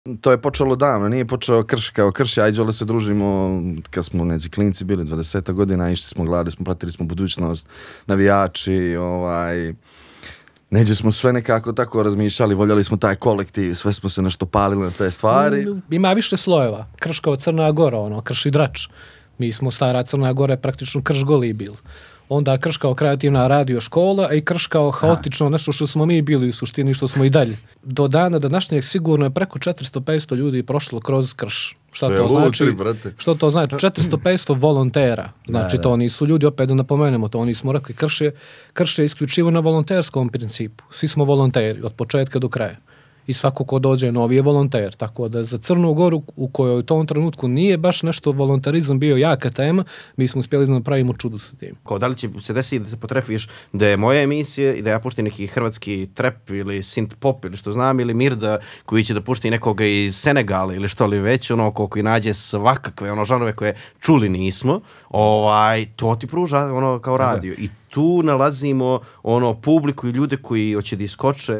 To je počelo davno, nije počeo Krš kao Krš, ajde se družimo kad smo neđi klinci bili 20 godina, išli smo, gledali smo, pratili smo budućnost, navijači, neđe smo sve nekako tako razmišljali, voljeli smo taj kolektiv, sve smo se nešto palili na te stvari. Ima više slojeva, Krš kao Crna Gora, Krš i Drač. Mi smo stara Crna Gora, praktično Krš Goli bil. Onda Krš kao kreativna radio škola i Krš kao haotično nešto što smo mi bili u suštini, što smo i dalje. Do dana današnjeg sigurno je preko 400-500 ljudi prošlo kroz Krš. Šta to znači? Što to znači? 400-500 volontera. Znači to nisu ljudi, opet da napomenemo, to nismo rekli. Krš je isključivo na volonterskom principu. Svi smo volonteri od početka do kraja. I svako ko dođe novi je volonter. Tako da za Crnu Goru, u kojoj u tom trenutku nije baš nešto volontarizam bio jaka tema, mi smo uspjeli da napravimo čudo sa tim. Da li će se desiti da se potrefiš da je moja emisija i da ja puštim neki hrvatski trap ili synth pop ili što znam, ili Mirda koji će da pušti nekoga iz Senegala ili što li već, koji nađe svakakve žanrove koje čuli nismo, to ti pruža kao radio. I tu nalazimo publiku i ljude koji hoće da iskoče.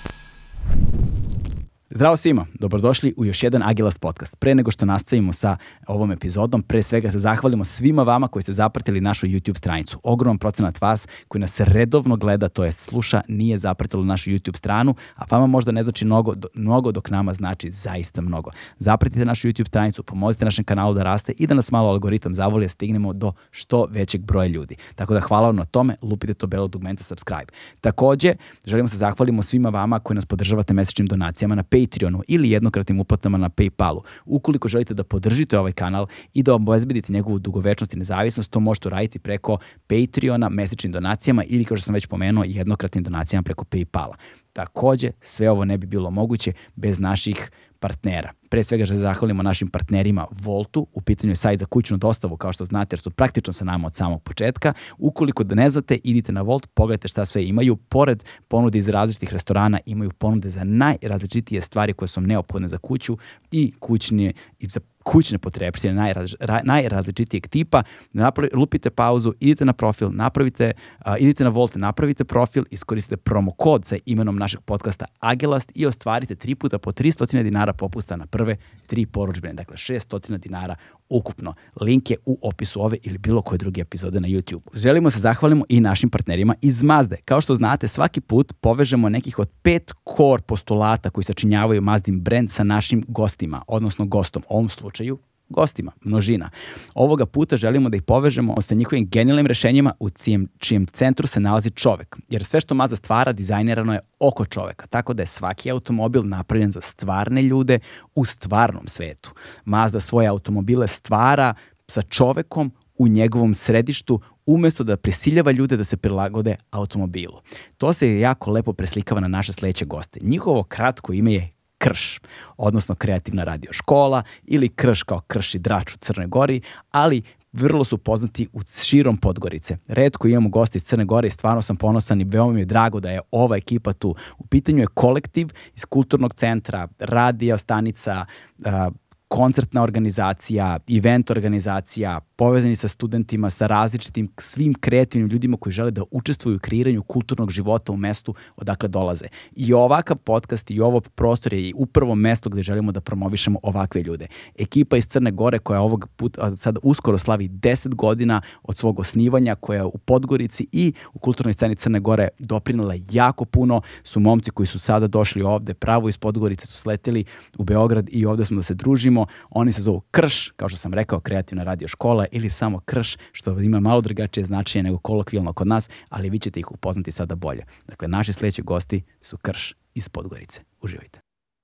Zdravo svima, dobrodošli u još jedan Agilast podcast. Pre nego što nastavimo sa ovom epizodom, pre svega se zahvalimo svima vama koji ste zapratili našu YouTube stranicu. Ogroman procenat vas koji nas redovno gleda, to jest sluša, nije zapratilo našu YouTube stranu, a vama možda ne znači mnogo dok nama znači zaista mnogo. Zapratite našu YouTube stranicu, pomozite našem kanalu da raste i da nas malo algoritam zavoli, stignemo do što većeg broja ljudi. Tako da hvala vam na tome, lupite to belo dugmenta subscribe. Takođe, želimo se zahvalimo svima vama koji nas podržavate mesečnim donacijama na Patreonu ili jednokratnim uplatama na PayPalu. Ukoliko želite da podržite ovaj kanal i da obezbedite njegovu dugovečnost i nezavisnost, to možete raditi preko Patreona, mesečnim donacijama ili, kao što sam već pomenuo, jednokratnim donacijama preko PayPala. Takođe, sve ovo ne bi bilo moguće bez naših partnera. Pre svega želim da zahvalimo našim partnerima Voltu, u pitanju je sajt za kućnu dostavu, kao što znate, jer su praktično sa nama od samog početka. Ukoliko da ne znate, idite na Volt, pogledajte šta sve imaju. Pored ponude iz različitih restorana, imaju ponude za najrazličitije stvari koje su neophodne za kuću i kućne potrepštine najrazličitijeg tipa. Lupite pauzu, idite na profil, idite na Volt, napravite profil, iskoristite promo kod sa imenom našeg podcasta Agilast i ostvarite 3 puta po 300 dinara popusta na prve 3 poručbine. Dakle, 600 dinara ukupno. Link je u opisu ove ili bilo koje druge epizode na YouTube. Želimo se zahvalimo i našim partnerima iz Mazde. Kao što znate, svaki put povežemo nekih od 5 core postulata koji sačinjavaju Mazdin brand sa našim gostima, odnosno gostom. U ovom slučaju gostima, množina. Ovoga puta želimo da ih povežemo sa njihovim genijalnim rešenjima u čijem centru se nalazi čovek. Jer sve što Mazda stvara dizajnirano je oko čoveka, tako da je svaki automobil napravljen za stvarne ljude u stvarnom svetu. Mazda svoje automobile stvara sa čovekom u njegovom središtu, umjesto da prisiljava ljude da se prilagode automobilu. To se jako lepo preslikava na naše sledeće goste. Njihovo kratko ime je Krš, odnosno kreativna radio škola, ili Krš kao Krš i Drač u Crnoj Gori, ali vrlo su poznati u širom Podgorice. Retko imamo goste iz Crne Gore i stvarno sam ponosan i veoma mi je drago da je ova ekipa tu. U pitanju je kolektiv iz kulturnog centra, radija, stanica, koncertna organizacija, event organizacija, povezani sa studentima, sa različitim svim kreativnim ljudima koji žele da učestvuju u kreiranju kulturnog života u mestu odakle dolaze. I ovakav podcast i ovo prostor je upravo mesto gde želimo da promovišemo ovakve ljude. Ekipa iz Crne Gore koja ovog puta sad uskoro slavi 10 godina od svog osnivanja, koja u Podgorici i u kulturnoj sceni Crne Gore doprinela jako puno, su momci koji su sada došli ovde, pravo iz Podgorice su sleteli u Beograd i ovde smo da se družimo. Oni se zovu Krš, kao što sam rekao, kreativna radio škola, ili samo Krš, što ima malo drugačije značenje nego kolokvijalno kod nas, ali vi ćete ih upoznati sada bolje. Dakle, naši sledeći gosti su Krš iz Podgorice. Uživajte.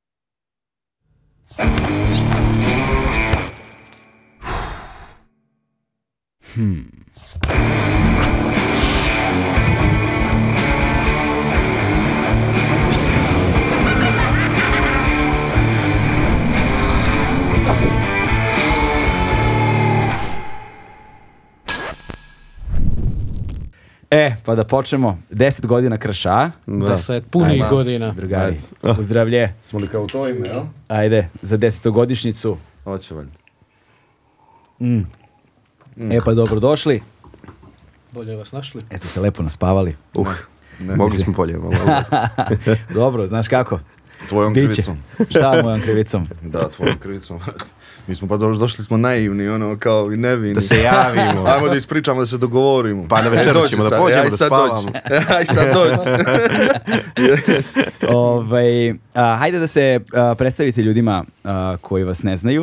Pa da počnemo. 10 godina Krša. 10 punih godina. Drugari, uzdravlje. Smo li kao to ime, jel? Ajde, za 10-godišnjicu. Hoće valjda. Pa dobrodošli. Bolje vas našli. Jeste se lepo naspavali. Mogli smo bolje. Dobro, znaš kako? Tvojom Biće. krivicom. Šta mojom krivicom? Da, tvojom krivicom. Mi smo pa došli smo naivni, ono, kao i nevini. Da se javimo. Ajmo da ispričamo, da se dogovorimo. Pa na večeru dođi ćemo da sad, pođemo aj da sad spavamo. dođi. Aj sad dođi. Hajde da se predstavite ljudima koji vas ne znaju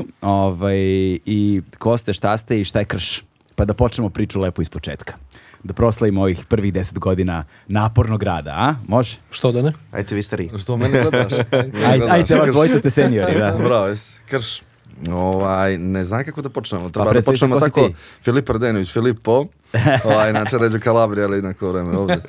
i ko ste, šta ste i šta je Krš. Pa da počnemo priču lepo iz početka. Da proslavimo ovih prvih 10 godina napornog rada, a? Može? Što da ne? Ajte vi stari. Što mene gledaš? Ajde, vas dvojica ste seniori, da. Bravo, jesi. Krš. Ne znam kako da počnemo. Treba da predstaviš počnemo ko si tako. ti? Filip Ardenović, Filippo. Inače Ređo Kalabria, ali neko vreme ovdje.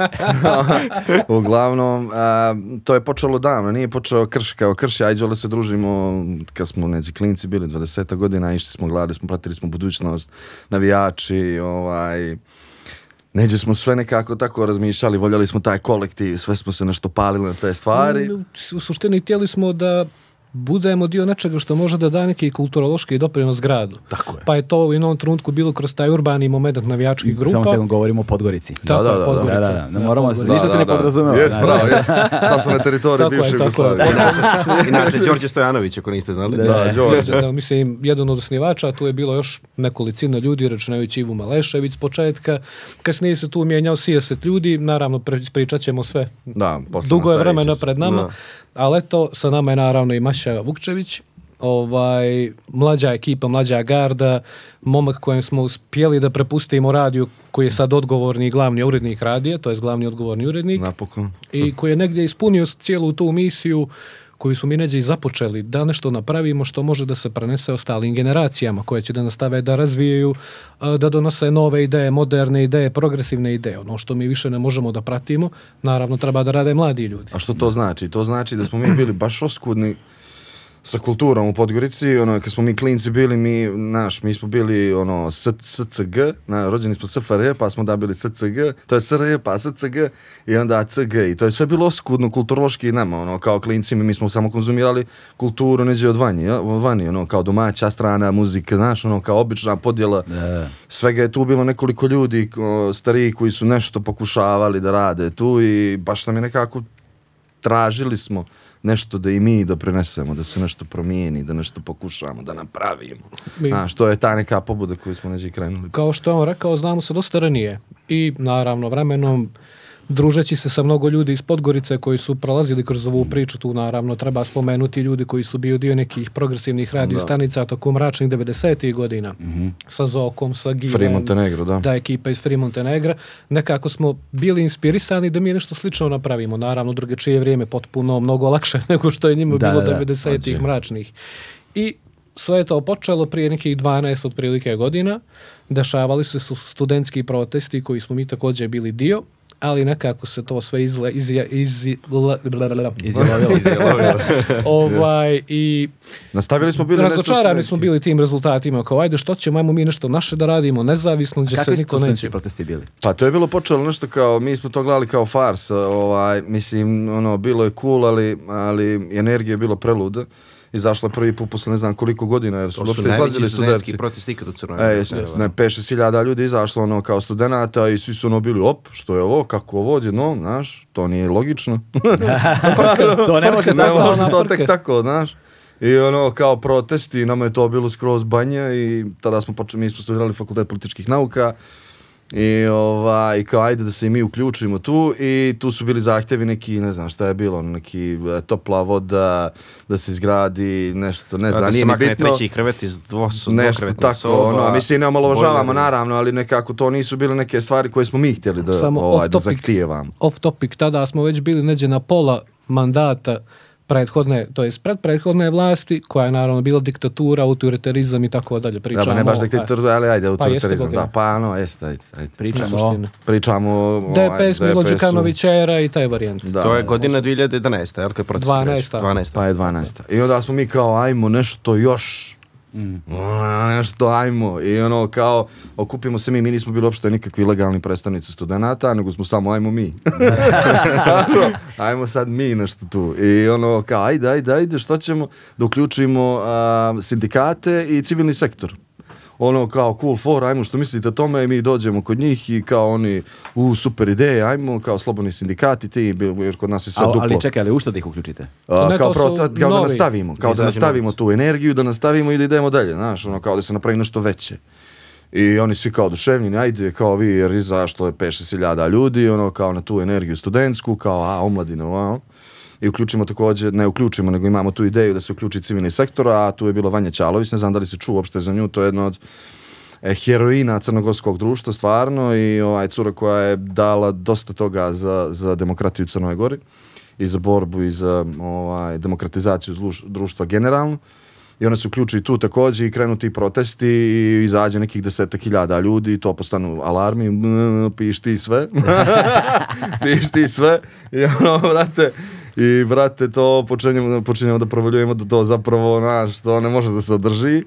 Uglavnom, to je počelo davno. Nije počeo Krš kao Krš. Ajde, se družimo kad smo neđi klinci bili, 20 godina. Išli smo, gledali smo, pratili smo budućnost, navijači, neđe smo sve nekako tako razmišljali, voljeli smo taj kolektiv, sve smo se nešto palili na te stvari. U suštini htjeli smo da budemo dio nečega što može da da neki kulturološki doprinos gradu. Tako je. Pa je to u jednom trenutku bilo kroz taj urbani moment navijačkih grupa. Samo se govorimo o Podgorici. Tako je, Da. Podgorica. Ne moramo se, Podgorica. ništa se ne podrazumeva. Jes, bravo, jes. Sad smo na teritoriji Tako je, bivše tako je. Jugoslavije. Inače, Đorđe Stojanović, ako niste znali. Da, Đorđe. Da, mislim, jedan od osnivača, tu je bilo još nekolicina ljudi, računajući Ivu Malešević s početka. Kasnije se tu mijenjao 60 ljudi, naravno pričat ćemo sve. Da, posle Dugo je nastavit vremena će se. pred nama, ali eto, sa nama je naravno i Maša Vukčević, mlađa ekipa, mlađa garda, momak kojem smo uspjeli da prepustimo radiju, koji je sad odgovorni i glavni urednik radija, to je glavni odgovorni urednik, Napokon. i koji je negdje ispunio cijelu tu misiju koju su mi neđe i započeli, da nešto napravimo što može da se prenese ostalim generacijama koje će da nastave da razvijaju, da donose nove ideje, moderne ideje, progresivne ideje. Ono što mi više ne možemo da pratimo, naravno treba da rade mladi ljudi. A što to znači? To znači da smo mi bili baš oskudni sa kulturom u Podgorici, kad smo mi klinci bili, mi smo bili SCG, rođeni smo SFRJ, pa smo bili SCG, to je SRJ, pa SCG i onda CG, i to je sve bilo oskudno kulturološki nama, kao klinci mi smo samo konzumirali kulturu neđe od vani, kao domaća strana, muzika, znaš, kao obična podjela, svega je tu bilo nekoliko ljudi stariji koji su nešto pokušavali da rade tu i baš nam je nekako tražili smo nešto da i mi doprinesemo, da se nešto promijeni, da nešto pokušamo, da napravimo. Znaš, to je ta neka pobuda koju smo neđe krenuli. Kao što je on rekao, znamo se dosta ranije i naravno vremenom družeći se sa mnogo ljudi iz Podgorice koji su prolazili kroz ovu priču, tu naravno treba spomenuti ljudi koji su bio dio nekih progresivnih radio stanica tokom mračnih 90-ih godina, sa Zokom, sa Gilem, Free Montenegro, da. Ekipa iz Free Montenegra. Nekako smo bili inspirisani da mi nešto slično napravimo. Naravno, drugačije vrijeme potpuno mnogo lakše nego što je njima bilo 90-ih mračnih. I sve je to počelo prije nekih 12 otprilike godina. Dešavali su studentski protesti koji smo mi također bili dio, ali nekako se to sve Izjelovilo. i nastavili smo bili razočarani smo bili tim rezultatima, kao ajde što ćemo, ajmo mi nešto naše da radimo, nezavisno, gdje se Kakvi su niko to neće. studentski protesti bili? Pa to je bilo počelo nešto kao, mi smo to gledali kao fars, mislim, bilo je cool, ali energija je bilo preluda. Izašla je prvi put posle ne znam koliko godina, jer su uopšte izlazili studentski protesti ikad u Crnoj. 5-6 ljudi izašlo kao studenata i svi su bili, što je ovo, kako ovo odjedno, znaš, to nije logično. To ne može Ne tako. može to tek tako, znaš. I kao protesti, nama je to bilo skroz banja i tada smo mi smo studirali fakultet političkih nauka. I kao ajde da se i mi uključimo tu i tu su bili zahtjevi neki, ne znam šta je bilo, neki topla voda, da se izgradi nešto, ne znam, da nije se ni makne bitno. treći krevet iz Nešto dvokrevetnih soba. tako, mislim ne omalovažavamo bojleri. naravno, ali nekako to nisu bile neke stvari koje smo mi htjeli da, Samo da zahtijevamo. Off topic, tada smo već bili neđe na pola mandata prethodne, to jest predprethodne vlasti, koja je naravno bila diktatura, autoritarizam i tako dalje. Da, ne baš diktatura, ali ajde, autoritarizam. Boga. Da, pa ajde. Pričamo DPS, Milo Đukanović era i taj varijant. Da, To je godina 2011. Jel, kad protesti 12. 12. Pa je 12. I onda smo mi kao, ajmo nešto još. Nešto, ajmo. I kao, okupimo se mi nismo bili uopšte nikakvi legalni predstavnici studenata, nego smo samo, ajmo mi. Ajmo sad mi nešto tu. I kao, ajde, što ćemo? Da uključimo sindikate i civilni sektor. ono kao cool for, ajmo što mislite o tome, i mi dođemo kod njih i kao oni, super ideje, ajmo, kao slobodni sindikati, ti, jer kod nas je sve duplo. Ali čekaj, ali u što da ih uključite? Kao da nastavimo, da nastavimo tu energiju, da nastavimo i da idemo dalje, znaš, ono kao da se napravi nešto veće. I oni svi kao oduševljeni, ajde, kao vi, jer izašlo je 5-6 hiljada ljudi, ono kao na tu energiju studentsku, kao omladinu, I uključimo također, ne uključimo, nego imamo tu ideju da se uključi civilni sektor, a tu je bilo Vanja Ćalović, ne znam da li se čuo uopšte za nju, to je jedno od heroina crnogorskog društva, stvarno, i cura koja je dala dosta toga za demokratiju Crnoj Gori i za borbu i za demokratizaciju društva generalno. I ona se uključi tu također i krenu ti protesti i izađe nekih 10.000 ljudi i to postanu alarmi, piš ti sve. Piš ti sve. I brate, to počinjemo da provaljujemo da to zapravo, to ne može da se održi.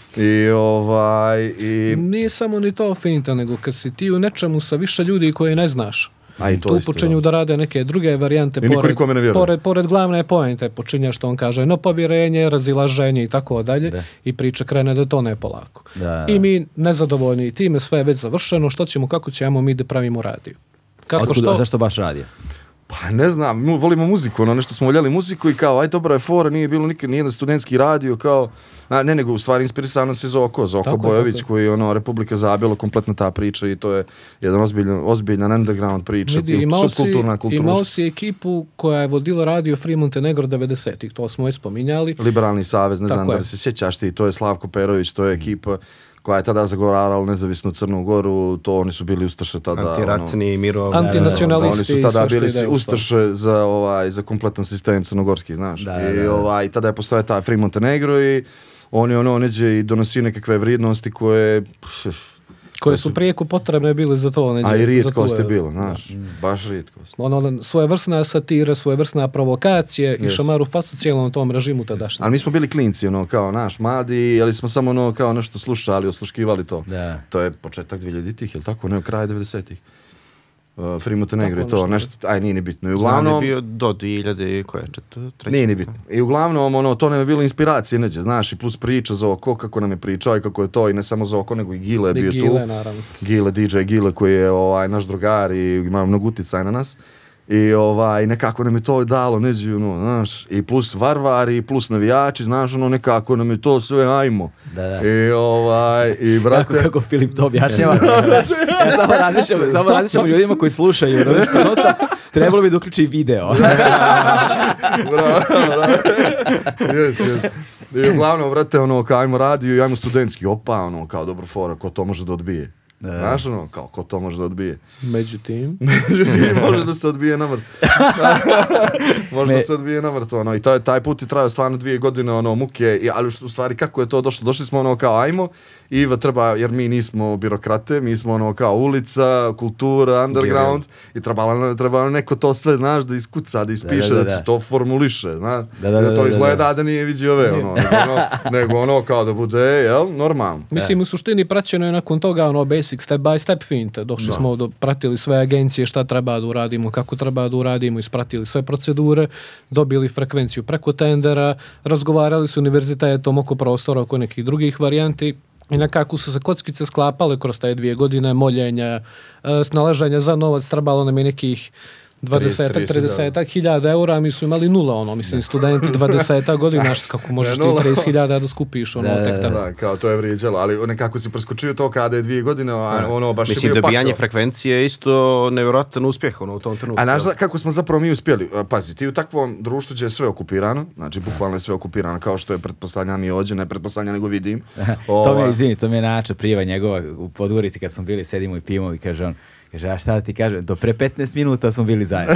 Nije samo ni to finta, nego kad si ti u nečemu sa više ljudi koje ne znaš, tu počinju da rade neke druge varijante pored glavne poente, počinje što on kaže nepovjerenje, razilaženje i tako dalje, i priča krene da to ne polako. I mi nezadovoljni, time sve je već završeno, što ćemo, kako ćemo mi da pravimo radio. Zašto baš radio? Pa ne znam, volimo muziku, nešto smo voljeli muziku i kao, dobra je fora, nije bilo nijedan studentski radio, kao, nego u stvari inspirisao nas je Zoko Bojović, koji je Republika Zabilo, kompletna ta priča, i to je jedan ozbiljan underground priča, subkulturna kultura. Imao si ekipu koja je vodila radio Free Montenegro 90-ih, to smo već spominjali. Liberalni savez, ne znam da li se sjećaš ti, to je Slavko Perović, to je ekipa koja je tada zagovarala nezavisnu Crnu Goru, to oni su bili ustaše tada. Antiratni, mirovni. Antinacionalisti. Oni su tada bili ustaše za kompletan sistem crnogorski, znaš. I tada je postojao taj Free Montenegro i oni neđe i donosio nekakve vrijednosti koje su prijeko potrebne bile za to. A i rijetkost je bilo, znaš, baš rijetkost. Svojevrsna satira, svojevrsna provokacije i šamaru facu cijelom tom režimu tadašnjem. Ali mi smo bili klinci, kao naš mladi, ali smo samo kao nešto slušali, osluškivali to. To je početak 2000-ih, ili tako, ne, kraj 90-ih. Free Montenegro je to nešto, nije ni bitno. I uglavnom je bio do 2000 koje je nije ni bitno. I uglavnom to nam je bilo inspiracije neđe, znaš, i plus priča Zoko, kako nam je pričao i kako je to, i ne samo Zoko, nego i Gile je bio tu. Naravno. Gile, DJ Gile, koji je naš drugar i ima mnogo utjecaj na nas. I nekako nam je to dalo neđe, znaš, i plus varvari, i plus navijači, znaš, nekako nam je to sve, ajmo. I brate... Kako Filip to objašnjava. Ja samo različamo ljudima koji slušaju, trebalo bi da uključi video. Bravo. I uglavnom, brate, kao ajmo radio i ajmo studentski, opa, kao dobro fora, ko to može da odbije. Znaš, kao ko to može da odbije. Međutim, može da se odbije na mrt. Može da se odbije na mrt, i taj put je trajao stvarno 2 godine, muke, ali u stvari kako je to došlo? Došli smo kao ajmo, i treba, jer mi nismo birokrate, mi smo kao ulica, kultura, underground, i trebalo neko to sve, znaš, da iskuca, da ispiše, da se to formuliše, znaš, da to izgleda da nije vidio ove, nego kao da bude, normalno. Mislim, u suštini praćeno je nakon toga basic step by step finte. Došli smo, pratili sve agencije, šta treba da uradimo, kako treba da uradimo, ispratili sve procedure, dobili frekvenciju preko tendera, razgovarali s univerzitetom oko prostora, oko nekih drugih varijanti, i nekako su se kockice sklapale kroz te 2 godine, moljenja, snalaženja za novac, trebalo nam je nekih 20-30 hiljada eura, mi su imali nula, mislim, studenti 20 godina, kako možeš ti 30 hiljada da skupiš, tek tako. Da, kao to je vrijeđalo, ali nekako si preskočio to kada je 2 godine, baš je bio mislim, dobijanje frekvencije je isto nevjerojatan uspjeh, u tom trenutku. A znaš kako smo zapravo mi uspjeli? Pazi, ti u takvom društvu gdje je sve okupirano, znači bukvalno je sve okupirano, kao što je pretpostavljam i ođe, ne pretpostavljam nego vidim. To mi je način prijeva njegova u Podgorici kad smo bili, sedimo i pijemo i kaže on, a šta da ti kažem, do pre 15 minuta smo bili zajedno.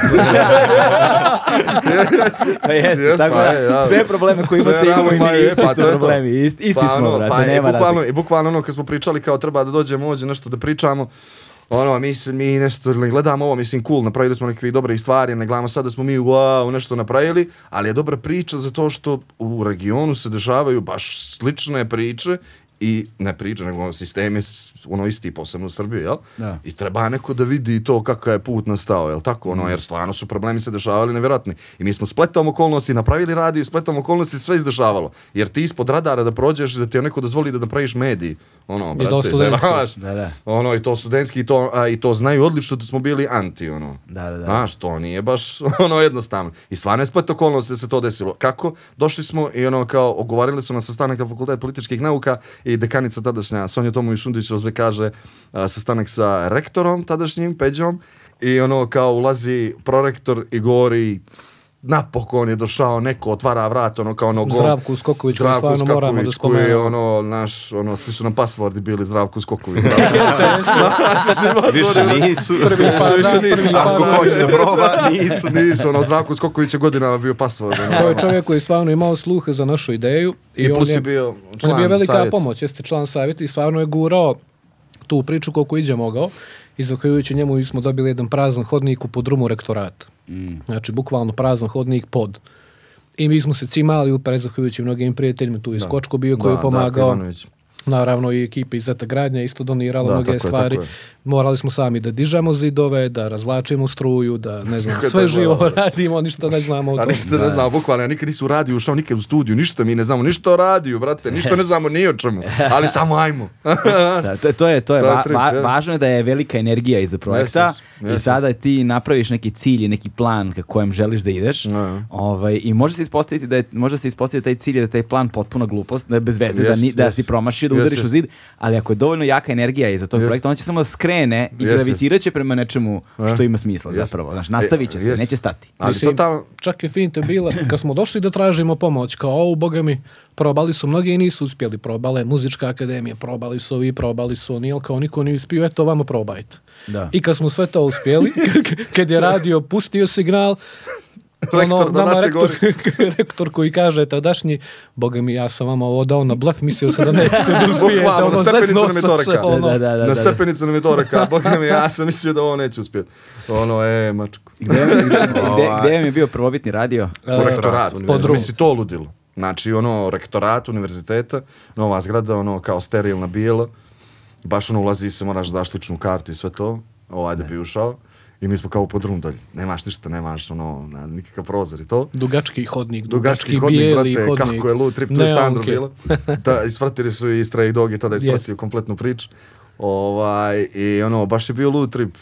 Tako da, sve probleme koje imate imamo i mi, isti su problemi, isti smo, brate, nema razlike. I bukvalno kad smo pričali kao treba da dođemo ovdje nešto da pričamo, mi nešto gledamo mislim cool, napravili smo nekakve dobre stvari, ne gledamo sad da smo mi nešto napravili, ali je dobra priča zato što u regionu se dešavaju baš slične priče i ne priča, nego sistem je ono isti, posebno u Srbiji, jel? Da. I treba neko da vidi to kakav je put nastao, jel tako? Ono, jer stvarno su problemi se dešavali nevjerojatni. I mi smo spletom okolnosti napravili radio i spletom okolnosti sve izdešavalo. Jer ti ispod radara da prođeš, da ti neko dozvoli da napraviš mediji. Ono, brate, to studentski. Da. ono, i to studentski, i to znaju odlično da smo bili anti, ono. Da. Znaš, to nije baš ono jednostavno. I stvarno je splet okolnosti da se to desilo. Kako? Došli smo i ono kao ogovarili su na sastanak na Fakultetu političkih nauka i dekanica tadašnja Sonja Tomović-Šundić kaže sastanak sa rektorom tadašnjim, Peđom, i ono kao ulazi prorektor i govori napokon je došao neko, otvara vrat, ono kao ono Zdravku Skoković, koji stvarno moramo da spomenemo. Ono, naš, ono, svi su nam pasvordi bili Zdravku Skoković. Više nisu. Prvi par, Ako hoće da proba, nisu, ono, Zdravku Skoković je godinama bio pasvord. To je čovjek koji stvarno imao sluha za našu ideju. I plus je bio član velika savjeta. pomoć, jeste član savjeta i stvarno je gurao tu priču koliko iđe mogao. I zahvaljujući njemu smo dobili jedan prazan hodnik u podrumu rektorata. Znači, bukvalno prazan hodnik pod. I mi smo se cimali zahvaljujući mnogim prijateljima. Tu je Skočko bio koji je pomagao. Naravno i ekipa iz Zeta Gradnja isto donirala mnoge stvari. Morali smo sami da dižemo zidove, da razvlačimo struju, da ne znam, sve živo radimo, ništa ne znamo o A tome. ništa ne znamo, bukvalno, ja nikad nisu radio ušao nikad u studiju, ništa mi ne znamo, ništa o radiju, brate, ništa ne znamo ni o čemu, ali samo ajmo. Da, to je važno je da je velika energija iza projekta i sada ti napraviš neki cilj i neki plan ka kojem želiš da ideš i može se ispostaviti taj cilj da taj plan potpuna glupost, da je bez veze, da si promašio, da udariš u zid, ali ako je dovoljno jaka energija iza tog projekta, on će samo da skrene i gravitirat će prema nečemu što ima smisla zapravo. Znači, nastavit će se, neće stati. Ali totalno... Čak je finta bila, kad smo došli da tražimo pomoć, kao boga mi, probali su mnogi i nisu uspjeli. Probala je Muzička akademija, probali su ovi, probali su oni, ali kao niko nije uspio, eto vama probajte. Da. I kad smo sve to uspjeli, kad je radio pustio signal, rektor koji kaže tadašnji, boga mi, ja sam vama ovo dao na blef, mislio sam da nećete da uspijete. Na stepenicu nam je to rekao. Na stepenicu nam je to rekao, boga mi, ja sam mislio da ovo neće uspjeti. Mačko. Gdje vam je bio prvobitni radio? U rektoratu. Misli to ludilo. Znači, rektorat univerziteta, nova zgrada, kao sterilna bijela, baš ulazi se, moraš da daš ličnu kartu i sve to, da bi ušao. I mi smo kao podrundalji. Nemaš ništa, nemaš nikakav prozor i to. Dugački hodnik, dugački bijeli brate, hodnik. Kako je lud trip, to je Sandro bilo. Isfratili su i Stray Dog i tada ispratio kompletnu priču. I baš je bio lud trip,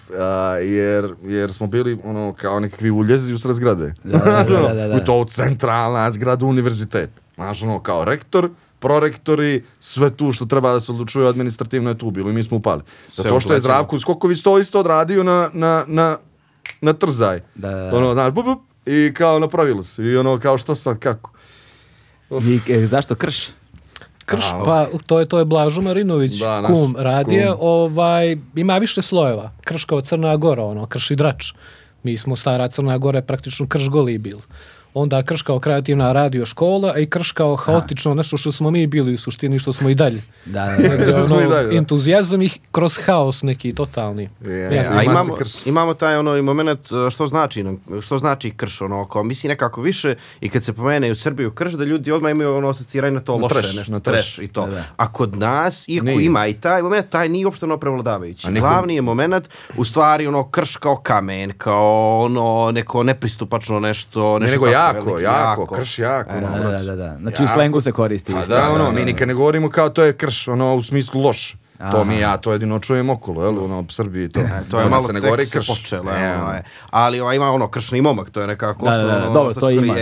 jer smo bili kao nekakvi uljezi usred zgrade. I to centralna zgrada univerziteta. Znaš, kao rektor, prorektori, sve tu što treba da se odlučuje administrativno je tu bilo i mi smo upali. Zato što je Zdravko Skoković to isto odradio na trzaj. Znaš, i kao napravilo se. I kao što sad, kako? I zašto Krš? Krš, pa to je Blažo Marinović, kum radije, ima više slojeva. Krš kao Crna Gora, Krš i Drač. Mi smo stara Crna Gora je praktično Krš goli bil. Onda Krš kao kreativna radio škola, a i Krš kao haotično nešto što smo mi bili u suštini, što smo i dalje. Entuzijazam ih kroz haos neki totalni. Imamo taj i moment što znači Krš, kao misli nekako više i kad se pomene u Srbiju Krš, da ljudi odmah imaju asociranje na to loše, nešto trash i to. A kod nas, iako ima i taj moment, taj nije uopšte prevladavajući. Glavni je moment, u stvari Krš kao kamen, kao neko nepristupačno nešto jako, Krš jako. Da. Znači u slengu se koristi. Mi nikad ne govorimo kao to je Krš, u smislu loš. To mi to jedino čujem okolo, u Srbiji to. To je malo tek se počelo. Ali ima Kršni momak, to je nekako dobro, to ima.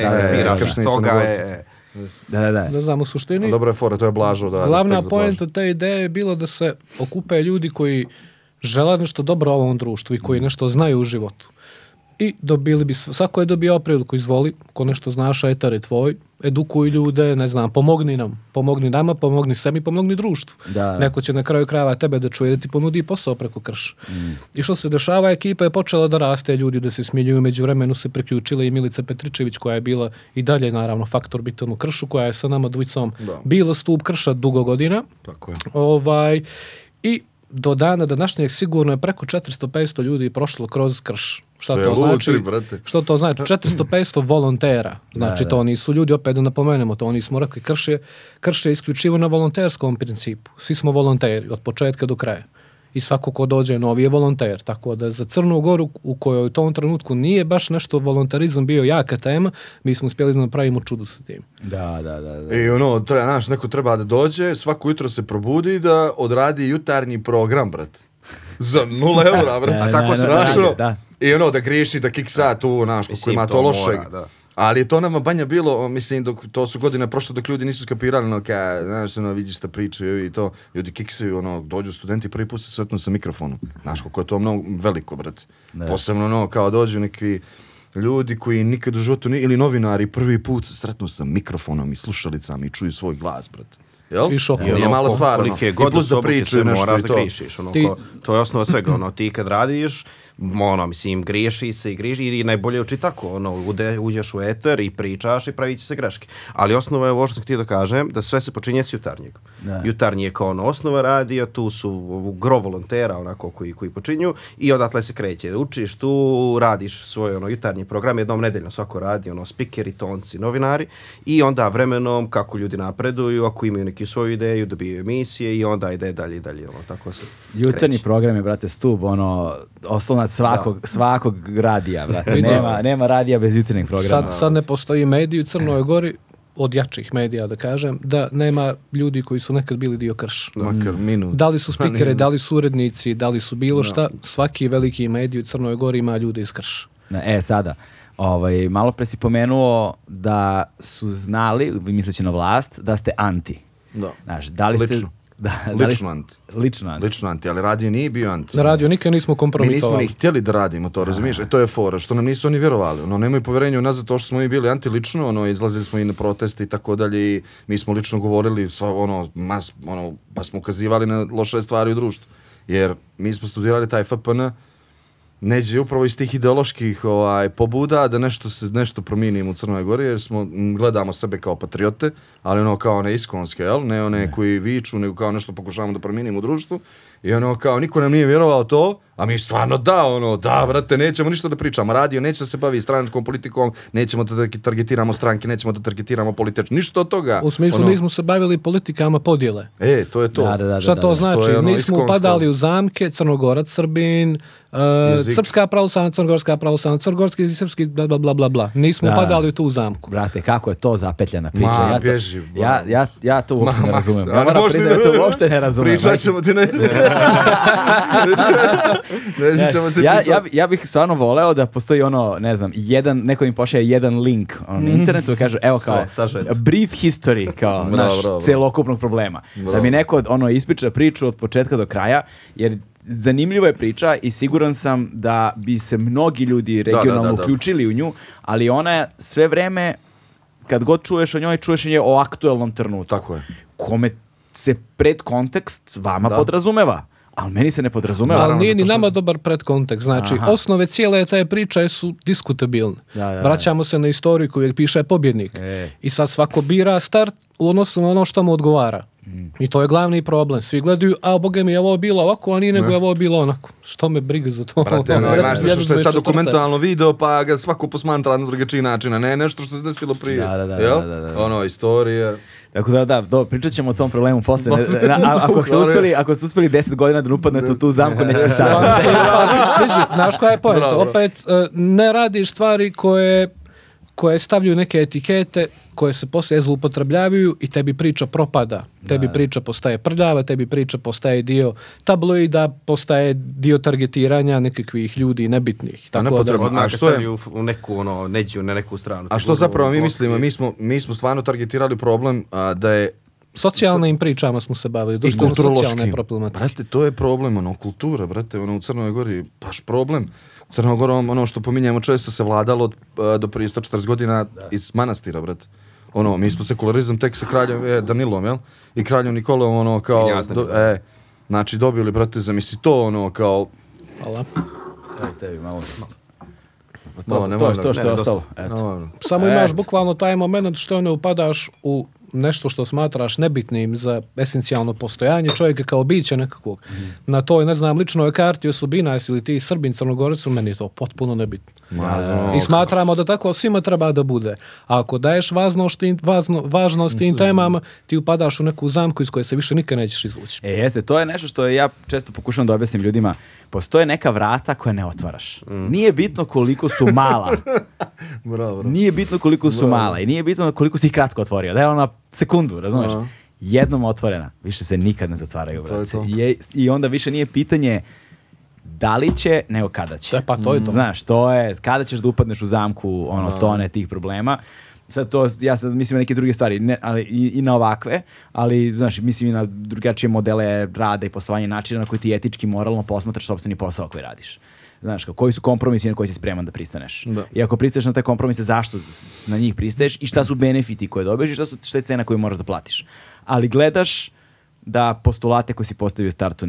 Da znam, u suštini dobro je fora, to je Blažo. Glavna poenta te ideje je bilo da se okupe ljudi koji žele nešto dobro ovom društvu i koji nešto znaju u životu. I dobili bi, svako je dobio priliku, izvoli, ko nešto znaš, etar je tvoj, edukuj ljude, ne znam, pomogni nama, pomogni sebi, pomogni društvu. Neko će na kraju krajeva tebe da čuje da ti ponudi posao preko Krš. I što se dešava, ekipa je počela da raste, ljudi da se smiljuju, među vremenu se priključila i Milica Petričević, koja je bila i dalje, naravno, faktor bitan u Kršu, koja je sa nama dvojicom bila stup Krša dugo godina. Tako je. I do dana današnjeg sigurno je preko 400-500 ljudi prošlo kroz krš. Šta To je to lutri, znači? brate. Što to znači? 400-500 volontera. Znači, Da. to nisu ljudi, opet da napomenemo, to nismo rekli, krš je isključivo na volonterskom principu. Svi smo volonteri, od početka do kraja. I svako ko dođe novi je volonter. Tako da za Crnu Goru, u kojoj u tom trenutku nije baš nešto volontarizam bio jaka tema, mi smo uspjeli da napravimo čudo sa tim. Da. I ono, znaš, neko treba da dođe, svako jutro se probudi da odradi jutarnji program, brate. Za 0 eura, brate. A tako se Znaš, ono, da. I ono, da griješi, da kiksa tu, znaš, kako Mislim, ima to to lošeg. mora, da. Ali je to nama banja bilo, mislim, to su godine prošle dok ljudi nisu skapirali, ono, znaš, ono, vidiš šta pričaju i to, ljudi kiksaju, ono, dođu studenti prvi put se sretnu sa mikrofonom. Znaš, kako je to mnogo veliko, brate. Posebno, ono, kao dođu neki ljudi koji nikad u životu ili novinari prvi put se sretnu sa mikrofonom i slušalicama i čuju svoj glas, brate. Jel? I šok. Nije mala stvar, ono. Kolike I god plus da obuke pričaju sve nešto moraš i da to. griješiš, ono, Ti- to je osnova svega, ono, ti kad radiš, ono, mislim, griješi se i griješi i najbolje uči tako, ono, uđeš u eter i pričaš i pravit će se greške. Ali osnova je ovo što sam htio da kažem, da sve se počinje s jutarnjeg. Da. Jutarnji je kao ono osnova radija, tu su gro volontera, onako, koji počinju i odatle se kreće. Učiš tu, radiš svoj, ono, jutarnji program, jednom nedeljno svako radi, ono, spikeri, tonci, novinari i onda vremenom, kako ljudi napreduju, ako imaju neki svoju ideju, dobijaju emisije i onda ide dalje i dalje, ono, tako se Jutarnji kreće. program je, brate, stub, ono, oslonac svakog radija, brate. Nema radija bez jutarnjeg programa. Sad ne postoji medij u Crnoj Gori, od jačih medija da kažem, da nema ljudi koji su nekad bili dio krš. Makar minut. Da li su spikere, da li su urednici, da li su bilo šta, svaki veliki medij u Crnoj Gori ima ljude iz krša. Sada, malo pre si pomenuo da su znali, misleći na vlast, da ste anti. Da. Znaš, da li ste... Lično. Lično anti. Lično anti. Lično anti, ali radio nije bio anti. Na radio nikad nismo Mi nismo kompromitovali. ni htjeli da radimo to, razumiješ? To je fora, što nam nisu oni vjerovali. Ono, nemaju povjerenja u nas zato što smo mi bili anti lično, ono, izlazili smo i na proteste i tako dalje i mi smo lično govorili, pa smo ukazivali na loše stvari u društvu. Jer mi smo studirali taj FPN, neđe upravo iz tih ideoloških pobuda da nešto promijenimo u Crnoj Gori, jer gledamo sebe kao patriote, ali ono kao one iskonske, jel? Ne one koji viču, nego kao nešto pokušavamo da promijenimo u društvu. I ono kao niko nam nije vjerovao to, a mi stvarno da, brate, nećemo ništa da pričamo. Radio neće da se bavi stranačkom politikom, nećemo da targetiramo stranke, nećemo da targetiramo politički, ništa od toga. U smislu nismo se bavili politikama podjele. To je to. Šta to znači? To je ono Nismo upadali u zamke, Crnogorac, Srbin, Srpska pravoslavna, Crnogorska pravoslavna, Crnogorski i Srpski, bla, bla, bla, bla, bla. Nismo upadali u tu zamku. Brate, kako je to zapetljana priča. Bježi. Ja to uopšte ne razumem. Maks, Ja moram priznati da to uopšte ne razumem. Pričat ćemo ti Ja bih stvarno voleo da postoji ono, ne znam, neko im pošalje jedan link na internetu i kaže, evo kao, brief history, kao naš celokupnog problema. Da mi neko ispriča priču od početka do kraja, jer zanimljiva je priča i siguran sam da bi se mnogi ljudi regionalno uključili u nju, ali ona je sve vreme, kad god čuješ o njoj, čuješ o njoj o aktuelnom trenutku. Tako je. Kome se predkontekst vama podrazumeva. Ali meni se ne podrazumeva. Ali nije ni nama dobar predkontekst. Znači, osnove cijele te priče su diskutabilne. Vraćamo se na istoriju koju piše pobjednik. I sad svako bira start u odnosu na ono što mu odgovara. I to je glavni problem. Svi gledaju, boga mi je ovo bilo ovako, a nije nego je ovo bilo onako. Što me briga za to? Brate, imaš nešto što je sad dokumentalno video, pa ga svako posmatra na drugačiji način, a ne nešto što se desilo prije. Da. Istorija. Tako pričat ćemo o tom problemu posle. Ako ste uspeli 10 godina da upadnete u tu zamku, nećete sad. Znaš koja je poenta? Opet, ne radiš stvari koje stavljaju neke etikete koje se poslije zloupotrebljavaju i tebi priča propada. Tebi priča postaje prljava, tebi priča postaje dio tabloida, postaje dio targetiranja nekakvih ljudi nebitnih. Tako da odmah stavljaju u neku, neđu na neku stranu. A što zapravo mi mislimo? Mi smo stvarno targetirali problem da je socijalnim pričama smo se bavili, društveno socijalne problematike. Brate, to je problem, kultura, brate, u Crnoj Gori baš problem. Crnom Gorom, što pominjamo, često se vladalo do prije 140 godina iz manastira, brate. Mi smo sekularizam tek sa kraljem Danilom, jel? I kraljom Nikolom, kao... znači, dobili, brate, zamisli to, kao... Hvala. Evo tebi, malo. To što je ostalo. Samo imaš bukvalno taj moment što ne upadaš u nešto što smatraš nebitnim za esencijalno postojanje čovjeka kao bića nekakvog. Na toj, ne znam, ličnoj karti osobina, jesi li ti Srbin, Crnogorac, meni je to potpuno nebitno. I smatramo da tako svima treba da bude. A ako daješ važnost tim temama, ti upadaš u neku zamku iz koje se više nikad nećeš izvući. Jeste, to je nešto što ja često pokušavam da objasnim ljudima. Postoje neka vrata koja ne otvaraš. Nije bitno koliko su mala. Bravo. Nije bitno koliko su mala i nije bitno koliko si ih kratko otvorio. Da je ona sekundu, razumeš? Jednom otvorena, više se nikad ne zatvaraju, brate. I onda više nije pitanje da li će, nego kada će. Pa to je to. Znaš, to je, kada ćeš da upadneš u zamku, tone tih problema. Sad to, ja sad mislim na neke druge stvari, ne, ali i na ovakve, ali znaš, mislim i na drugačije modele rada i poslovanja, načina na koji ti etički, moralno posmatraš sopstveni posao koji radiš. Znaš, koji su kompromisi na koji si spreman da pristaneš. Da. I ako pristaješ na te kompromise, zašto na njih pristaješ i šta su benefiti koje dobiješ i šta je cena koju moraš da platiš. Ali gledaš da postulate koje si postavio u startu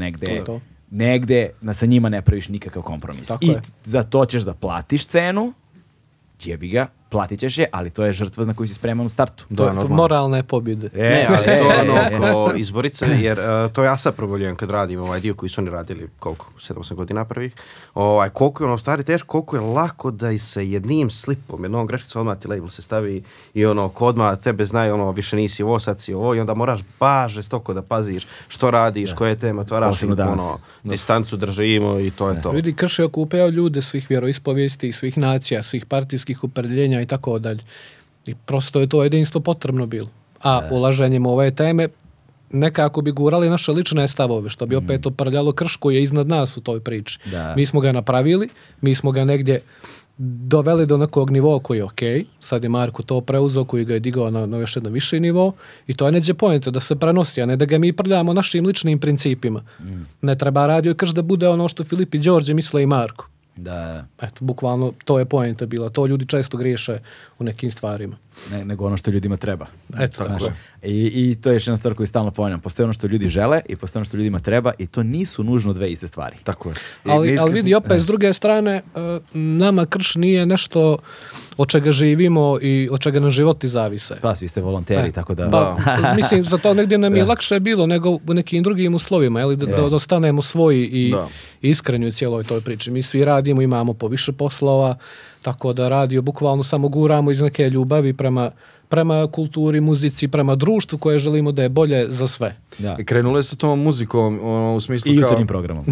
negde sa njima ne praviš nikakav kompromis. Tako I je. za to ćeš da platiš cenu, jebi ga, platit ćeš je, ali to je žrtva na koju si spreman u startu. To moralne pobjede. Ne, ali to je ko izborice, jer to ja sad provoljujem kad radim ovaj dio koji su oni radili, koliko, 7-8 godina prvih, koliko je stvari teško, koliko je lako da i sa jednim slipom, jednom greškicom odmah ti label se stavi i ko odmah tebe znaju, više nisi ovo, sad si ovo, i onda moraš baš žestoko da paziš što radiš, koje teme otvaraš, distancu držimo i to je to. Vidi, Krš je okupio ljude svih vjeroispovijesti, svih nacija, svih partijskih uprljenja i tako dalje. I prosto je to jedinstvo potrebno bilo. A ulaženjem ove teme nekako bi gurali naše lične stavove, što bi opet oprljalo Krš koji je iznad nas u toj priči. Da. Mi smo ga napravili, mi smo ga negdje doveli do nekog nivoa koji je okej. Sad je Marko to preuzeo, koji ga je digao na još jedan viši nivo i to je neđe poenta da se prenosi, a ne da ga mi prljamo našim ličnim principima. Ne treba Radio Krš da bude ono što Filip i Đorđe misle i Marko. Da. Eto, bukvalno to je poenta bila. To ljudi često griješe u nekim stvarima. Nego ono što ljudima treba. Eto, tako je. I to je još jedna stvar koju stalno ponavljam. Postoje ono što ljudi žele i postoje ono što ljudima treba i to nisu nužno dve iste stvari. Tako je. Ali vidi, opet s druge strane, nama Krš nije nešto od čega živimo i od čega nam životi zavise. Pa, svi ste volonteri, tako da... Mislim, za to negdje nam je lakše bilo nego u nekim drugim uslovima, da ostanemo svoji i iskreni u cijeloj toj priči. Mi svi radimo, imamo po više poslova, tako da radio bukvalno samo guramo iz neke ljubavi prema kulturi, muzici, prema društvu koje želimo da je bolje za sve. Da. I krenule su tom muzikom u smislu I kao... jutarnjim programom.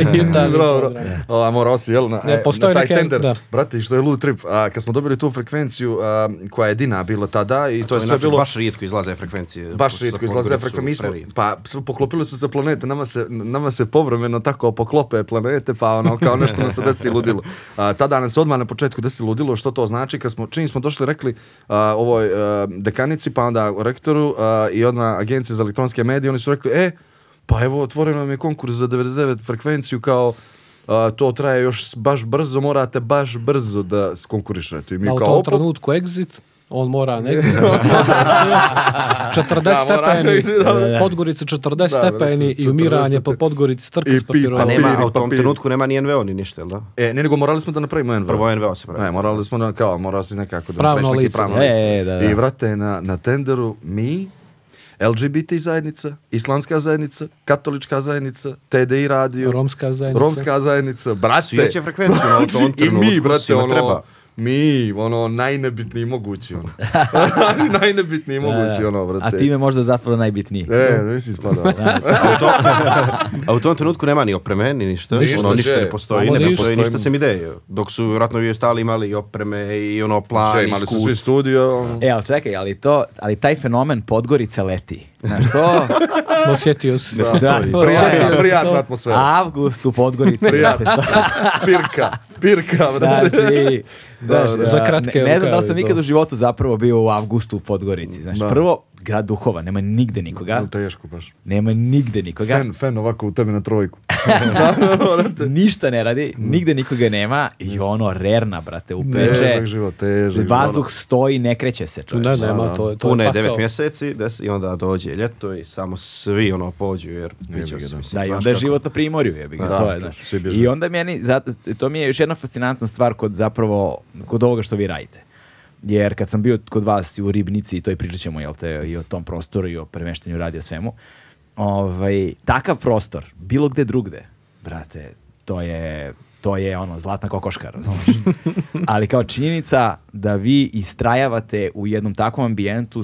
Morao si, jel, na taj tender. Da. Brate, što je lud trip. Kad smo dobili tu frekvenciju koja je jedina bila tada i to je sve bilo... Baš rijetko izlaze frekvencije. Baš rijetko izlaze frekvencije. Pa poklopili su se planete, nama se povremeno tako poklope planete, pa kao nešto nam se desi ludilo. Tada nam se odmah na početku desi ludilo, što to znači, čim smo došli rekli ovoj dekanici, pa onda rektoru i odmah agencije za elektronske medije, oni su rekli, pa evo, otvoreno nam je konkurs za 99 frekvenciju, kao to traje još baš brzo, morate baš brzo da konkurišete. I mi u kao, tom trenutku exit, on mora negdje. 40 stepeni, Podgorica 40 stepeni i umiranje po Podgorici, trke s papirom. A u tom trenutku nema ni NVO ni ništa, jel da? Ne, nego morali smo da napravimo NVO. Prvo NVO se pravi. Ne, morali smo morali si nekako da pravno neki pravno lice. Da. I vrate, na tenderu mi, LGBT zajednica, islamska zajednica, katolička zajednica, TDI radio, romska zajednica, brate. Svijeće frekvenciju na tom trenutku. I mi, brate, mi, najnebitniji mogući, najnebitniji mogući, brate. A time možda zapravo najbitniji. Nisi spadao. A u tom trenutku nema ni opreme, ni ništa. Ništa ne postoji, ništa sem ideje. Dok su vjerojatno i ostali imali opreme i plan, imali su svi studio. Ali čekaj, ali taj fenomen Podgorica leti. Znaš to? Osjetio si. Prijatna atmosfera. Avgust u Podgorici. Pirka, brate. Za kratke ne znam da li sam nikad u životu zapravo bio u avgustu u Podgorici. Znaš, prvo, grad duhova, nema nigde nikoga. Teško baš. Nema nigde nikoga. Fen ovako u tebi na trojku. Ništa ne radi, nigde nikoga nema i rerna, brate, upeče. Težak život. Vazduh stoji, ne kreće se, čovječ. Pune je 9 mjeseci i onda dođe ljeto i samo svi pođu jer da, i onda je život na primorju, to je, znaš. I onda to mi je još jedna fascinantna stvar kod ovoga što vi radite. jer kad sam bio kod vas u Ribnici, to i pričat ćemo, jel te, i o tom prostoru i o premeštanju radija svemu, takav prostor, bilo gde drugde, brate, to je ono, zlatna kokoška, razumiješ? Ali kao činjenica da vi istrajavate u jednom takvom ambijentu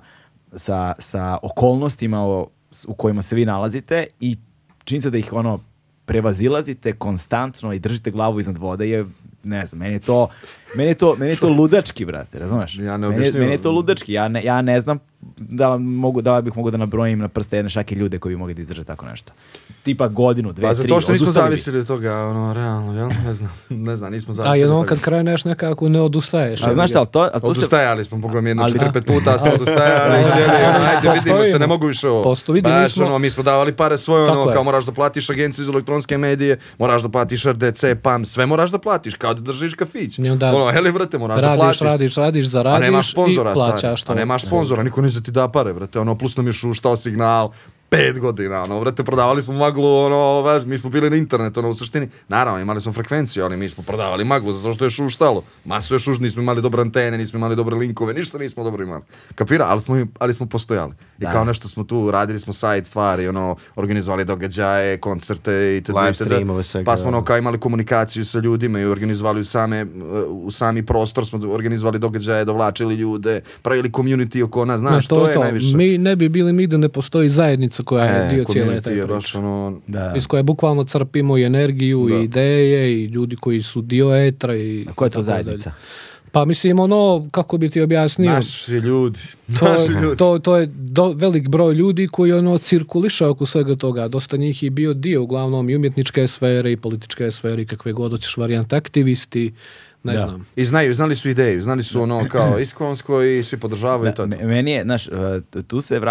sa okolnostima u kojima se vi nalazite i činjenica da ih ono prevazilazite konstantno i držite glavu iznad vode je, ne znam, meni je to ludački, brate, razumeš? Ja ne meni objašnjavam. je to ludački, ja ne znam da bih mogao da nabrojim na prste jedne šake ljude koji bi mogli da izdrže tako nešto. Tipa godinu, 2, 3, Pa zato što nismo odustali bi. zavisili od toga, ono, realno, jel? Ne znam, nismo A zavisili jednom od toga. kad kreneš nekako ne odustaješ. A znaš šta, ali to se... Odustajali smo, pogledam jedno Ali- 4-5 puta smo odustajali, ajde vidimo se, ne mogu više ovo. Vidimo, Baš, mi smo davali pare svoje, Tako je. kao moraš da platiš agenciju za elektronske medije, moraš da platiš RDC, PAM, sve moraš da platiš, kao da držiš kafić. I onda Heli, brate, moraš da platiš. radiš, A zaradiš nemaš sponzora, i plaćaš to. A nemaš sponzora, niko neće ti da pare, brate, plus nam je šuštao signal 5 godina, brate, prodavali smo maglu, mi smo bili na internetu, u suštini, naravno, imali smo frekvenciju, ali mi smo prodavali maglu, zato što je šuštalo, masu je nismo imali dobre antene, nismo imali dobre linkove, ništa nismo dobro imali, kapira, ali smo postojali. I kao nešto smo tu, radili smo sajt stvari, organizovali događaje, koncerte itd. Live streamove, svega. Pa smo kao imali komunikaciju sa ljudima i organizovali u sami prostor, smo organizovali događaje, dovlačili ljude, pravili community oko nas, znaš, to je najviše. Mi ne bi bili mi da ne postoji zajednica koja je dio cijele te priče. Iz koje bukvalno crpimo i energiju i ideje i ljudi koji su dio etra. A koja je to zajednica? Pa mislim, kako bi ti objasnio... Naši ljudi. To je velik broj ljudi koji cirkuliše oko svega toga. Dosta njih je bio dio, uglavnom, i umjetničke sfere i političke sfere i kakve god hoćeš varijante, aktivisti, ne znam. I znali su ideju, znali su kao iskonsko i svi podržavaju to. Meni je, znaš, tu se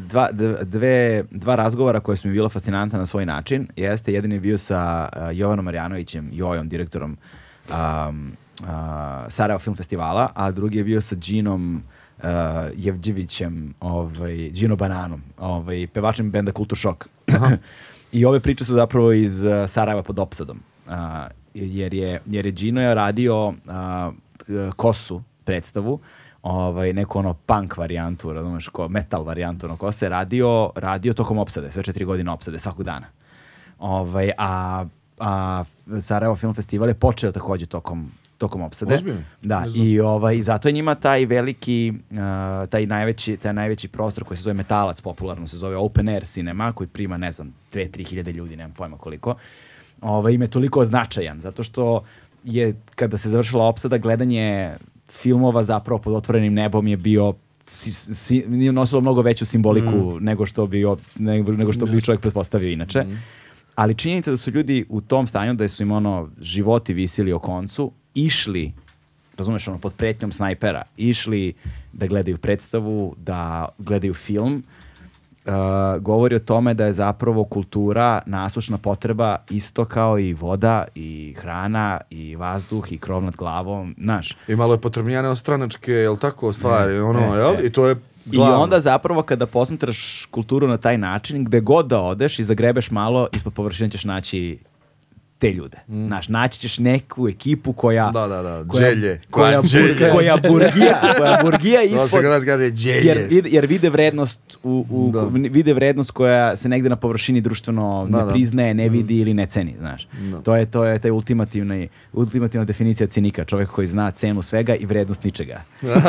dva razgovora koje su mi bilo fascinantna na svoj način. Jedan je bio sa Jovanom Marjanovićem, Jojom, direktorom Sarajevo Film Festivala, a drugi je bio sa Džinom Jevđevićem, Džino Bananom, pevačem benda Kultur Šok. I ove priče su zapravo iz Sarajeva pod opsadom. Jer je Džino radio Kosu predstavu, neku punk varijantu, razumeš, metal varijantu, Kose, radio tokom opsade, sve 4 godine opsade, svakog dana. A Sarajevo Film Festival je počeo takođe tokom opsade. Ozbiljno? Da, i zato je njima taj veliki, taj najveći prostor koji se zove Metalac, popularno se zove Open Air Cinema, koji prima, ne znam, 2-3 hiljade ljudi, nemam pojma koliko. Im je toliko značajan, zato što je, kada se završila opsada, gledanje filmova zapravo pod otvorenim nebom je bio nosilo mnogo veću simboliku nego što bi čovjek pretpostavio inače. Ali činjenica da su ljudi u tom stanju, da su im životi visili o koncu, išli, razumeš, pod pretnjom snajpera, išli da gledaju predstavu, da gledaju film, govori o tome da je zapravo kultura nasušna potreba isto kao i voda i hrana i vazduh i krov nad glavom, znaš. I malo je potrebnjane ostranačke, jel tako, stvari, i to je glavno. I onda zapravo kada posmatraš kulturu na taj način, gde god da odeš i zagrebeš malo, ispod površine ćeš naći te ljude. Znaš, naći ćeš neku ekipu koja... Dželje. Koja burgija ispod... Jer vide vrednost vide vrednost koja se negde na površini društveno ne priznaje, ne vidi ili ne ceni, znaš. To je taj ultimativna definicija cinika, čovjek koji zna cenu svega i vrednost ničega.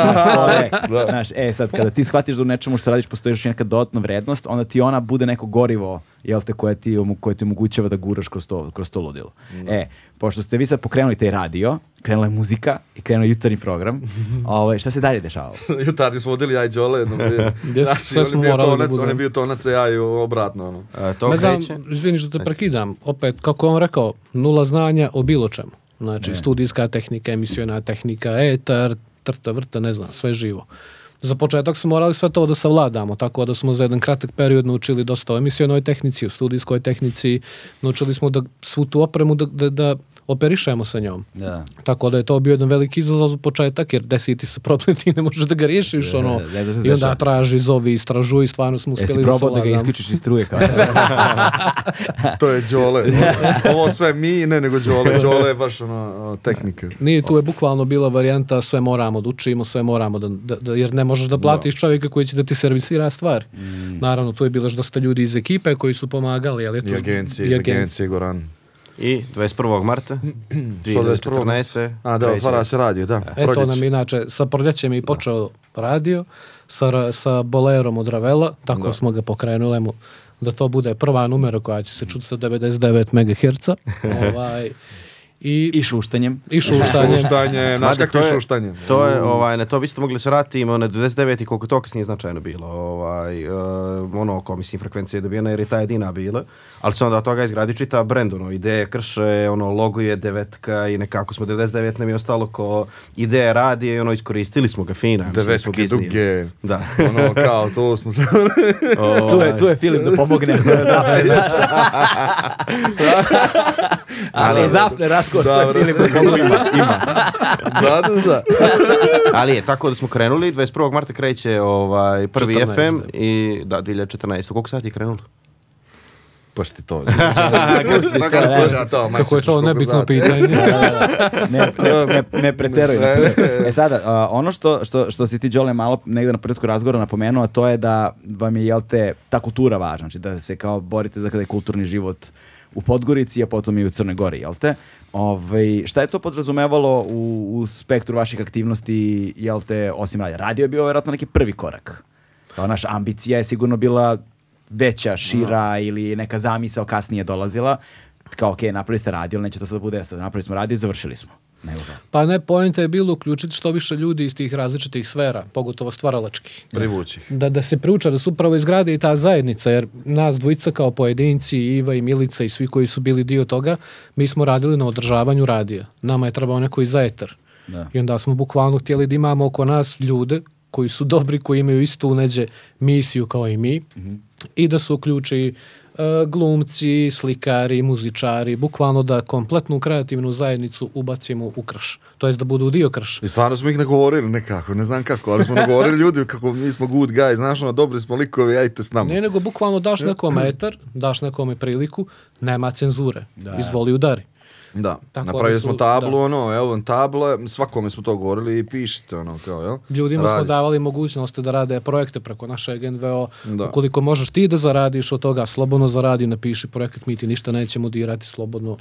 Znaš, sad, kada ti shvatiš da u nečemu što radiš postoji još neka dodatna vrednost, onda ti ona bude neko gorivo, jel te, koje ti omogućava da guraš kroz to ludilo. Pošto ste vi sad pokrenuli taj radio, krenula je muzika i krenuo jutarnji program, šta se dalje dešavalo? Jutarnji smo vodili Ajđole, on je bio tonac, ja i obratno. Ne znam, izviniš da te prekidam, opet, kako on rekao, nula znanja o bilo čemu. Znači, studijska tehnika, emisiona tehnika, etar, trta, vrta, ne znam, sve živo. Za početak smo morali sve to da savladamo, tako da smo za jedan kratak period naučili dosta o emisionoj tehnici, o studijskoj tehnici, naučili smo da svu tu opremu da operišemo sa njom. Da. Tako da je to bio jedan veliki izazov za početak, jer desi ti se problem, ti ne možeš da ga riješiš, ono, i onda traži, zovi, istražuj, i stvarno smo uspjeli Jesi probao da ga isključiš iz struje? Kao? To je Đole. Ovo sve mi, ne nego Đole. Đole je baš ono, tehnika. Nije, tu je bukvalno bila varijanta sve moramo da učimo, sve moramo jer ne možeš da platiš čovjeka koji će da ti servisira stvari. Naravno, tu je bilo još dosta ljudi iz ekipe koji su pomagali. Ali I agencije, Goran. I 21. marta 2014. Da, otvara se radio, da. To nam inače, sa proljećem je i počeo radio, sa Bolerom od Ravela, tako smo ga pokrenuli da to bude prva numera koja će se čuti sa 99 MHz. I šuštanjem. Znaš kako je šuštanje? To je, na to bi ste mogli se raditi, ima na 99 i koliko to kasnije značajno bilo. Ono, ko mislim, frekvencija je dobijena jer je ta jedina bila, ali se onda od toga izgradi čita brand, ono, ideje krše, ono, logo je devetka i nekako smo 99 nam je ostalo ko ideje radije i ono, iskoristili smo ga fina. Devetke duge. Da. Ono, kao, to smo se... Tu je Filip da pomogne. Ali zapne raskor, to je Filip da pomogne. Ima. Da. Ali je, tako da smo krenuli, 21. marta kreće prvi 14. FM i da, 2014. Koliko sati je krenulo? Baš ti to. Kako je to nebitno pitanje. Ne preteruj. Sada, ono što si ti, Đole, malo negdje na početku razgovora napomenuo, a to je da vam je, jel te, ta kultura važna, znači da se kao borite za kada je kulturni život u Podgorici, a potom i u Crnoj Gori, jel te? Šta je to podrazumevalo u spektru vaših aktivnosti, jel te, osim radija? Radio je bio vjerojatno neki prvi korak. Kao naša ambicija je sigurno bila veća, šira ili neka zamisao kasnije dolazila. Kao, ok, napravili ste radio, ali neće to sad bude, sad napravili smo radio i završili smo. Pa ne, poenta je bilo uključiti što više ljudi iz tih različitih sfera, pogotovo stvaralačkih. Privući. Da se priuča, da se upravo izgradi i ta zajednica, jer nas dvojica kao pojedinci, Iva i Milica i svi koji su bili dio toga, mi smo radili na održavanju radija. Nama je trebao neko i za eter. I onda smo bukvalno htjeli da imamo oko nas ljude koji su dobri, koji imaju istu neđe misiju kao i mi, i da se uključi glumci, slikari, muzičari, bukvalno da kompletnu kreativnu zajednicu ubacimo u Krš. To jest da budu dio Krš. I stvarno smo ih nagovorili nekako, ne znam kako, ali smo nagovorili ljudi kako mi smo good guys, znaš, ono, dobri smo likovi, ajte s nama. Ne, nego bukvalno daš nekom etar, daš nekome priliku, nema cenzure. Izvoli udari. Da, napravili smo tablu, ono, evo vam tabla, svakome smo to govorili i pišite, ono, kao, jel? Ljudima smo davali mogućnost da rade projekte preko našeg NVO, ukoliko možeš ti da zaradiš od toga, slobodno zaradi, napiši projekat, mi ti ništa nećemo dirati, slobodno.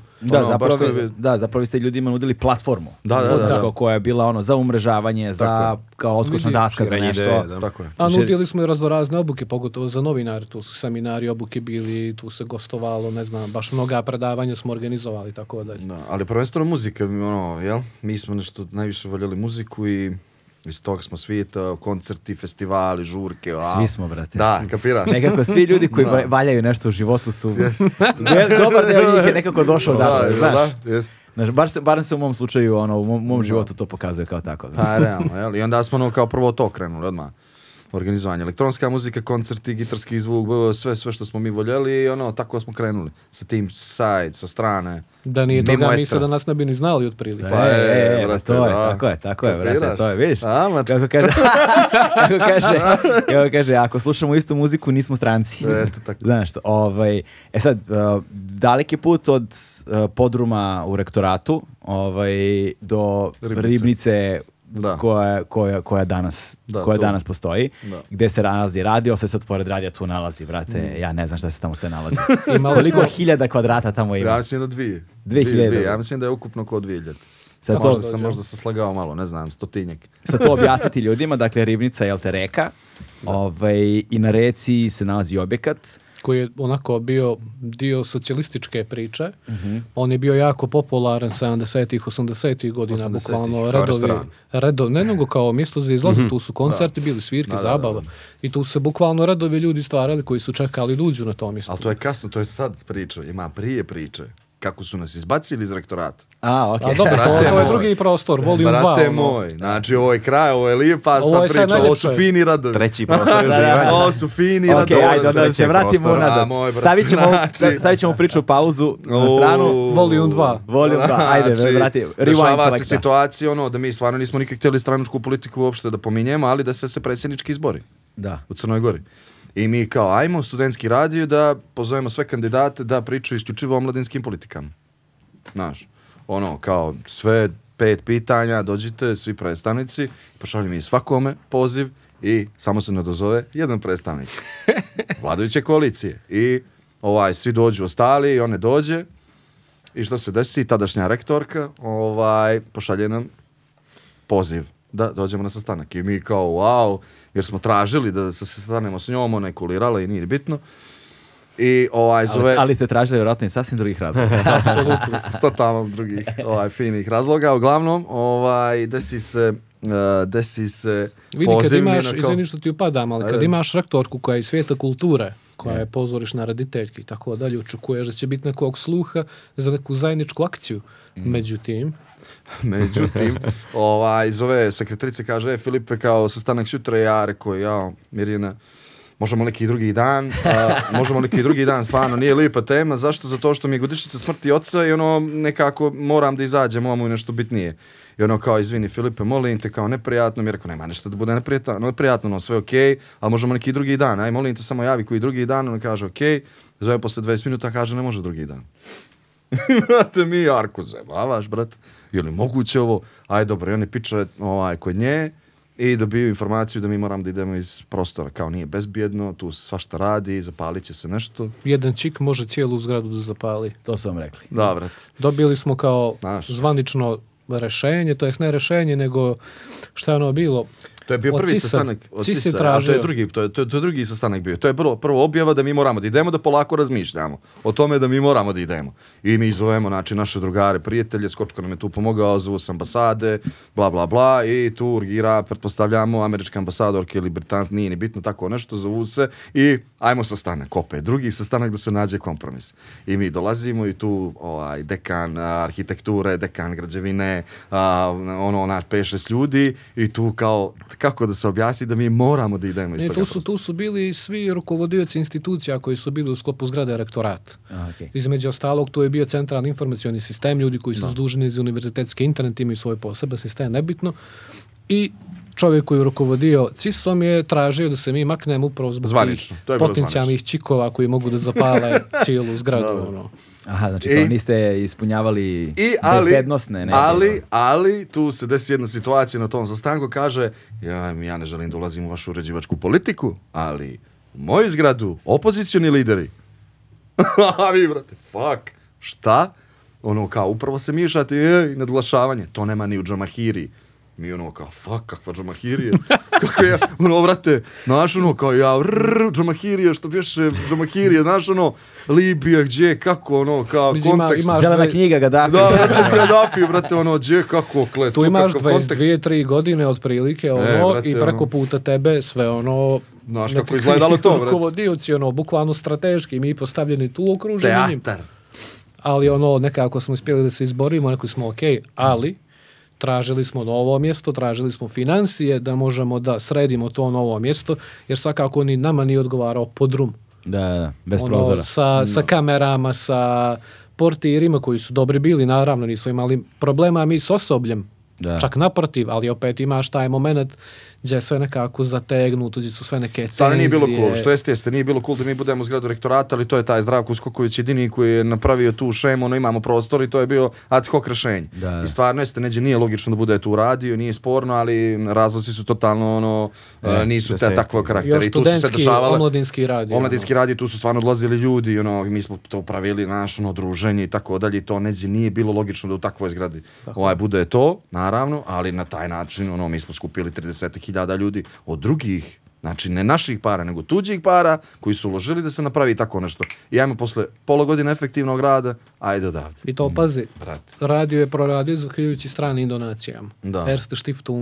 Zapravo ste ljudima nudili platformu. Da. Koja je bila ono za umrežavanje, za kao odskočna daska za nešto. A nudili smo i raznorazne obuke, pogotovo za novinari, tu su seminari, obuke bili, tu se gostovalo, ne znam, baš mnoga predavanja smo organizovali, tako da. Da, ali prvenstveno muzika, ono, jel? Mi smo nešto najviše voljeli muziku i iz toga smo svijeta, koncerti, festivali, žurke. Svi smo, brate. Da, kapiraš. Nekako svi ljudi koji valjaju nešto u životu su... Dobar deo njih je nekako došao odatle, znaš. Barem se u mom slučaju, ono, u mom životu to pokazuje kao tako. Pa, realno, jel? I onda smo ono kao prvo to krenuli odmah. Organizovanje elektronska muzika, koncerti, gitarski zvuk, sve što smo mi voljeli i ono, tako smo krenuli. Sa tim side, sa strane. Da nije toga, mi se da nas ne bi ni znali otprilike. Tako je, brate, to je, vidiš? Kako kaže, ako slušamo istu muziku, nismo stranci. Znaš što, sad, dalek je put od podruma u rektoratu, do Ribnice, koja danas postoji, gdje se nalazi radio, se sad pored radija tu nalazi, brate, ja ne znam šta se tamo sve nalazi. Koliko 1000 kvadrata tamo ima? Ja mislim da 2000. Ja mislim da je ukupno oko 2000. Možda sam slagao malo, ne znam, 100-tinjak. Sad to objasniti ljudima, dakle Ribnica je reka, i na reci se nalazi objekat, koji je onako bio dio socijalističke priče. On je bio jako popularan 70-ih, 80-ih godina, bukvalno redovi, ne nego kao mjesto za izlazak, tu su koncerti, bili svirke, zabava. I tu se bukvalno redovi ljudi stvarali koji su čekali da uđu na to mjesto. Ali to je kasno, to je sad priča, ima prije priče. kako su nas izbacili iz rektorata. A, okej. A dobro, to je moj. drugi prostor, volim 2. Brate moj, znači ovo je kraj, ovo je lijepa Ovo sad je sad priča, ovo su najljepše. fini radovi. Treći prostor je Da, da. uživanje. Ovo su fini Ok, radovi. ajde, onda da se trećeg vratimo prostora. nazad. A, moj brat, Stavit ćemo priču pauzu na stranu. Volume 2. Volume 2, ajde, vrati, rewind Dešava se selekta. situacija ono da mi stvarno nismo nikak htjeli stranačku politiku uopšte da pominjemo, ali da se predsjednički izbori Da. u Crnoj Gori. I mi kao, ajmo studentski radio da pozovemo sve kandidate da pričaju isključivo o omladinskim politikama. Znaš, ono, kao sve 5 pitanja, dođite, svi predstavnici, pošalju mi svakome poziv i samo se ne dozove jedan predstavnik vladajuće koalicije. I svi dođu ostali i on ne dođe. I što se desi, tadašnja rektorka pošalje nam poziv da dođemo na sastanak. I mi kao, wow, jer smo tražili da se sastanemo s njom, ona je kulirala i nije bitno. I Ali ste tražili vjerojatno i sasvim drugih razloga. Apsolutno. s totalno drugih finih razloga. Uglavnom, desi se Vidi, kad poziv. imaš, mi na izvini što ti upadam, ali kad imaš rektorku koja je iz svijeta kulture, koja je pozorišna rediteljka i tako dalje, očekuješ da će biti nekog sluha za neku zajedničku akciju. Međutim, zove sekretarice, kaže, Filipe, kao sastanak sutra, ja rekao, Mirjana, možemo neki drugi dan, stvarno nije lijepa tema, zašto? Zato što mi je godišnjica smrti oca i nekako moram da izađem, ovo mu je nešto bitnije. I kao, izvini Filipe, molim te, kao neprijatno, mi je rekao, nema nešto da bude neprijatno, sve okej, ali možemo neki drugi dan, aj molim te, samo javi koji drugi dan, on kaže okej, zovem posle 20 minuta, kaže ne može drugi dan. Brate, mi Jarko zebavaš, brate, je li moguće ovo? Aj dobro, i oni piče kod nje i dobiju informaciju da mi moramo da idemo iz prostora, kao nije bezbjedno, tu svašta radi, zapalit će se nešto. jedan čik može cijelu zgradu da zapali. To su vam rekli. Da, brate. Dobili smo kao Znaš. zvanično rešenje, to jest ne rešenje, nego šta je ono bilo? To je bio Od prvi CIS-a. sastanak od CIS je CIS-a, a tražio. to je drugi sastanak bio. To je prvo objava da mi moramo da idemo, da polako razmišljamo o tome da mi moramo da idemo. I mi zovemo naše drugare, prijatelje, Skočko nam je tu pomogao, zovu s ambasade, bla bla bla, i tu urgira, pretpostavljamo, američka ambasadorka ili britanska, nije ni bitno, tako nešto, zovu se i ajmo sastanak, opet. Drugi sastanak da se nađe kompromis. I mi dolazimo i tu dekan arhitekture, dekan građevine, naš 5-6 ljudi i tu kao kako da se objasni da mi moramo da idemo iz toga prostora. Tu su bili svi rukovodioci institucija koji su bili u sklopu zgrade rektorata. Okay. Između ostalog, tu je bio centralni informacioni sistem, ljudi koji su zaduženi za univerzitetski internet, imaju svoj poseban sistem, nebitno. I čovjek koji je rukovodio CIS-om je tražio da se mi maknemo upravo zbog tih potencijalnih čikova koji mogu da zapale cijelu zgradu. Aha, znači to niste ispunjavali bezbednostne neke. Ali tu se desi jedna situacija na tom sastanku, kaže ja ne želim da ulazim u vašu uređivačku politiku, ali u moju zgradu opozicioni lideri. A vi, brate, fuck, šta? Kao upravo se miješate i nadglašavanje. To nema ni u Džamahiri. Mi kao, fuck, kakva Džamahirija. Kako je, brate, znaš, kao Džamahirija, što pješe Džamahirija, znaš, Libija, gdje, kako, kao, kontekst. Zelena knjiga Gaddafi. Da, brate, Gaddafi, brate, gdje, kako, klet. Tu imaš 22-3 godine otprilike, brate, i preko puta tebe sve, znaš, kako izgledalo to, brate. Rukovodioci, bukvalno strateški, mi postavljeni tu okruženi. Teatar. Ali, nekako smo uspjeli da se izborimo, neko smo okej, ali tražili smo novo mjesto, tražili smo financije da možemo da sredimo to novo mjesto, jer svakako ni nama nije odgovarao podrum. Da, bez prozora. Sa kamerama, sa portirima koji su dobri bili, naravno nismo imali problema mi s osobljem, čak naprotiv, ali opet imaš taj moment gdje je sve nekako zategnuto, gdje su sve neke tenzije. Stvarno nije bilo cool, što jeste, nije bilo cool da mi budemo u zgradu rektorata, ali to je taj Zdravko Uskoković jedini koji je napravio tu šemu, imamo prostor i to je bio ad hoc rešenje. Da. I stvarno jeste, nije logično da bude tu radio, nije sporno, ali razlozi su totalno, nisu te takvog karaktera. Još studentski, omladinski radio. Omladinski radio, tu su stvarno odlazili ljudi, mi smo to pravili, druženje i tako dalje, to nije bilo logično da u takvoj zgradi bude to, naravno, ali na taj način, mi smo skupili 30.000 ljudi od drugih, znači ne naših para, nego tuđih para, koji su uložili da se napravi tako nešto. I ajmo posle pola godine efektivnog rada, ajde odavde. I to pazi, radio je proradio zahvaljujući stranim donacijama. Erste Stiftung,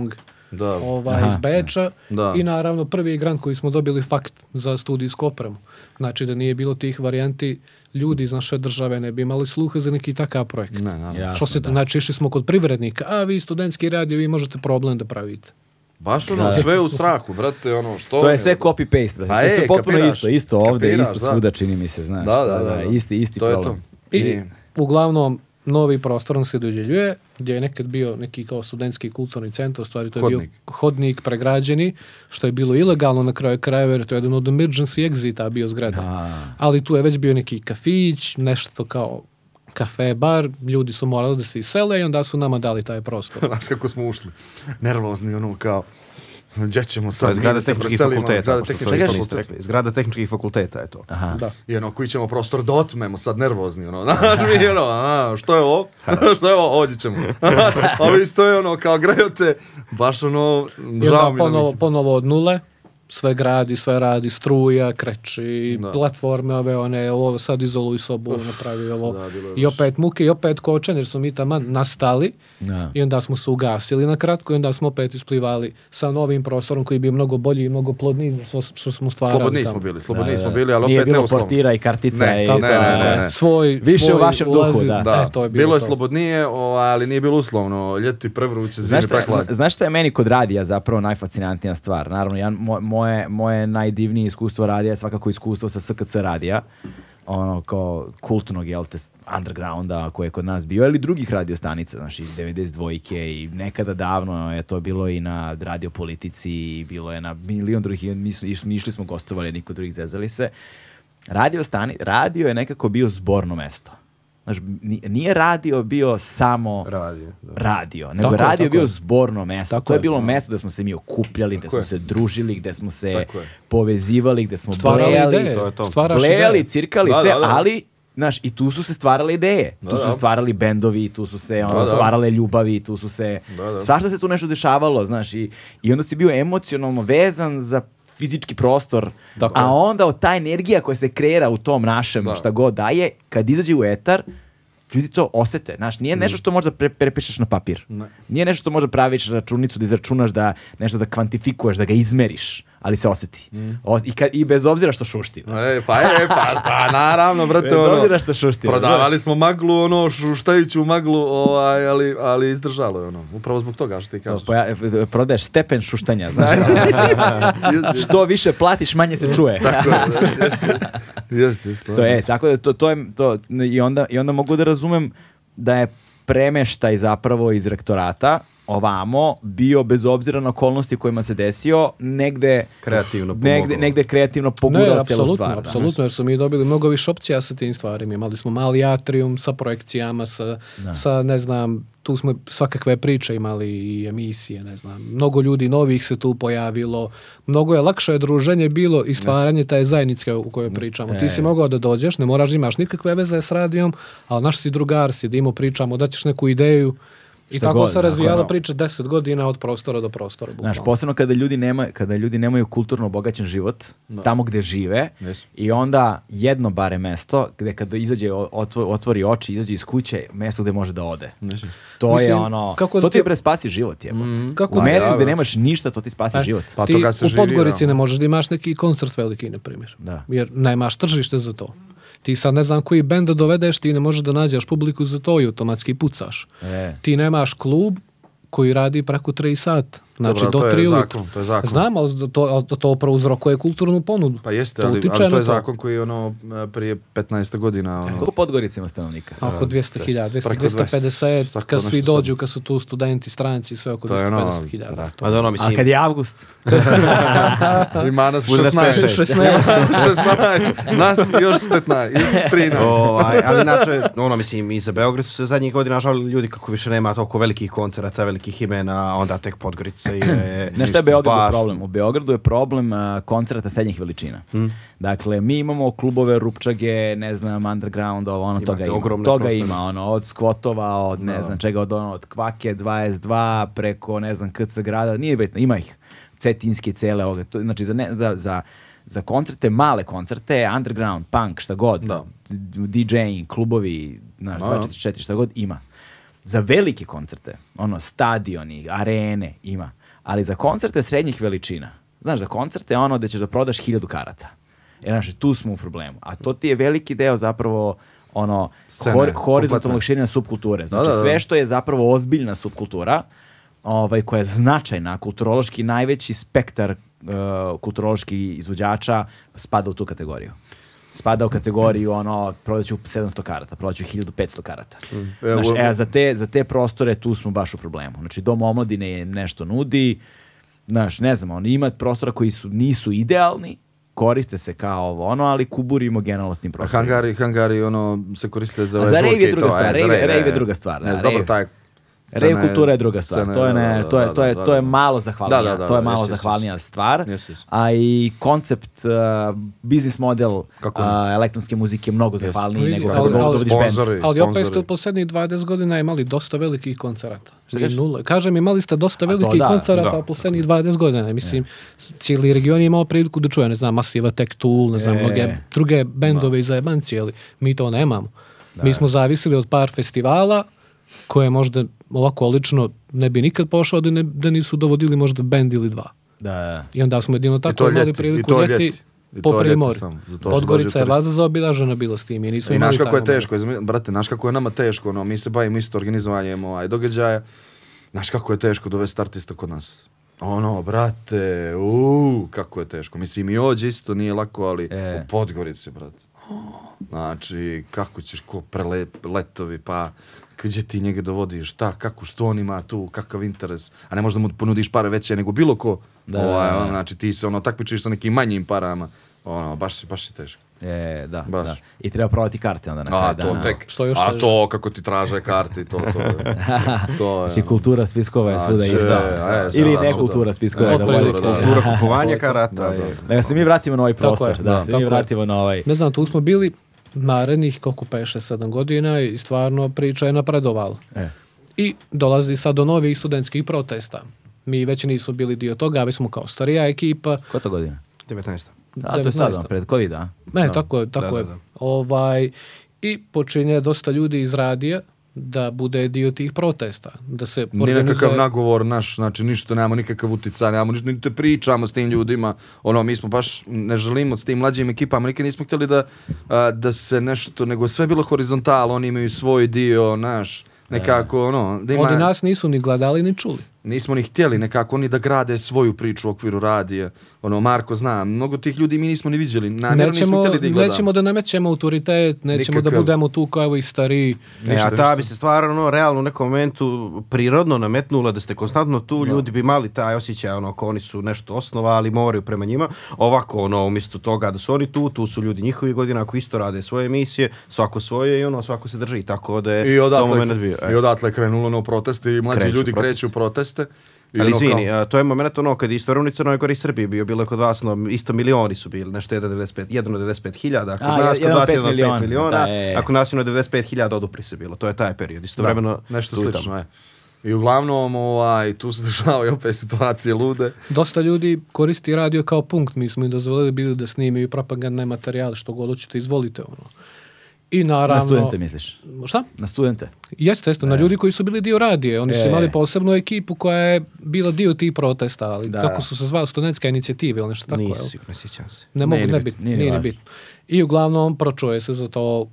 Da. iz Beča Da. i naravno prvi grant koji smo dobili fakt za studijsku opremu. Znači da nije bilo tih varijanti, ljudi iz naše države ne bi imali sluha za neki takav projekt. Ne, naravno. Jasno, da. Znači išli smo kod privrednika, a vi studentski radio, vi možete problem da pravite. Baš ono, sve u strahu, brate, ono, što... To je sve copy-paste, brate. Pa To je sve potpuno kapiraš. isto ovde, Kapiraš, isto da. svuda, čini mi se, znaš. Da. Isti To je problem. to. I uglavnom, novi prostor nam se dodjeljuje, gdje je nekad bio neki kao studentski kulturni centar, u stvari to je bio hodnik pregrađeni, što je bilo ilegalno na kraju krajeva, jer to je jedan od emergency exita bio zgrada. Ali tu je već bio neki kafić, nešto kao kafe, bar, ljudi su morali da se isele i onda su nama dali taj prostor. Znaš kako smo ušli, nervozni, ono, kao, gdje ćemo sad, Zgrada tehničkih fakulteta. Zgrada tehničkih fakulteta je to. Da. I ono, koji ćemo prostor da otmemo, sad nervozni, ono, znaš mi, ono, što je ovo? Što je ovo? Ođi ćemo. A vi stoje, ono, kao grejote, baš ono, žao mi ponovo od nule, sve gradi, sve radi, struja, kreći, platforme ove, ovo sad izoluj sobu, napravi ovo. I opet muke, i opet kočen, jer smo mi tamo nastali i onda smo se ugasili na kratko i onda smo opet isplivali sa novim prostorom koji je bio mnogo bolji i mnogo plodniji za svo što smo stvarali. Slobodniji smo bili, ali nije opet bilo neuslovno. portira i kartica. Ne. Više u vašem duhu, Da. To je bilo je slobodnije, ali nije bilo uslovno. Ljeti prevruće, zimi prekladno. Znaš šta je meni kod radija zapravo najfascinantnija stvar? Naravno, moje najdivnije iskustvo radija je svakako iskustvo sa SKC radija, ono kao kulturnog, jel te, undergrounda koji je kod nas bio, ili drugih radiostanica, znači 92-ke i nekada davno je to bilo i na Radio Politici i bilo je na milion drugih, mi išli smo gostovali, niko drugih zezali se. Radio je nekako bio zborno mesto. Znaš, nije radio bio samo radio, nego tako radio je bio zborno mesto. To je bilo mesto gde smo se mi okupljali, gde smo se družili, gde smo se povezivali, gde smo blejali, cirkali, sve, ali znaš, i tu su se stvarale ideje, tu su se stvarali bendovi, tu su se stvarale ljubavi, tu su se, svašta se tu nešto dešavalo, znaš, i onda si bio emocionalno vezan za fizički prostor, a onda ta energija koja se kreira u tom našem šta god daje, kad izađe u etar, ljudi to osete, znaš, nije nešto što možda prepišeš na papir. Nije nešto što možda praviš računicu da izračunaš, da nešto da kvantifikuješ, da ga izmeriš, ali se oseti. I bez obzira što šušti. Pa naravno, brate, bez obzira što šušti. Prodavali smo maglu, ono, šuštajuću maglu, ali izdržalo je, ono, upravo zbog toga što ti kažeš. Prodaješ stepen šuštanja, znaš. Što više platiš, manje se čuje. Tako je, tako da to je to, i onda mogu da razumem da je premeštaj zapravo iz rektorata ovamo bio, bez obzira na okolnosti kojima se desio, negde kreativno pogurao cijelu stvar. Apsolutno, jer su mi dobili mnogo više opcija sa tim stvarima. Imali smo mali atrium sa projekcijama, sa ne znam, tu smo svakakve priče imali i emisije, ne znam. Mnogo ljudi novih se tu pojavilo. Mnogo je lakše druženje bilo i stvaranje taj zajednice u kojoj pričamo. Ti si mogao da dođeš, ne moraš da imaš nikakve veze s radijom, ali naš si drugar si, da pričamo, da ćeš neku ideju. I tako se razvijala priča 10 godina od prostora do prostora. Znaš, posebno kada ljudi nemaju kulturno obogaćen život, tamo gde žive, i onda jedno bare mesto, gde kada izađe, otvori oči, izađe iz kuće, mesto gde može da ode. To je ono, to ti je spasi život. U mestu gde nemaš ništa, to ti spasi život. Ti u Podgorici ne možeš da imaš neki koncert veliki, na primjer. Jer nemaš tržište za to. Ti sad ne znam koji bend da dovedeš, ti ne možeš da nađeš publiku za to i automatski pucaš. Ti nemaš klub koji radi preko 3 sata. Znači, dobro, do 3 ujutru. To je zakon. Znam, ali to prouzrokuje kulturnu ponudu. Pa jeste, ali to je zakon koji je prije 15 godina. Koliko Podgorica ima stanovnika? Oko 200.000, 250, kad svi dođu, kad su tu studenti, stranci, sve oko 250.000. A kad je avgust? Ima nas 16. Nas još 15, 13. Ali inače, mislim, i za Beograd su se zadnjih godina žalili ljudi kako više nema toliko velikih koncerata, velikih imena, onda tek Podgorica je... Nešto je Beogradu problem? U Beogradu je problem koncerata srednjih veličina. Dakle, mi imamo klubove, rupčage, ne znam, underground, toga ima, od skvotova, od ne znam čega, od Kvake 22, preko, ne znam, KC grada, nije bitno, ima ih, cetinske cele, znači za koncerte, male koncerte, underground, punk, šta god, DJ-ing, klubovi, 244, šta god, ima. Za velike koncerte, stadioni, arene, ima. ali za koncerte srednjih veličina, znaš, za koncerte je ono gde ćeš da prodaš 1000 karata. Znači, tu smo u problemu. A to ti je veliki deo zapravo ono horizontalnog širenja subkulture. Znači, sve što je zapravo ozbiljna subkultura, koja je značajna, kulturološki najveći spektar kulturoloških izvođača spada u tu kategoriju. Spada u kategoriju prodaću 700 karata, prodaću 1500 karata. Znaš, za te prostore tu smo baš u problemu. Znači, Dom omladine je nešto nudi, znaš, ne znam, ima prostora koji nisu idealni, koriste se kao ali kuburimo generalno s tim prostorima. Hangari se koriste za... Za rave je druga stvar, rave je druga stvar. Dobro, taj... Rave kultura je druga stvar, to je malo zahvalnija, to je malo zahvalnija stvar, a i koncept, biznis model elektronske muzike je mnogo zahvalniji nego kada dovodiš band. Ali opet ste u posljednjih 20 godina imali dosta velikih koncerata. Kažem, imali ste dosta velikih koncerata u posljednjih 20 godina. Mislim, cijeli region je imao priliku da čuje, ne znam, Massive Attack, Tool, ne znam, mnoge druge bendove i zajebanci, ali mi to nemamo. Mi smo zavisili od par festivala koje možda ovako lično ne bi nikad pošao da nisu dovodili možda bend ili dva. I onda smo jedino tako imali priliku ljeti po Primorju. Podgorica je vas zaobilažena bila s tim. I znaš kako je teško, brate, znaš kako je nama teško, mi se bavimo isto organizovanjem događaja, znaš kako je teško dovesti artista kod nas. Brate, kako je teško. Mislim, i ođe isto nije lako, ali u Podgorici, brate. Znači, kako ćeš, letovi, pa gdje ti njega dovodiš, što on ima tu, kakav interes, a ne možda mu ponudiš pare veće nego bilo ko. Znači, ti se takmičiš sa nekim manjim parama, baš je teško. Da. I treba prodati karte onda na kraju dana. To kako ti traže karte i to. Znači, kultura spiskova je svuda ista. Ili ne kultura spiskova. Kultura kupovanja karata. Da se mi vratimo na ovaj prostor. Ne znam, tu smo bili narednih, koliko 5-7 godina i stvarno priča je napredovala. I dolazi sad do novih studentskih protesta. Mi već nismo bili dio toga, već smo kao starija ekipa. Koja to godina? 19. Da, to je sad, pred COVID-a. Tako je. I počinje dosta ljudi iz radija da bude dio tih protesta. Da se nije nekakav nagovor naš, znači ništa, nemamo nikakav uticaj, nemamo ništa, niti pričamo s tim ljudima, mi smo baš, ne želimo s tim mlađim ekipama, nikad nismo htjeli da se nešto, nego sve bilo horizontalno, oni imaju svoj dio, naš, nekako, da ima... Oni nas nisu ni gledali, ni čuli. Nismo ni htjeli nekako oni da grade svoju priču u okviru radija. Marko zna, mnogo tih ljudi mi nismo ni viđeli. Nećemo da namećemo autoritet, nećemo da budemo tu kao evo i stariji. A ta bi se stvarno realno u nekom momentu prirodno nametnula da ste konstantno tu, ljudi bi imali taj osjećaj kao oni su nešto osnovali, moraju prema njima. Ovako, umjesto toga da su oni tu su ljudi njihovi godina, ako isto rade svoje emisije, svako svoje i svako se drži. Tako da je to moment bio. I odatle krenulo proteste i mlađi ljudi kreću proteste. Ali izvini, to je moment kad je istovremeno Crnoj Gori i Srbiji bilo je kod vas, isto milioni su bili, nešto 1,95 kod nas 1,5 miliona, ako nas 1,95 odupri se bilo, to je taj period, istovremeno nešto slično, I uglavnom, tu se dešavaju opet situacije lude. Dosta ljudi koristi radio kao punkt, mi smo im dozvolili bili da snimaju propagandne materijale, što god hoćete, izvolite I naravno... Na studente misliš? Šta? Na studente? Jeste, na ljudi koji su bili dio radije. Oni su imali posebnu ekipu koja je bila dio tih protesta, ali kako su se zvali, studentska inicijativa ili nešto tako. Nisu sigurno, sjećam se. Nije ni bitno. I uglavnom pročuje se za to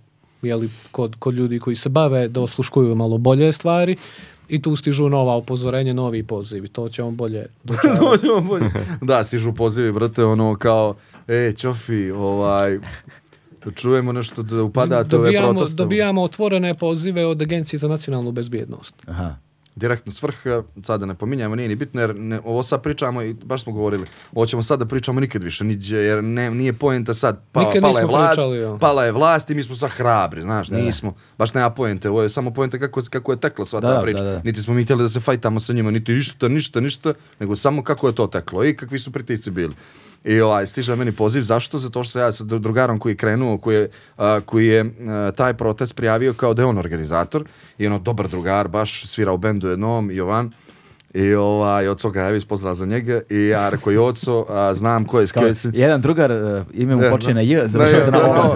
kod ljudi koji se bave da osluškuju malo bolje stvari i tu stižu nova upozorenja, novi pozivi. To ćemo bolje dočarati. Da, stižu pozivi, brate, kao Ćofi, čujemo nešto da upadate ove proteste. Dobijamo otvorene pozive od Agencije za nacionalnu bezbjednost. Direktno svrh, sad da ne pominjamo, nije ni bitno, jer ovo sad pričamo i baš smo govorili, ovo ćemo sad da pričamo nikad više, jer nije poenta sad, pala je vlast i mi smo sad hrabri, znaš, nismo, baš nema poente, ovo je samo poenta kako je tekla sva ta priča, niti smo mi htjeli da se fajtamo sa njima, niti ništa, nego samo kako je to teklo i kakvi su pritisci bili. I stiže meni poziv, zašto? Zato što ja sa drugarom koji je krenuo, koji je taj protest prijavio kao da je on organizator i dobar drugar, baš svira u bendu jednom, Jovan, I oco ga javi, pozdrav za njega. I ja rekao, Joco, znam ko je s kojim si. Jedan drugar, ime mu počne na J, završao se na O.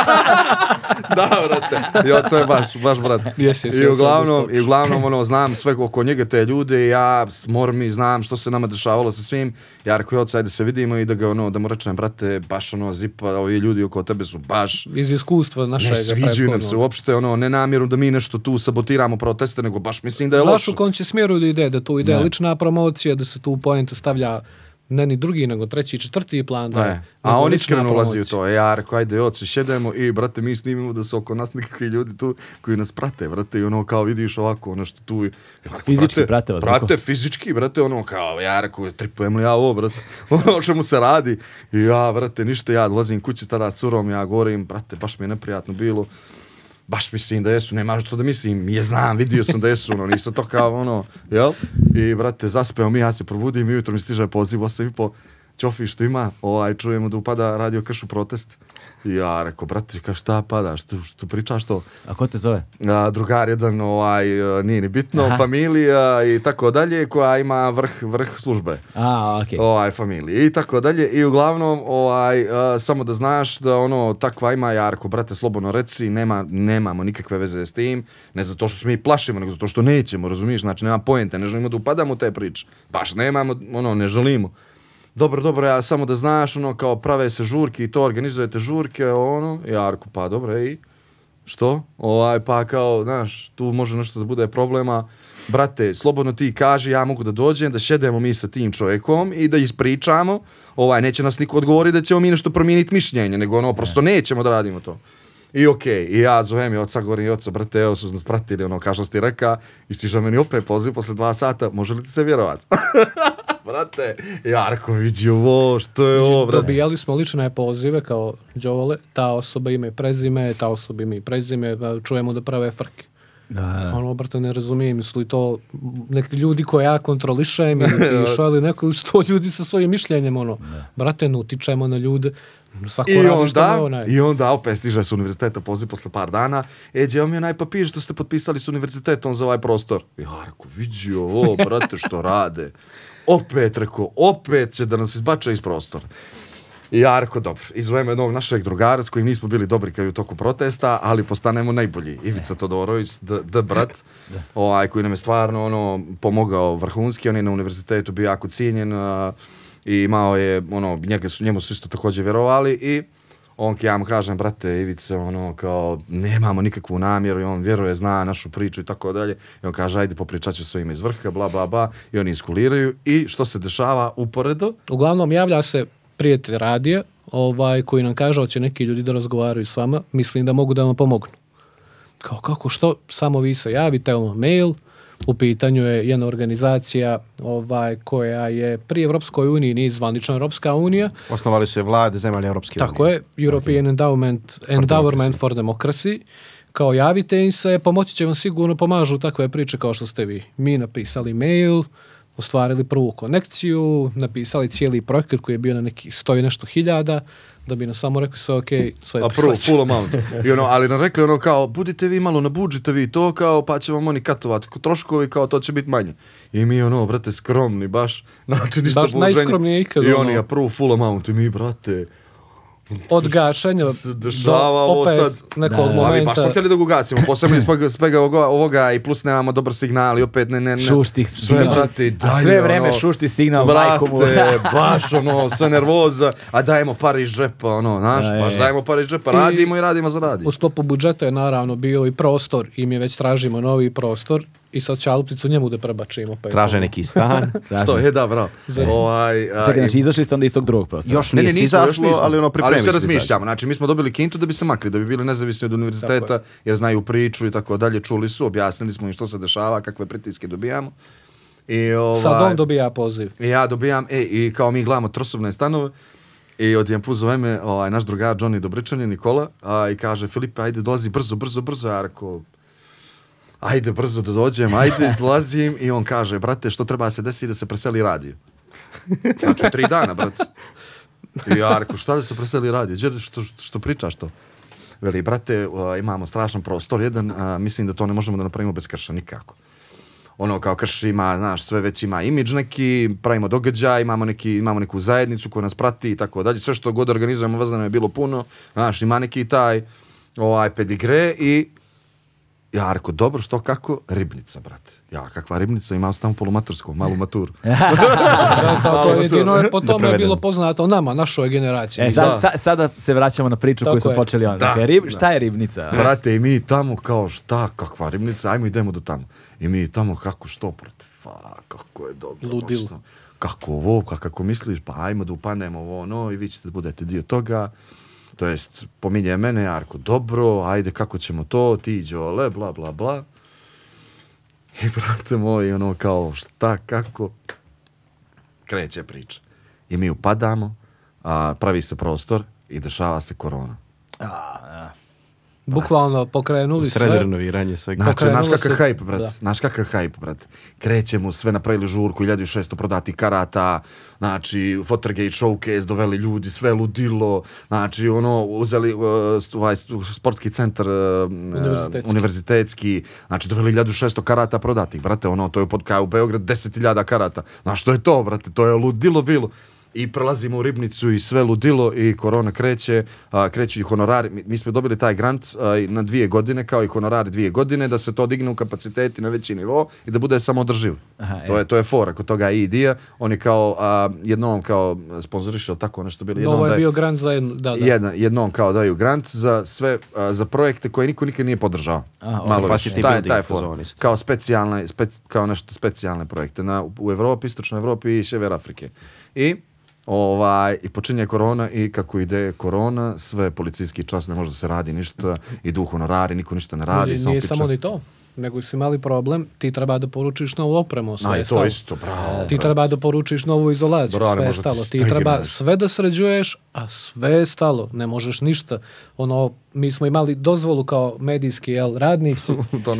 Da, brate, Joco je baš brat. I uglavnom, ono, znam sve oko njega, te ljude, ja mormi, znam što se nama dešavalo sa svim. Ja rekao, Joco, ajde se vidimo i da ga, ono, da mu rečem, brate, baš, ono, zipa, ovi ljudi oko tebe su baš... Iz iskustva našega. Ne sviđaju nam se uopšte, ono, ne namjeru da mi nešto tu sabotiramo proteste, nego baš mislim da je lošo. Znaš u kom će smjeru da ide, da tu ide lična promocija, da se tu poenta stavlja ne ni drugi, nego treći i četvrti plan. A on iskreno ulazi u to. Ja rekao, ajde, Joci, šedemo i, brate, mi snimimo da su oko nas nekakvi ljudi tu koji nas prate, brate, i ono, kao vidiš ovako, ono što tu... Fizički prate vas. Brate, fizički, brate, ono, kao, ja rekao, tripujem li ja ovo, brate, ono o čemu se radi. I ja, brate, ništa, ja dolazim kući tada s curom, ja govorim, brate, baš mi je neprijatno bilo. Baš mislim da jesu, nema što da mislim, je znam, vidio sam da jesu, ono, nisam to kao, ono, jel? I, brate, zaspeo mi, ja se probudim i ujutro mi stiže poziv, 8:30, Ćofi, što ima, čujemo da upada Radio Krš u protest. I ja rekao, brate, šta pada, što pričaš to? A ko te zove? Drugar jedan, nije ni bitno, familija i tako dalje, koja ima vrh službe. Okej. Familije i tako dalje. I uglavnom, samo da znaš da ono, takva ima, ja rekao, brate, slobodno reci, nemamo nikakve veze s tim, ne zato što se mi plašimo, nego zato što nećemo, razumiješ, znači nema poente, ne želimo da upadamo u te priče. Baš nemamo, ne želimo. Dobro, ja samo da znaš, ono, kao prave se žurke i to, organizujete žurke, ono, ja rekao, pa dobro, i što? Pa kao, znaš, tu može nešto da bude problema, brate, slobodno ti kaži, ja mogu da dođem, da šedemo mi sa tim čovjekom i da ispričamo, neće nas niko odgovoriti da ćemo mi nešto promijeniti mišljenje, nego ono, prosto nećemo da radimo to. I okej, i ja zovem i oca, govorim i oca, brate, evo su nas pratili, ono, kao što ti reka, i stiže meni opet poziv posle 2 sata, može li ti se vjerovati? Brate, ja rekao, vidi ovo, što je ovo, brate? Dobijali smo lične pozive kao Đovole, ta osoba ima i prezime, ta osoba ima i prezime, čujemo da prave frke. Da. Ono, brate, ne razumijem, misli to neki ljudi koje ja kontrolišem ili pišu, ali neko što ljudi sa svojim mišljenjem, ono, brate, ne utičemo na ljude. I onda opet stiže s univerziteta poziv posle par dana, evo mi je onaj papir što ste potpisali s univerzitetom za ovaj prostor. Ja rekao, vidi ovo, brate, što rade. Opet će da nas izbače iz prostora. I ja rekao, dobro, izvojemo jednog našeg drugara s kojim nismo bili dobri kao u toku protesta, ali postanemo najbolji. Ivica Todorović, brat, koji nam je stvarno pomogao vrhunski, on je na univerzitetu bio jako cijenjen i imao je, njemu su isto također vjerovali i ja mu kažem, brate, Ivice, kao, nemamo nikakvu namjeru i on vjeruje, zna našu priču i tako dalje. I on kaže, ajde, popričat ću svojima iz vrha, bla, bla, bla, i oni iskuliraju. I što se dešava uporedo? Uglavnom, javlja se prijatelj radija, koji nam kaže, hoće neki ljudi da razgovaraju s vama, mislim da mogu da vam pomognu. Kao, kako, što? Samo vi se javite, mail, u pitanju je jedna organizacija koja je pri Evropskoj uniji, nije zvanična Evropska unija. Osnovali su je vlade zemalja Evropske unije. Tako je, European Endowment for Democracy. Kao, javite im se, pomoći će vam sigurno, pomažu takve priče kao što ste vi. Mi napisali mail, ostvarili prvu konekciju, napisali cijeli projekat koji je bio na nekih 100 i nešto hiljada, da bi nam samo rekli sve ok, sve prihvaća. Prvo, full amount. Ali nam rekli kao, budite vi malo, nabuđite vi to, kao, pa će vam oni katovati troškovi, kao, to će biti manje. I mi, brate, skromni, baš, znači ništa baš najskromnije ikad. I oni, prvo full amount, i mi, brate, od gašenja dešava ovo sad nekog momenta. Ali baš smo htjeli da ga ugasimo, posebno iz spega ovoga i plus nemamo dobar signal i opet ne. Šušti sve, brate, dalje, a sve vreme šušti signal, brate, baš sve nervoza, a dajemo par iz džepa, baš dajemo par iz džepa, radimo i radimo za radi. U sklopu budžeta je naravno bio i prostor i mi već tražimo novi prostor. I sad će Alpicu njemu da prebačimo. Traže neki stan. Što je, da, bravo. Čekaj, znači izašli ste onda iz tog drugog prostora? Još nisi izašlo, ali pripremili. Ali se razmišljamo. Znači, mi smo dobili kintu da bi se makli, da bi bili nezavisni od univerziteta, jer znaju priču i tako dalje, čuli su, objasnili smo im što se dešava, kakve pritiske dobijamo. Sad on dobija poziv. I ja dobijam, i kao mi gledamo trosobne stanove, i odjem put zove me naš drugar Johnny Dobričan je Nikola, i kaže, Filipe, ajde, dolazi brzo, ja rekao, ajde brzo da dođem, ajde dolazim i on kaže, brate, što treba se desiti da se preseli radio? Znači, 3 dana, brate. I ja rekao, šta da se preseli radio? Gdje, što pričaš to? Veli, brate, imamo strašan prostor jedan, mislim da to ne možemo da napravimo bez Krša, nikako. ono kao Krš ima, znaš, sve već ima imidž neki, pravimo događaj, imamo neku zajednicu koja nas prati i tako dalje. Sve što god organizujemo, vas nam je bilo puno, znaš, ima neki taj pedigre i ja rekao, dobro, što kako? Ribnica, brate. Ja, kakva ribnica, imao sam tamo polumatursku, malu maturu. To jedino je po tome bilo poznato nama, našoj generaciji. Sada se vraćamo na priču koju smo počeli onda. Šta je ribnica? Brate, i mi tamo kao šta, kakva ribnica, ajmo idemo do tamo. I mi tamo kako, što, brate, kako je dobro. Ludilo. Kako ovo, kako misliš, pa ajmo da upanemo ovo, i vi ćete da budete dio toga. To jest, pominje mene, ja rekao, dobro, ajde, kako ćemo to, ti iđe ole, bla, bla, bla. I brate moj, kao, šta, kako, kreće priča. I mi upadamo, pravi se prostor i dešava se korona. Bukvalno pokrenuli sve. Sred renoviranje svega. Znači, naš kakav hype, brat. Krećemo, sve napravili žurku, 1600 prodati karata, znači, Watergate showcase, doveli ljudi, sve ludilo, znači, uzeli sportski centar univerzitetski, znači, doveli 1600 karata prodati, brate, to je kao u Beograd 10.000 karata. Znaš, što je to, brate, to je ludilo bilo. I prelazimo u ribnicu i sve ludilo i korona kreću i honorari. Mi smo dobili taj grant na 2 godine, kao i honorari 2 godine, da se to digne u kapaciteti na veći nivo i da bude samoodrživ. To je fora kod toga idea. On je kao jednom kao sponzorišao tako nešto bilo. Novo je bio grant za jednu, jednom kao daju grant za sve, za projekte koje niko nikad nije podržao. Malo taj fora. Kao kao nešto specijalne projekte u Evropi, Istočnoj Evropi i Sjever Afrike. I počinje korona i kako ide korona, sve policijski čas ne može da se radi ništa, idu honorari, niko ništa ne radi. Nije samo ni to, nego su imali problem, ti treba da poručiš novu opremu, sve je stalo. Ti treba da poručiš novu izolaciju, sve je stalo. Ti treba sve da sređuješ, a sve je stalo, ne možeš ništa. Mi smo imali dozvolu kao medijski radnici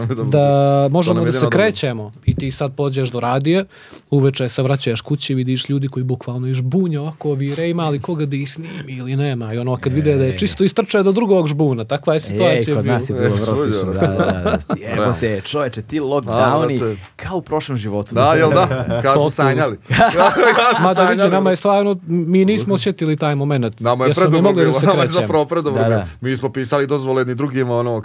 da možemo da se krećemo i ti sad pođeš do radija, uveče se vraćaš kući, vidiš ljudi koji bukvalno i žbunja ovako vire, ima li koga da ih snimi ili nema, i kad vide da je čisto istrče do drugog žbuna, takva je situacija. Kod nas je bilo vrostično, evo te čoveče, ti lockdowni kao u prošlom životu. Kao smo sanjali. Mada vidi, nama je stvarno, mi nismo osjetili taj moment. Nama je predobro bilo, nama je zapravo predobro bilo. Mi smo pisali dozvole jedni drugima,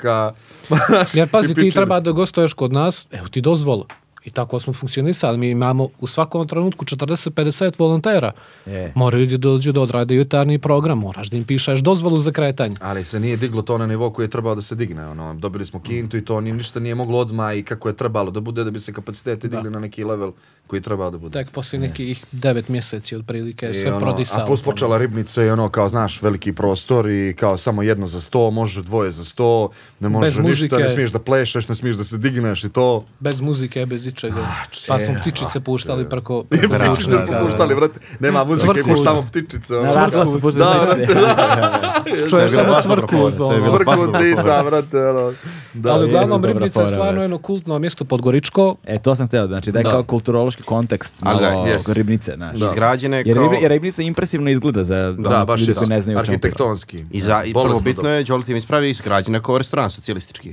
jer pazi, ti treba da gostuješ kod nas, evo ti dozvolu. I tako smo funkcionisali. Mi imamo u svakom trenutku 40-50 volontera. Moraju da dođu da odrade jutarnji program. Moraš da im pišeš dozvolu za kretanje. Ali se nije diglo to na nivo koji je trebao da se digne. Dobili smo kintu i to ništa nije moglo odmah i kako je trebalo da bude da bi se kapaciteti digli na neki level koji je trebao da bude. Tek poslije nekih 9 mjeseci otprilike sve prodisalo. A plus počela ribnica i kao znaš veliki prostor i kao samo jedno za 100, može 2 za 100, ne može ništa, ne smiješ da plešeš, ne smiješ da se digneš i to. Bez muzike, bez ičega. Pa smo ptičice puštali preko ptičice smo puštali, brate. Nema muzike, puštamo ptičice. Naravno su puštali. Čuješ samo cvrku. Cvrku ptica, brate. Ali uglavnom ribnica je stvarno jedno kultno mjesto Podgoričko. To sam teo, znači da je kao kulturološki kontekst malo ribnice. Izgrađene kao... Jer ribnica impresivno izgleda za ljudi koji ne znaju o čemu. Arhitektonski. I prvo bitno je, Đoli ti mi ispravi, izgrađena kao restoran socijalistički.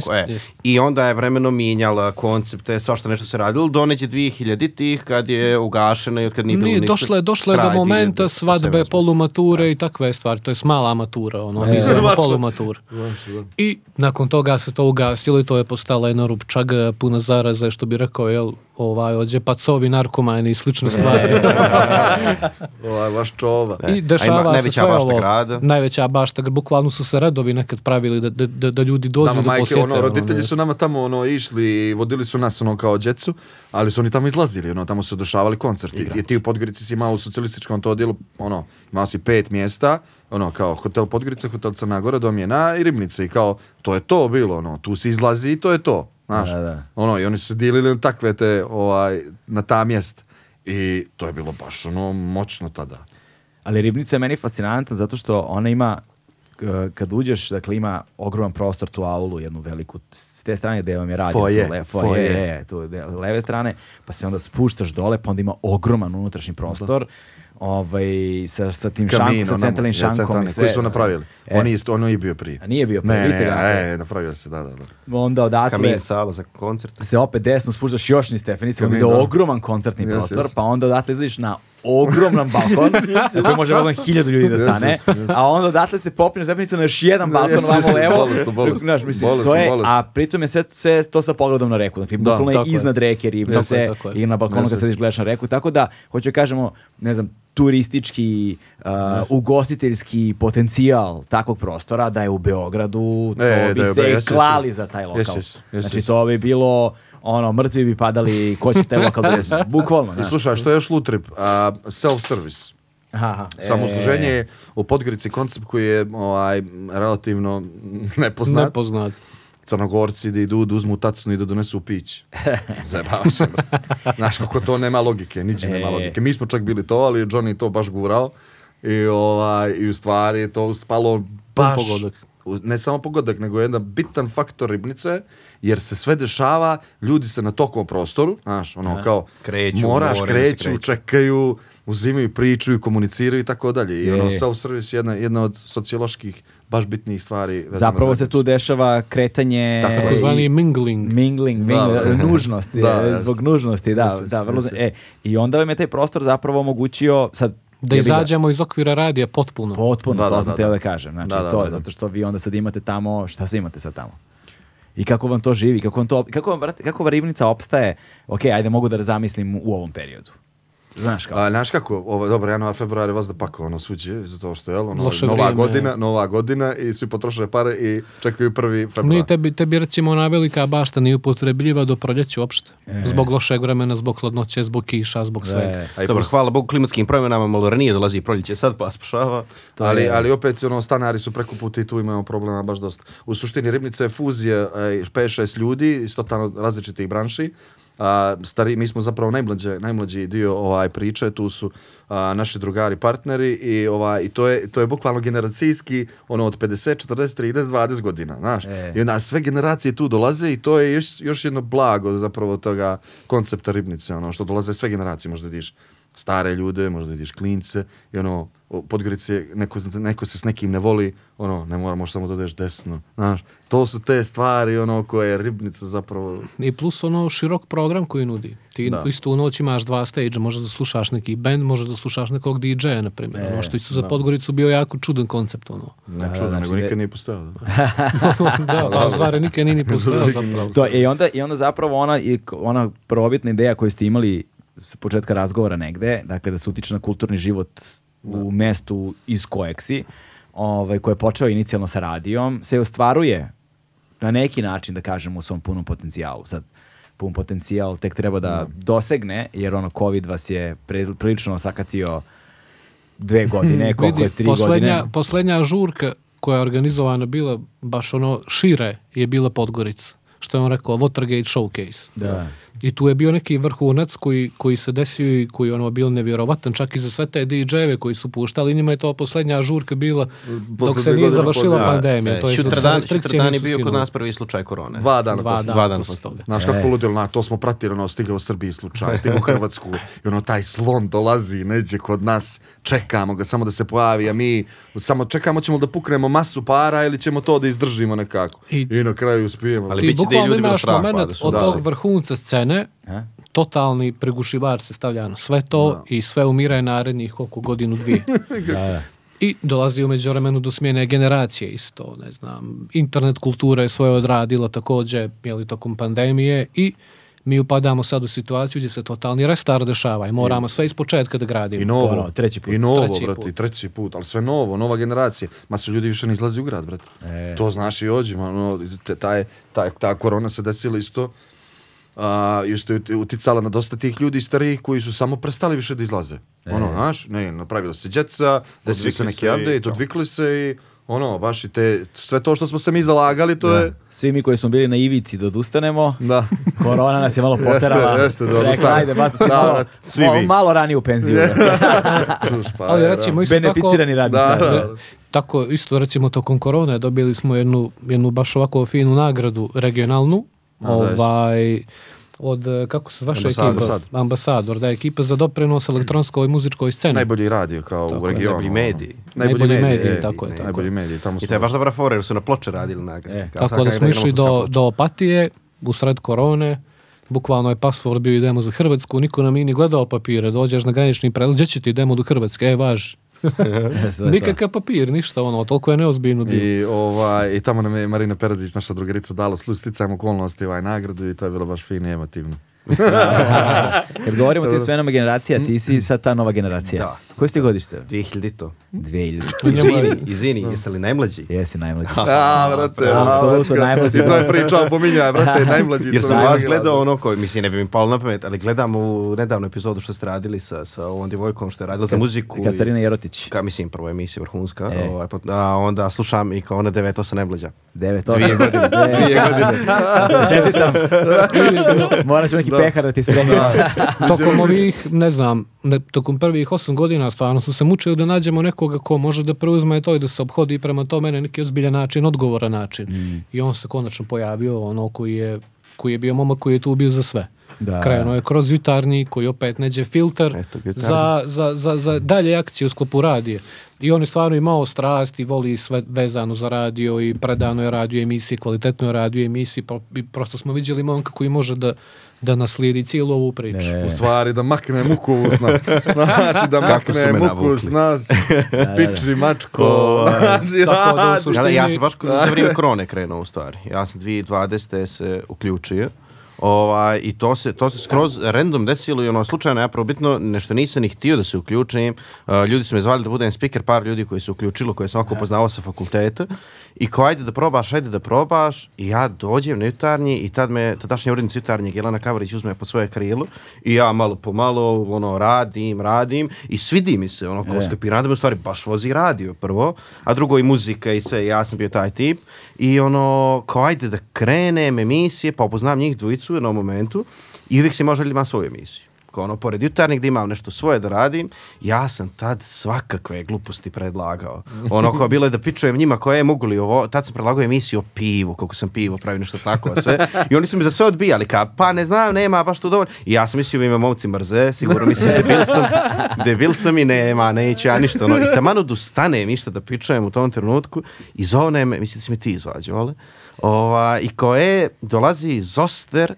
I onda je vremeno mijenjala koncepte, svašta nešto se radilo, do neđe 2000-ih kad je ugašena i od kad nije bilo ništa. Došlo je do momenta svadbe, polumature i takve stvari, to je mala matura, mi zovemo polumatur. I nakon toga se to ugasilo i to je postala jedna rupčaga puna zaraze, što bi rekao, ođe pacovi, narkomani i slične stvari. Vaš čova. I dešava se sve ovo. Najveća bašta, bukvalno su se redovi nekad pravili da ljudi dođu da posjete. Roditelji su nama tamo išli, vodili su nas kao djecu, ali su oni tamo izlazili, tamo su dešavali koncerti. I ti u Podgorici si imao u socijalističkom to dijelu, imao si 5 mjesta, kao hotel Podgorica, hotel Crna Gora, Dom Jena i Ribnica i kao, to je to bilo, tu se izlazi i to je to. Znaš, i oni su se dijelili takve na ta mjesta i to je bilo baš moćno tada. Ali Ribnica je meni fascinantna zato što ona ima, kad uđeš, dakle ima ogroman prostor, tu aulu, jednu veliku, s te strane gde vam je radio, tu leve strane, pa se onda spuštaš dole, pa onda ima ogroman unutrašnji prostor, sa tim šankom, sa centralnim šankom i sve. Koji su napravili? On je bio prije. A nije bio prije, vi ste ga napravili. Napravio se, da. Onda odatle Kamin sala za koncert. se opet desno spuštaš još niz stepenice, onda ide ogroman koncertni prostor, pa onda odatle izlaziš na ogroman balkon, na koji može vazno 1000 ljudi da stane, a onda odatle se popneš stepenice na još jedan balkon vamo levo, a pritom je sve to sa pogledom na reku, dakle, bukvalno je iznad reke Ribnice i na balkonu kad sediš gledaš na reku, tako da, hoću da kažemo, ne znam, turistički, ugostiteljski potencijal takvog prostora da je u Beogradu, to bi se klali za taj lokal. Znači, to bi bilo... mrtvi bi padali, ko će taj lokal doći, bukvalno. I slušaj, što je još lutrip? Self-service. Samousluženje je u Podgorici koncept koji je relativno nepoznat. Crnogorci idu uzmu tacnu i da donesu pić. Zabavaš, znaš kako to nema logike, niđe nema logike. Mi smo čak bili to, ali Johnny to baš gurao i u stvari je to spalo baš... Ne samo pogodak, nego jedan bitan faktor Ribnice, jer se sve dešava, ljudi se na tokom prostoru, znaš, kao kreću, čekaju, uzimaju, pričaju, komuniciraju i tako dalje. I self-service je jedna od socioloških baš bitnijih stvari. Zapravo se tu dešava kretanje... Tako zvani mingling. Nužnosti, zbog nužnosti, vrlo. I onda vam je taj prostor zapravo omogućio, sad, da izađemo iz okvira radija potpuno. To sam teo da kažem. Znači, to je zato što vi onda sad imate tamo, šta se imate sad tamo? I kako vam to živi? Kako Ribnica opstaje? Ok, ajde, mogu da zamislim u ovom periodu. Znaš kako? Znaš kako? Dobro, januar, februar je vas da paka suđe, zato što je nova godina i svi potrošaju pare i čekaju 1. februar. Tebi recimo ona velika bašta nije upotrebljiva do proljeća uopšte. Zbog lošeg vremena, zbog hladnoće, zbog kiša, zbog svega. Dobro, hvala Bogu klimatskim promjenama, malo ranije dolazi proljeće, sad pa spašava. Ali opet stanari su preko puta i tu imamo problema baš dosta. U suštini Ribnica je fuzija 5-6 ljudi iz totalno različitih branši. Mi smo zapravo najmlađi dio priče, tu su naši drugari, partneri i to je bukvalno generacijski od 50, 40, 30, 20 godina, znaš. I onda sve generacije tu dolaze i to je još jedno blago zapravo toga koncepta Ribnice, što dolaze sve generacije, možda vidiš stare ljude, možda vidiš klince i Podgorice, neko se s nekim ne voli, ne mora, možeš samo da odeš desno, znaš. To su te stvari, koje je Ribnica zapravo... I plus širok program koji nudi. Ti isto u noć imaš 2 stage, možeš da slušaš neki band, možeš da slušaš nekog DJ-a, na primjer. Što isto za Podgoricu bio jako čudan koncept, Ne čudan, nego nikad nije postojao. Da, stvari nikad nije postojao zapravo. I onda zapravo ona prvobitna ideja koju ste imali s početka razgovora negde, dakle da se utiče na kulturni život u mestu iz kojeg si, koji je počeo inicijalno sa radijom, se ostvaruje na neki način, da kažem, u svom punom potencijalu. Sad, pun potencijal tek treba da dosegne, jer COVID vas je prilično sakatio 2 godine, koliko je 3 godine. Poslednja žurka koja je organizovana bila baš šire je bila Podgorica. Što je on rekao, Watergate Showcase. Da. I tu je bio neki vrhunac koji se desio i koji je bio nevjerovatan, čak i za sve te DJ-eve koji su puštali. Njima je to poslednja žurka bila dok se nije završila pandemija. Čutrdan je bio kod nas prvi slučaj korone. 2 dana posle toga. Znaš kako ludilo, to smo pratili, stigao u Srbiji slučaj, stigao u Hrvatsku i taj slon dolazi, neđe kod nas, čekamo ga samo da se pojavi, a mi samo čekamo, ćemo da puknemo masu para ili ćemo to da izdržimo nekako. I na kraju uspijemo. Ti bukvalno imaš moment od tog vrhunca scene, totalni pregušivač se stavlja na sve to i sve umire narednih oko godinu, 2. I dolazi u međuvremenu do smjene generacije isto, ne znam, internet kultura je svoje odradila također, tokom pandemije i mi upadamo sad u situaciju gdje se totalni restart dešava i moramo sve iz početka da gradimo. I novo, treći put, ali sve novo, nova generacija. Masu ljudi više ne izlazi u grad, brate. To znaš i ođima, ta korona se desila isto. Isto je uticala na dosta tih ljudi starijih koji su samo prestali više da izlaze. Znaš, napravilo se djeca, desili se neki update, odvikli se i baš i sve to što smo se mi zalagali, to je... Svi mi koji smo bili na ivici da odustanemo, korona nas je malo poterala. Rekla, ajde, bacite malo ranije u penziju. Ali recimo isto beneficirani radni staž. Tako, isto recimo tokom korone dobili smo jednu baš ovako finu nagradu regionalnu, od, kako se vaša Ambasador. ekipa? Ambasador, da je ekipa za doprinos elektronskoj i muzičkoj sceni. Najbolji radio kao Tako u je, regionu. Najbolji mediji. Najbolji mediji, tako je. Najbolji mediji, tamo I to je baš dobra fora jer su na Ploče radili nagrade. Tako da smo išli do Opatije, u sred korone, bukvalno je pasvord bio idemo za Hrvatsku, niko nam nije ni gledao papire, dođeš na granični prelaz, gdje će ti idemo do Hrvatske, važi. Nikakav papir, ništa, toliko je neozbiljno bilo. I tamo nam je Marina Perazić, naša drugarica, dala sticajem okolnosti nagradu i to je bilo baš fino i emotivno. Kad govorimo o tim sve nova generacija, ti si sad ta nova generacija. Da. Koje ste godište? 2000-to. 2000. Izvini, jesi li najmlađi? Jesi najmlađi. Brate, apsolutno najmlađi. I to je pričao pominja, brate, najmlađi Jer su sam baš Magila. gledao ono koji, mislim, ne bi mi palo na pamet, ali gledam u nedavnu epizodu što ste radili sa ovom djevojkom što je radila za muziku. Katarina Jerotić. Mislim, prvo emisija vrhunska. A onda slušam i kao ona 9-8 najmlađa. 9-8. 2 godine. 2 godine. Čestitam. Morat ću neki pehar da ti spremi. Tokom ovih, ne znam, tokom prvih 8 godina stvarno smo se mučili da nađemo nekoga ko može da preuzme to i da se obhodi prema tome na neki ozbiljan način, odgovoran način. I on se konačno pojavio, koji je bio momak koji je tu bio za sve. Krenuo je kroz Jutarnji, koji opet neđe filter za dalje akcije u sklopu radije. I on je stvarno imao strast i voli sve vezano za radio i predano je radio emisije, kvalitetno je radio emisije. Prosto smo vidjeli momka koji može da naslijedi cijelu ovu priču. U stvari da makne muku s nas. Znači da makne muku s nas. Piči mačko. Tako da u suštini... Ja sam baš za vrijeme korone krenuo u stvari. Ja sam 2020. se uključio. I to se skroz random desilo i slučajno, ja probitno nešto nisam ni htio da se uključim. Ljudi su me zvali da budem speaker, par ljudi koji se uključilo, koje sam ovako poznavao sa fakulteta i kao ajde da probaš i ja dođem na Jutarnji i tadašnja urednica Jutarnjeg Jelena Kavarić uzme pod svoje krilo i ja malo po malo radim i svidi mi se kao skapiram da me u stvari baš vozi radio prvo, a drugo i muzika i sve, ja sam bio taj tip i kao ajde da krenem emisije, pa upoznam njih dvojicu u jednom momentu i uvijek si možda imam svoju emisiju. Kao pored Jutarnjeg gdje imam nešto svoje da radim, ja sam tad svakakve gluposti predlagao. Kao bilo je da pičujem njima koje mogu li ovo, tad sam predlagao emisiju o pivu, koliko sam pivo pravio nešto tako, sve. I oni su mi za sve odbijali, pa ne znam, nema baš to dovoljno. I ja sam mislio ima momci mrze, sigurno mislim debil sam i nema, neću ja ništa. I taman odustanem ništa da pičujem u tom trenutku i zovnem, mislim da si mi ti izvađao, i koje dolazi Zoster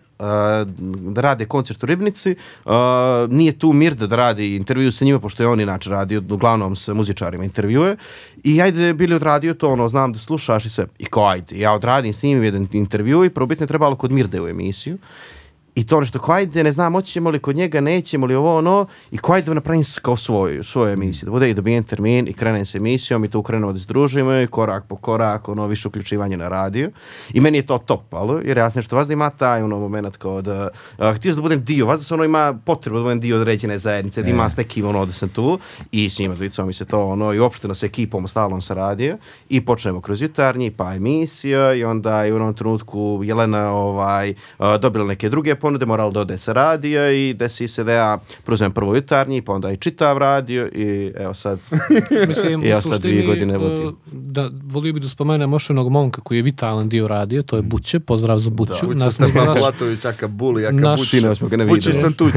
da rade koncert u Ribnici, nije tu Mirda da radi intervju sa njima, pošto je on inače radio, uglavnom sa muzičarima intervjue, i ajde bili odradio to, znam da slušaš i sve, i kao ajde, ja odradim s njim jedan intervju i probitno je trebalo kod Mirde u emisiju, i to nešto kao ajde, ne znam, hoćemo li kod njega, nećemo li ovo, i kao ajde da napravim kao svoju emisiju, da bude i dobijem termin i krenem s emisijom i tu krenemo da se družimo i korak po korak, više uključivanje na radio. I meni je to top, jer ja sam nešto vas da ima taj moment kao da htio da budem dio, vas da se ima potrebu da budem dio određene zajednice, da ima s nekim da sam tu i s njima dvicom mi se to i uopšteno s ekipom stalom sa radio i počnemo kroz Jutarnji, pa emisija i onda i u onom trenutku Jelena dobila neke druge ponude, moralo da ode sa radija i desi se da ja preuzmem prvo Jutarnji, pa onda i čitav radio i evo sad, mislim, ja sad 2 godine vodim. Volio bi da spomenem još jednog momka koji je vitalan dio radija, to je Buće, pozdrav za Buću. Buće Stefan Platović, aka Buli, aka Bući sam tući.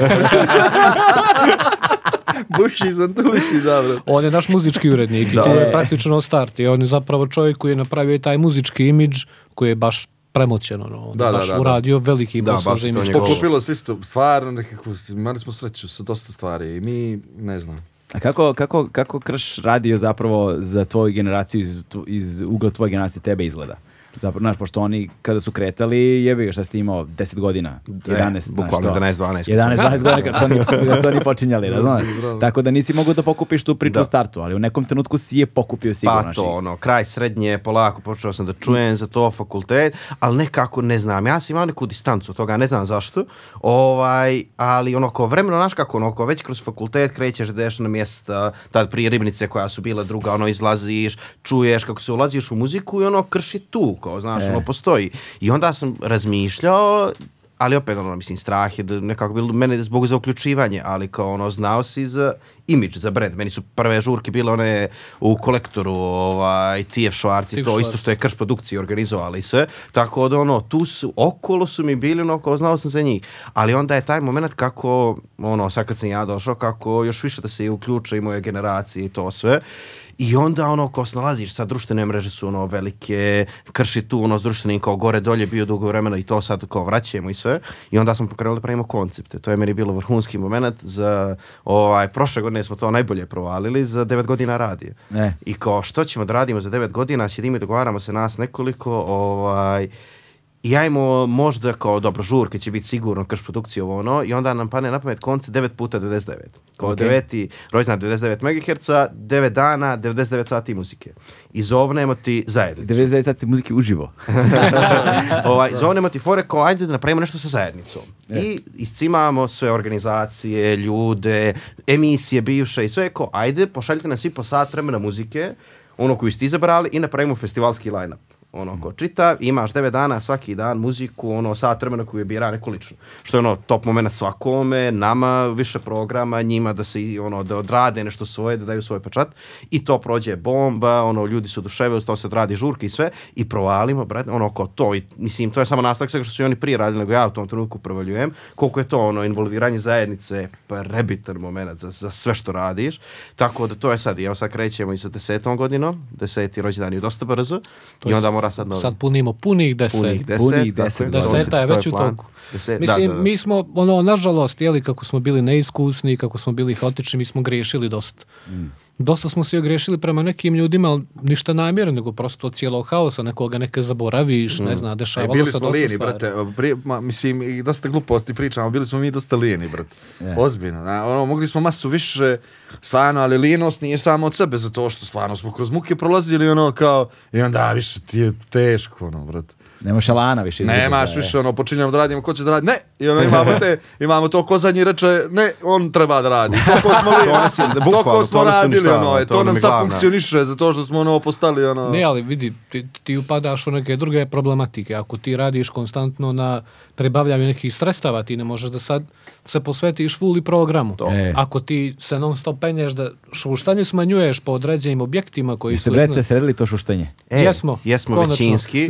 Buši sam tući, dobro. On je naš muzički urednik i to je praktično start. I on je zapravo čovjek koji je napravio taj muzički imidž koji je baš premoćen, baš uradio veliki posao za imidž. Pokupilo se isto, stvarno nekako, imali smo sreću sa dosta stvari i mi, ne znam. A kako Krš radio zapravo za tvoju generaciju, iz ugla tvoje generacije tebe izgleda? Zapravo, znaš, pošto oni kada su kretali, jebi ga šta ste imao 10 godina, 11, bukvalno 11-12. 11-12 godina kad su oni počinjali, razumiješ? Tako da nisi mogao da pokupiš tu priču u startu, ali u nekom trenutku si je pokupio sigurno. Pa to, kraj srednje, polako počeo sam da čujem za to fakultet, ali nekako ne znam, ja sam imao neku distancu od toga, ne znam zašto, ali kao vremeno, znaš kako, već kroz fakultet krećeš da ideš na mjesta, tad prije Ribnice koja su bila druga, izlaziš, čuješ kako se ulaziš u muziku i Krš je tu. Znaš, postoji. I onda sam razmišljao, ali opet, mislim, strah je da nekako bilo mene zbog za uključivanje, ali kao znao si za imidž za brand. Meni su prve žurke bile one u Kolektoru, TF Schwarz i to isto što je Krš produkcije organizovali i sve. Tako da ono, tu su, okolo su mi bili, ono, kao znao sam za njih. Ali onda je taj moment kako, ono, sad kad sam ja došao, kako još više da se uključe i moje generacije i to sve. I onda ono, ko se nalaziš, sad društvene mreže su ono velike, Krš je tu ono s društvenim kao gore dolje bio dugo vremena i to sad kao vraćamo i sve. I onda smo pokrenuli da pravimo koncepte. To je meni bilo vrhunski moment za, prošle godine smo to najbolje provalili za 9 godina radije. I kao što ćemo da radimo za 9 godina, sjedimo i dogovaramo se nas nekoliko, i ajmo možda kao dobro, žurke će biti sigurno Krš produkcija ovo ono, i onda nam pane na pamet koncept 9 puta 99. Kao 9. rođendan 99 MHz, 9 dana, 99 sati muzike. I zovnemo ti zajednicu. 99 sati muzike uživo. Zovnemo ti fore kao ajde da napravimo nešto sa zajednicom. I iscimamo sve organizacije, ljude, emisije bivše i sve kao ajde pošaljite nas svi po sat vremena muzike, ono koju ste izabrali i napravimo festivalski line-up. Ono, ko čita, imaš 9 dana svaki dan muziku, ono, sat vremena koju je bira neko lično. Što je ono, top moment svakome, nama više programa, njima da se, ono, da odrade nešto svoje, da daju svoj pečat. I to prođe bomba, ono, ljudi su oduševili, to se odradi žurke i sve. I provalimo, brate, ono, ko to, i, mislim, to je samo nastavak svega što su i oni prije radili, nego ja u tom trenutku provaljujem. Koliko je to, ono, involviranje zajednice, prebitan moment za sve što radiš. Tako da to je sad, evo sad krećemo i sa 10. godinom, 10. rođendan je dosta brzo. I onda sad punimo punih 10. Punih 10. Deseta je već u toku. Mislim, mi smo, ono, nažalost, jeli, kako smo bili neiskusni, kako smo bili haotični, mi smo griješili dosta. Dosta smo se ogriješili prema nekim ljudima, ali ništa namjerno, nego prosto od cijelog haosa, nekoga neke zaboraviš, ne zna, dešavalo se dosta stvari. Bili smo lijeni, brate, mislim, i dosta gluposti pričamo, bili smo mi dosta lijeni, brate. Ozbiljno, ono, mogli smo masu više, stvarno, ali lijenost nije samo od sebe, zato što stvarno smo kroz muke prolazili, ono, kao, i onda više ti je teško, ono, brate. Nemaš alana više. Nemaš više, ono, počinjamo da radimo, ko će da radi, ne, i ono, imamo to, ko zadnji reče, ne, on treba da radi. Toko smo radili, ono, to nam sad funkcioniše, zato što smo, ono, postali, ono... Ne, ali vidi, ti upadaš u neke druge problematike, ako ti radiš konstantno na pribavljanju nekih sredstava, ti ne možeš da sad se posvetiš full i programu. Ako ti se non stop penješ da šuštanje smanjuješ po određenim objektima koji su... Jeste, brete, sredili to šuštanje? Jesmo većinski.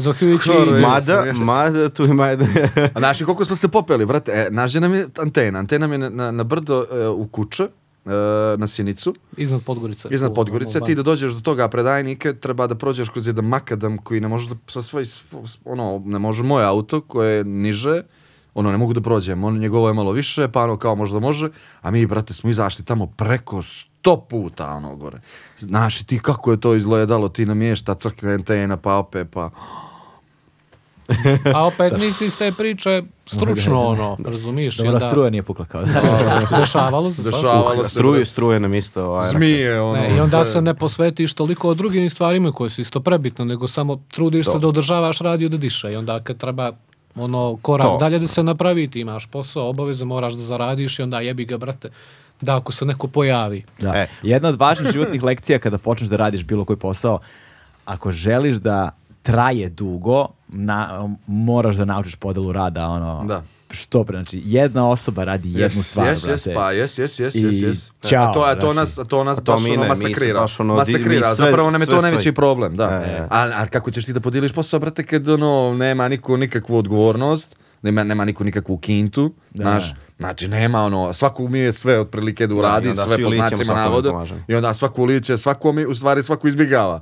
Mada, tu ima... Znaš, koliko smo se popeli, brate, nađe nam je antena. Antena nam je na brdo u Kuče, na Sjenicu. Iznad Podgorice. Iznad Podgorice. Ti da dođeš do toga predajnike, treba da prođeš kroz jedan makadam koji ne može da sa svoj, ono, ne može moje auto koje je niže, ono, ne mogu da prođem, njegovo je malo više, pa ono, kao možda može, a mi, brate, smo izašli tamo preko 100 puta, ono, gore. Znaš, i ti kako je to izgledalo, ti namješta crkne antena, pa opet, pa... A opet nisi iz te priče stručno, ono, razumiješ? Dobra, struja nije pukla kao da. Dešavalo se. Struje nam isto. Zmije, ono. I onda se ne posvetiš toliko o drugim stvarima koje su isto prebitno, nego samo trudiš se da održavaš radio da diše. I onda kad treba ono korak dalje da se napravi, ti imaš posao, obaveze, moraš da zaradiš i onda jebi ga, brate, da ako se neko pojavi. Da. Jedna od važnih životnih lekcija kada počneš da radiš bilo koji posao, ako želiš da traje dugo, moraš da naučiš podelu rada, ono, da. Što pre, znači, jedna osoba radi jednu stvar, brate. I ćao, to nas baš ono masakrira. Masakrira, zapravo nam je to najveći problem, da. A kako ćeš ti da podijeliš posao, brate, kad ono, nema niko nikakvu odgovornost, nema niko nikakvu kintu, znaš, znači nema ono, svako umije sve otprilike da uradi, sve po znacima navoda, i onda svako uliče, u stvari svako izbjegava.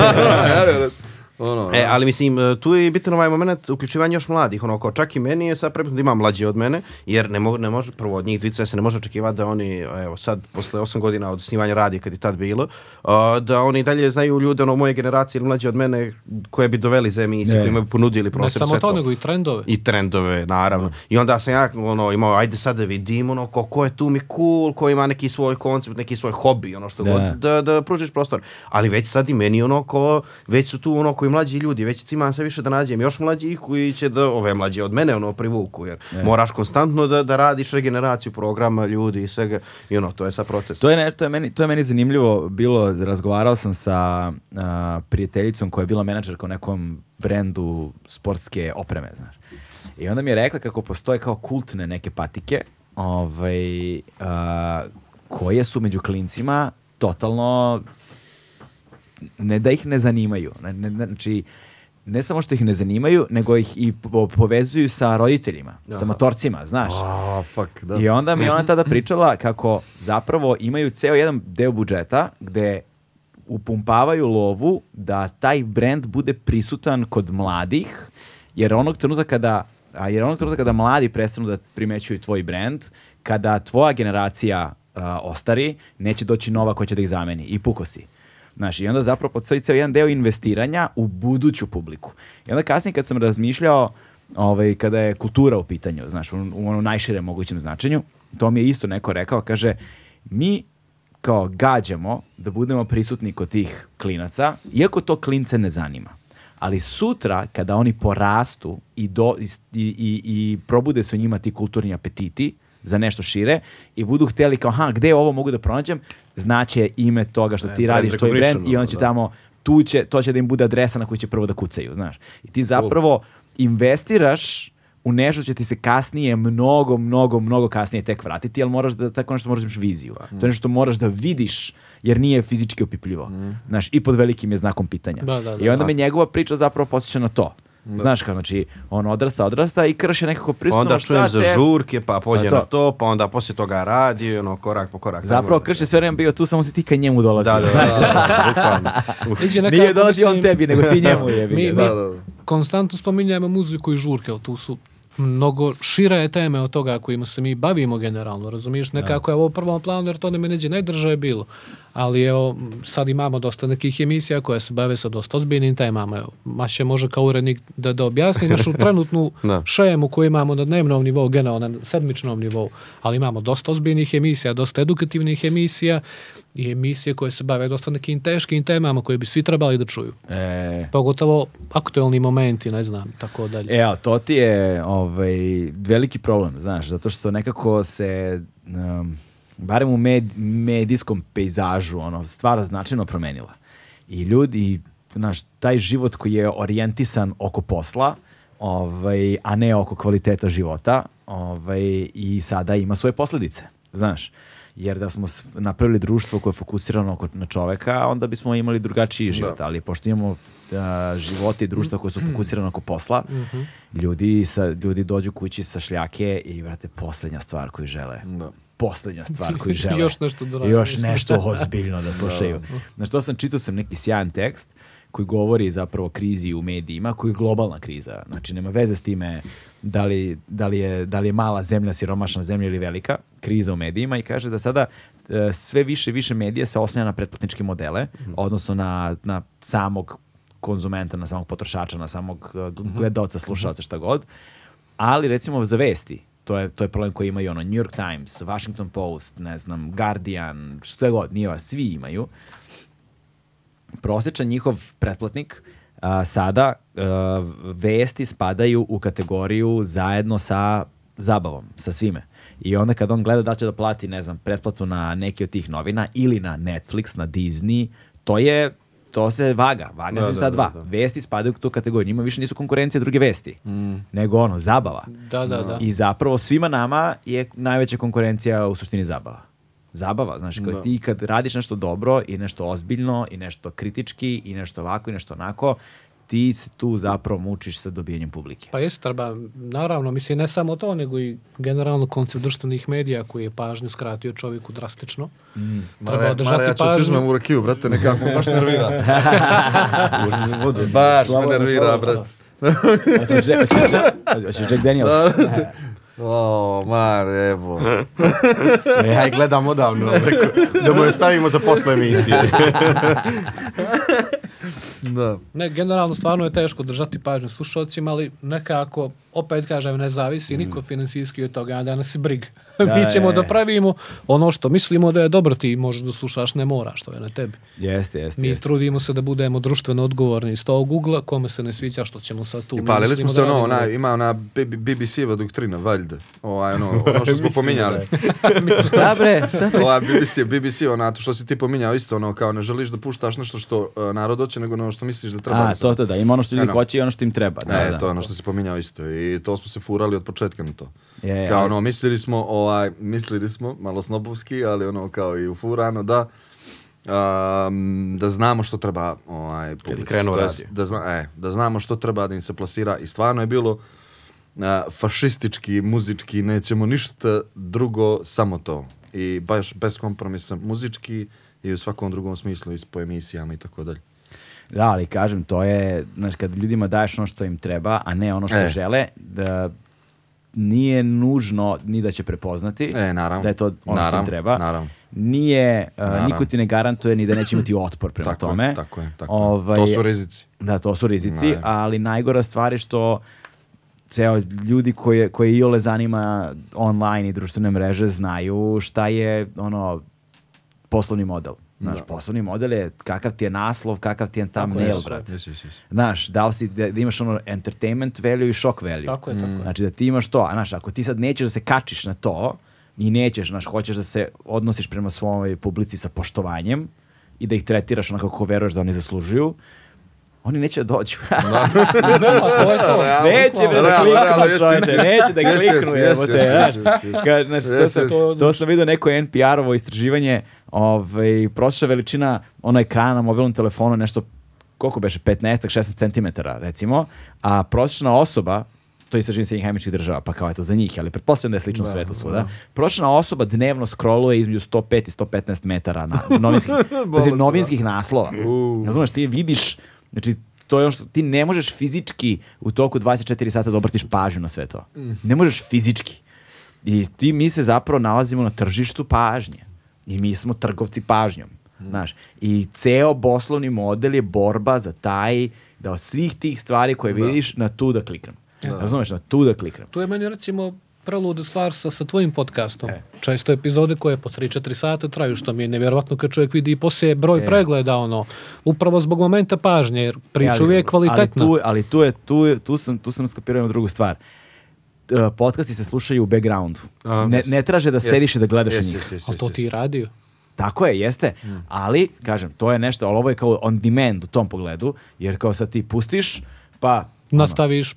Ali mislim, tu je bitan ovaj moment uključivanja još mladih, ono, kao čak i meni je sad prebitno da ima mlađi od mene, jer ne može, prvo od njih dvica se ne može očekivati da oni, evo sad, posle 8 godina od snimanja radija kad je tad bilo, da oni dalje znaju ljude, ono, moje generacije ili mlađi od mene koje bi doveli za emisije, koji imaju ponudili prostor. Ne samo to, nego i trendove. I trendove, naravno. I onda sam ja, ono, imao, ajde sad da vidim, ono, ko je tu mi cool, ko ima neki svoj koncept, neki svoj hobi, ono, što god, da pružiš prostor. Ali već sad i meni, ono, već su tu, ono, koji mlađi ljudi, već cimam sve više da nađem još mlađih koji će da, ove mlađe od mene, ono, privuku, jer moraš konstantno da radiš regeneraciju programa, ljudi i svega, i ono, to je sad proces. To je meni zanimljivo bilo, razgovarao sam sa prijateljicom koja je bila menadžerka u nekom brendu sportske opreme, znaš. I onda mi je rekla kako postoje kao kultne neke patike, koje su među klincima totalno, ne da ih ne zanimaju, znači ne samo što ih ne zanimaju, nego ih i povezuju sa roditeljima, sa matorcima, znaš. Da. I onda mi ona tada pričala kako zapravo imaju ceo jedan deo budžeta gde upumpavaju lovu da taj brend bude prisutan kod mladih, jer onog trenutka kada mladi prestanu da primećuju tvoj brend, kada tvoja generacija ostari, neće doći nova koja će da ih zameni i puko si. Znaš, i onda zapravo postoji ceo jedan deo investiranja u buduću publiku. I onda kasnije kad sam razmišljao kada je kultura u pitanju, znaš, u onom najširem mogućem značenju, to mi je isto neko rekao, kaže, mi kao gađamo da budemo prisutni kod tih klinaca, iako to klince ne zanima. Ali sutra, kada oni porastu i probude se u njima ti kulturni apetiti za nešto šire i budu htjeli kao, gde ovo mogu da pronađem, znaće ime toga što ti radiš, to je brand, i on će tamo, to će da im bude adresa na koju će prvo da kucaju, znaš. I ti zapravo investiraš u nešto će ti se kasnije, mnogo kasnije tek vratiti, ali tako nešto moraš da imaš viziju. To je nešto što moraš da vidiš, jer nije fizički opipljivo. Znaš, i pod velikim je znakom pitanja. I onda me njegova priča zapravo posjeća na to. Znaš kao, znači, on odrasta i Krš je nekako pristupno. Onda čujem za žurke, pa pođe na to, pa onda poslije toga radi, korak po korak. Zapravo Krš je sve vreme bio tu, samo si ti kad njemu dolazi. Da. Nije dolazi on tebi, nego ti njemu je. Mi konstantno spominjamo muziku i žurke, tu su mnogo šire teme od toga kojima se mi bavimo generalno, razumiješ, nekako je ovo u prvom planu jer to ne neđe najdrže je bilo, ali evo sad imamo dosta nekih emisija koje se bave sa dosta ozbiljnim temama, evo, Maše može kao urednik da objasni našu trenutnu šemu koju imamo na dnevnom nivou, generalno na sedmičnom nivou, ali imamo dosta ozbiljnih emisija, dosta edukativnih emisija i emisije koje se bave dosta nekim teškim temama koje bi svi trebali da čuju. Pogotovo aktuelni momenti, ne znam, tako dalje. Evo, to ti je veliki problem, znaš, zato što nekako se, barem u medijskom pejzažu, stvar značajno promenila. I ljudi, znaš, taj život koji je orijentisan oko posla, a ne oko kvaliteta života, i sada ima svoje posljedice, znaš. Jer da smo napravili društvo koje je fokusirano na čoveka, onda bismo imali drugačiji život. Ali pošto imamo živote i društva koje su fokusirano oko posla, ljudi dođu kući sa šljake i, vrate, posljednja stvar koju žele. Posljednja stvar koju žele. Još nešto ozbiljno da slušaju. Znači, čitao sam neki sjajan tekst koji govori zapravo o krizi u medijima, koji je globalna kriza. Znači, nema veze s time da li je mala zemlja, siromašna zemlja ili velika, kriza u medijima, i kaže da sada sve više medija se oslanja na pretplatničke modele, odnosno na samog konzumenta, na samog potrošača, na samog gledaoca, slušaoca, šta god. Ali recimo za vesti, to je problem koji imaju New York Times, Washington Post, ne znam, Guardian, što je god, nije, svi imaju. Prosječan njihov pretplatnik sada vesti spadaju u kategoriju zajedno sa zabavom, sa svime. I onda kad on gleda da će da plati, ne znam, pretplatu na neki od tih novina ili na Netflix, na Disney, to se vaga su sad dva. Vesti spadaju u tu kategoriju. Njima više nisu konkurencije druge vesti, nego zabava. Da. I zapravo svima nama je najveća konkurencija u suštini zabava. Zabava, znaš, kao ti kad radiš nešto dobro i nešto ozbiljno i nešto kritički i nešto ovako i nešto onako, ti se tu zapravo mučiš sa dobijanjem publike. Pa jest, treba, naravno, mislim, ne samo to, nego i generalno koncept društvenih medija koji je pažnju skratio čovjeku drastično. Treba održati pažnju. Mare, ja ću ti uzmem u rakiju, brate, nekako baš nervira. Baš me nervira, brate. Hoćeš Jack Daniels? Mare, evo. Ja i gledam odavno, da mu je stavimo za posle emisije. Da. Ne, generalno stvarno je teško držati pažnju slušalcima, ali nekako, opet kažem, ne zavisi niko finansijski od toga, da nas je brig. Mi ćemo da pravimo ono što mislimo da je dobro, ti možeš da slušaš, ne moraš, to je na tebi. Jeste. Mi trudimo se da budemo društveno odgovorni iz tog ugla, kome se ne sviđa, što ćemo sad tu. I palili smo se ima ona BBC-va doktrina, valjda. Ono što smo pominjali. Šta bre? BBC, to što si ti pominjao isto, kao ne želiš da puštaš nešto što narod hoće, nego ono što misliš da treba. Da, ima ono što ljudi hoće i ono što im treba. To je ono što se pominjao isto i to smo se furali od početka na to. Kao ono, mislili smo, malo snobovski, ali ono kao i ufurano da znamo što treba publici. Da znamo što treba da im se plasira i stvarno je bilo fašistički, muzički, nećemo ništa drugo, samo to. I baš bez kompromisa muzički i u svakom drugom smislu i po emisijama i tako dalje. Da, ali kažem, to je, znaš, kad ljudima daješ ono što im treba, a ne ono što žele, da nije nužno ni da će prepoznati da je to ono što im treba. Naravno. Nije, niko ti ne garantuje ni da neće imati otpor prema tome. Tako je. To su rizici. Da, to su rizici, ali najgora stvar je što ceo ljudi koje iole zanima online i društvene mreže znaju šta je ono poslovni model. Znaš, poslovni model je kakav ti je naslov, kakav ti je thumbnail, brat. Znaš, da li si, da imaš ono entertainment value i shock value. Tako je. Znači da ti imaš to, znaš, ako ti sad nećeš da se kačiš na to i nećeš, znaš, hoćeš da se odnosiš prema svojoj publici sa poštovanjem i da ih tretiraš onako kako veruješ da oni zaslužuju, oni neće da dođu. To je to. Neće da kliknu, čovječe, neće da kliknu. To sam vidio neko NPR-ovo istraživanje, prosječna veličina ekrana na mobilnom telefonu nešto, koliko beše, 15-16 cm recimo, a prosječna osoba, to je istraživanje Sjedinjenih Američkih Država, pa kao je to za njih, ali pretpostavljam da je slično u svetu svuda. Prosječna osoba dnevno scrolluje između 105 i 115 metara novinskih naslova. Razumeš, ti vidiš, znači, to je ono što ti ne možeš fizički u toku 24 sata da obratiš pažnju na sve to. Ne možeš fizički. I mi se zapravo nalazimo na tržištu pažnje. I mi smo trgovci pažnjom. Znaš. I ceo poslovni model je borba za taj, da od svih tih stvari koje vidiš, na tu da kliknem. Razumeš, na tu da kliknem. Tu je meni recimo preluda stvar sa tvojim podcastom. Često epizode koje po 3-4 sata traju, što mi je nevjerovatno kad čovjek vidi i poslije broj pregleda, upravo zbog momenta pažnje, jer priča uvijek kvalitetna. Ali tu sam skapirao jednu drugu stvar. Podcasti se slušaju u backgroundu. Ne traže da sediš i da gledaš njih. Ali to ti i radio. Tako je, jeste. Ali, kažem, to je nešto, ali ovo je kao on demand u tom pogledu, jer kao sad ti pustiš, pa nastaviš,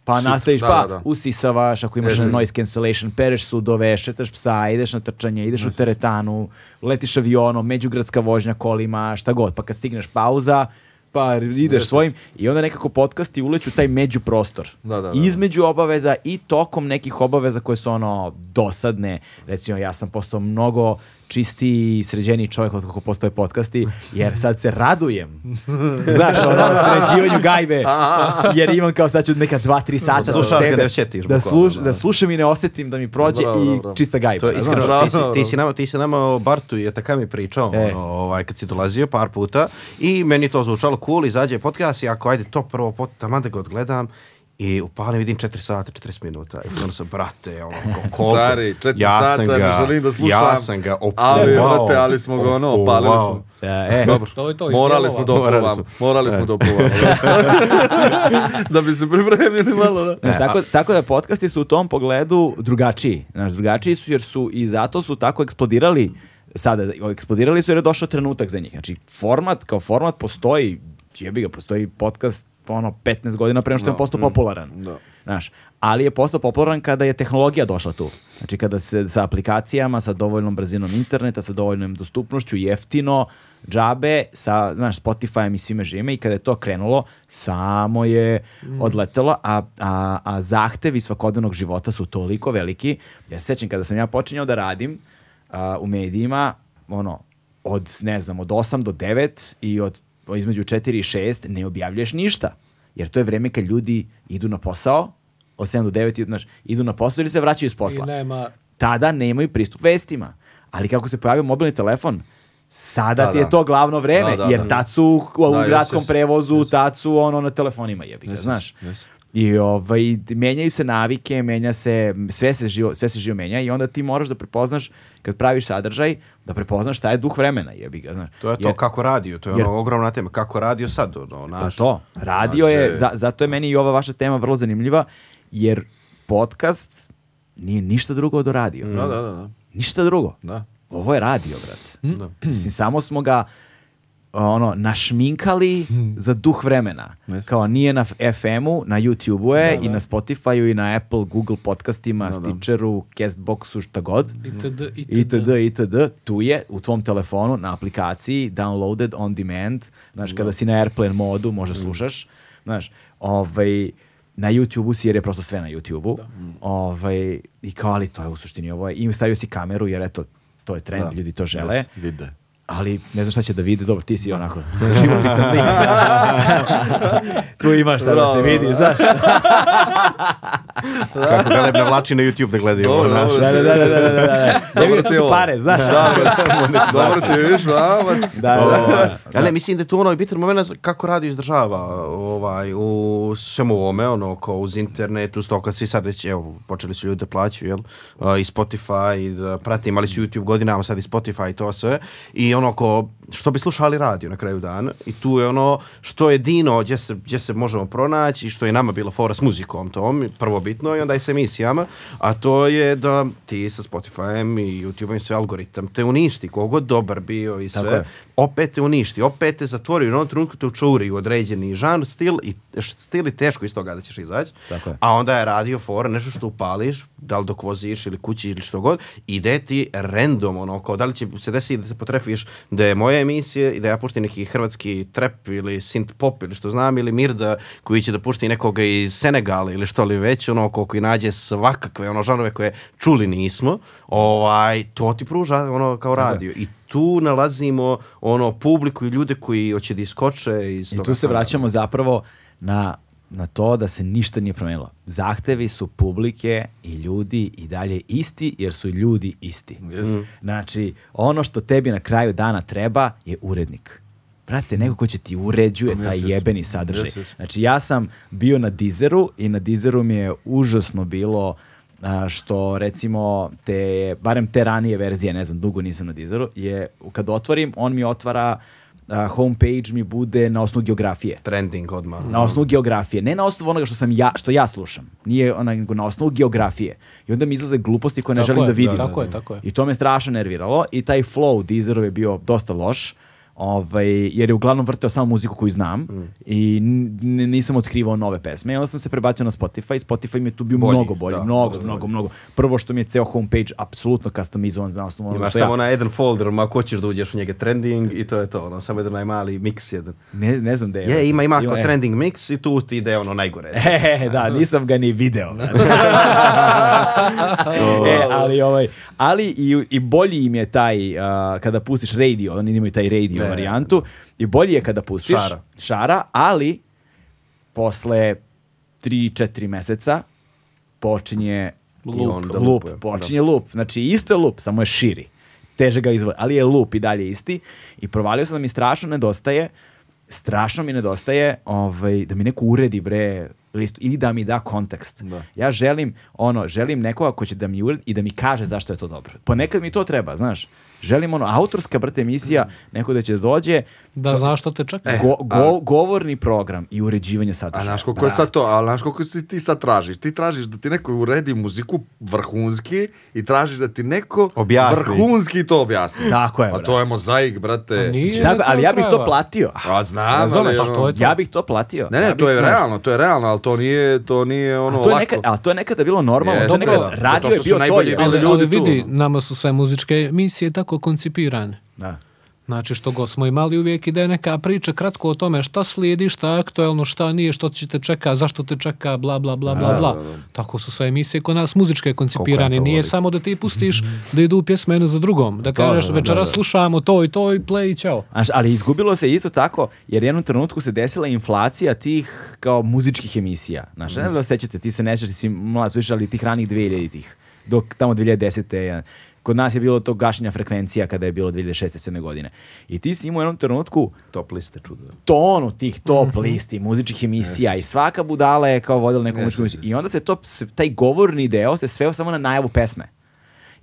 usisavaš, ako imaš noise cancellation, pereš sudove, šetaš psa, ideš na trčanje, ideš u teretanu, letiš avionom, međugradska vožnja kolima, šta god, pa kad stigneš pauza, pa ideš svojim i onda nekako podcasti uleću taj međuprostor. Između obaveza i tokom nekih obaveza koje su dosadne. Recimo, ja sam postao mnogo čistiji i sređeniji čovjek od kako postoje podcasti, jer sad se radujem. Znaš, sređivanju gajbe, jer imam kao sad ću neka 2-3 sata za sebe da slušam i ne osjetim da mi prođe i čista gajba. To je iskreno, ti si nama o Bartu i Atakami pričao kad si dolazio par puta i meni to zvučalo cool, izađe podcast i ako ajde to prvo taman da ga odgledam i upalim, vidim 4 sata, 40 minuta. I ono sam, brate, koliko... Stari, 4 sata, ne želim da slušam. Ja sam ga opsuvao. Ali smo ga opalili smo. Dobro, morali smo doprovamo. Da bi se pripremili malo. Tako da podcasti su u tom pogledu drugačiji. Drugačiji su jer su i zato su tako eksplodirali sada. Eksplodirali su jer je došao trenutak za njih. Znači, kao format postoji, postoji podcast 15 godina pre nego što je postao popularan. Znaš, ali je postao popularan kada je tehnologija došla tu. Znači kada se sa aplikacijama, sa dovoljnom brzinom interneta, sa dovoljnom dostupnošću, jeftino, džabe, sa Spotifyem i svime žime i kada je to krenulo, samo je odletelo, a zahtevi svakodnevnog života su toliko veliki. Ja se sećam kada sam ja počinjao da radim u medijima, od 8 do 9 i između 4 i 6 ne objavljuješ ništa. Jer to je vreme kad ljudi idu na posao, od 7 do 9 idu na posao ili se vraćaju iz posla. Tada nemaju pristup vestima. Ali kako se pojavio mobilni telefon, sada ti je to glavno vreme, jer tad su u gradskom prevozu, tad su na telefonima, znaš. I menjaju se navike, menja se, sve se živo menja i onda ti moraš da prepoznaš, kad praviš sadržaj, da prepoznaš šta je duh vremena, znaš. To je to kako radio, to je ogromna tema, kako radio sad, radio je, zato je meni i ova vaša tema vrlo zanimljiva, jer podcast nije ništa drugo od radio. Da. Ništa drugo. Ovo je radio, brate. Mislim, samo smo ga našminkali za duh vremena. Kao nije na FM-u, na YouTube-u je i na Spotify-u i na Apple, Google podcastima, Stitcheru, Castboxu, šta god. Itd. Tu je u tvom telefonu na aplikaciji, downloaded on demand. Znaš, kada si na airplane modu, možda slušaš. Znaš, na YouTube-u si jer je prosto sve na YouTube-u. I kao, ali to je u suštini ovo. I stavio si kameru jer eto, to je trend, ljudi to žele. Vide. Ali ne znam šta će da vide, dobro, ti si onako živopisan lik. Tu imaš šta da se vidi, znaš. Kako ga ne navlači na YouTube da gledaju. Da. Ne vidim, to su pare, znaš. Dobro ti vidiš, Ali mislim da je tu bitan moment kako radio izdržava u svemu ovome, kao uz internet, uz to kad svi sad već, evo, počeli su ljudi da plaćaju, jel, i Spotify, da prate, imali su YouTube godinama, sad i Spotify i to sve, i ko što bi slušali radio na kraju dana i tu je što je jedino gdje se možemo pronaći i što je nama bilo fora s muzikom tom, prvobitno i onda i s emisijama, a to je da ti sa Spotifyem i YouTubeom i sve algoritam te uništi, kogod dobar bio i sve, opet te uništi, opet te zatvori, u jednom trenutku te učuri u određeni žanr, stil i teško iz toga da ćeš izaći, a onda je radio fora, nešto što upališ, da li dok voziš ili kući ili što god, ide ti random, kao da li će se desiti da se potrefiš da je moja emisija i da ja puštim neki hrvatski trap ili synth pop ili što znam, ili Mirda koji će da pušti nekoga iz Senegala ili što li već, koji nađe svakakve žanrove koje čuli nismo, to ti pruža kao radio. I tu nalazimo publiku i ljude koji hoće da iskoče iz toga. I tu se vraćamo zapravo na to da se ništa nije promenilo. Zahtevi su publike i ljudi i dalje isti, jer su ljudi isti. Znači, ono što tebi na kraju dana treba je urednik. Brate, neko ko će ti uređuje taj jebeni sadržaj. Znači, ja sam bio na Deezeru i na Deezeru mi je užasno bilo što, recimo, barem te ranije verzije, ne znam, dugo nisam na Deezeru, kad otvorim, on mi otvara homepage mi bude na osnovu geografije. Trending odmah. Na osnovu geografije. Ne na osnovu onoga što ja slušam. Nije nego na osnovu geografije. I onda mi izlaze gluposti koje ne želim da vidim. Tako je. I to me strašno nerviralo. I taj flow Deezerov je bio dosta loš. Jer je uglavnom vrteo samo muziku koju znam i nisam otkrivao nove pesme. I onda sam se prebacio na Spotify. Spotify mi je tu bio mnogo bolji. Mnogo. Prvo što mi je ceo homepage apsolutno customizovan za osnovu onoga što ja... Imaš samo na jedan folder, ma ko ćeš da uđeš u njega trending i to je to. Samo jedan najmali mix jedan. Ne znam da je. Ima kao trending mix i tu ti ide najgore. Da, nisam ga ni video. Ali i bolji im je taj, kada pustiš radio, oni imaju taj radio varijantu, i bolje je kada pustiš šara, ali posle 3-4 meseca počinje loop. Znači isto je loop, samo je širi. Teže ga izvoli, ali je loop i dalje isti. I provalio sam da mi strašno mi nedostaje da mi neko uredi listu ili da mi da kontekst. Ja želim nekoga ko će da mi uredi i da mi kaže zašto je to dobro. Ponekad mi to treba, znaš. Želim autorska emisija, neko da će dođe da znaš što te čeka. Govorni program i uređivanje sadržaja. A znaš koliko je sad to, ali znaš koliko ti sad tražiš? Ti tražiš da ti neko uredi muziku vrhunski i tražiš da ti neko vrhunski to objasni. Tako je, brate. A to je mozaik, brate. Ali ja bih to platio. Znam, ja bih to platio. Ne, to je realno, ali to nije lako. Ali to je nekada bilo normalno. Radio je bio to. Ali vidi, nama su sve muzičke emisije tako koncipirane. Da. Znači, što god smo imali, uvijek ide neka priča kratko o tome šta slijedi, šta je aktuelno, šta nije, što će te čeka, zašto te čeka, bla, bla, bla, bla, bla. Tako su sve emisije kod nas muzičke koncipirane. Nije samo da ti pustiš da idu pjesme jedno za drugom. Da kažeš, večera slušamo to i play i čao. Ali izgubilo se isto tako, jer jednom trenutku se desila inflacija tih kao muzičkih emisija. Znaš, ne znam da sećate, ti se nešaš, ti si mlad slušali tih ranih 2000-ih, dok tamo 2010. Kod nas je bilo to gašenja frekvencija kada je bilo 2006-2007 godine. I ti si imao u jednom trenutku top liste čudo. Tonu tih top listi, muzičkih emisija i svaka budala je kao vodila neku muzičku emisiju. I onda se taj govorni deo se sveo samo na najavu pesme.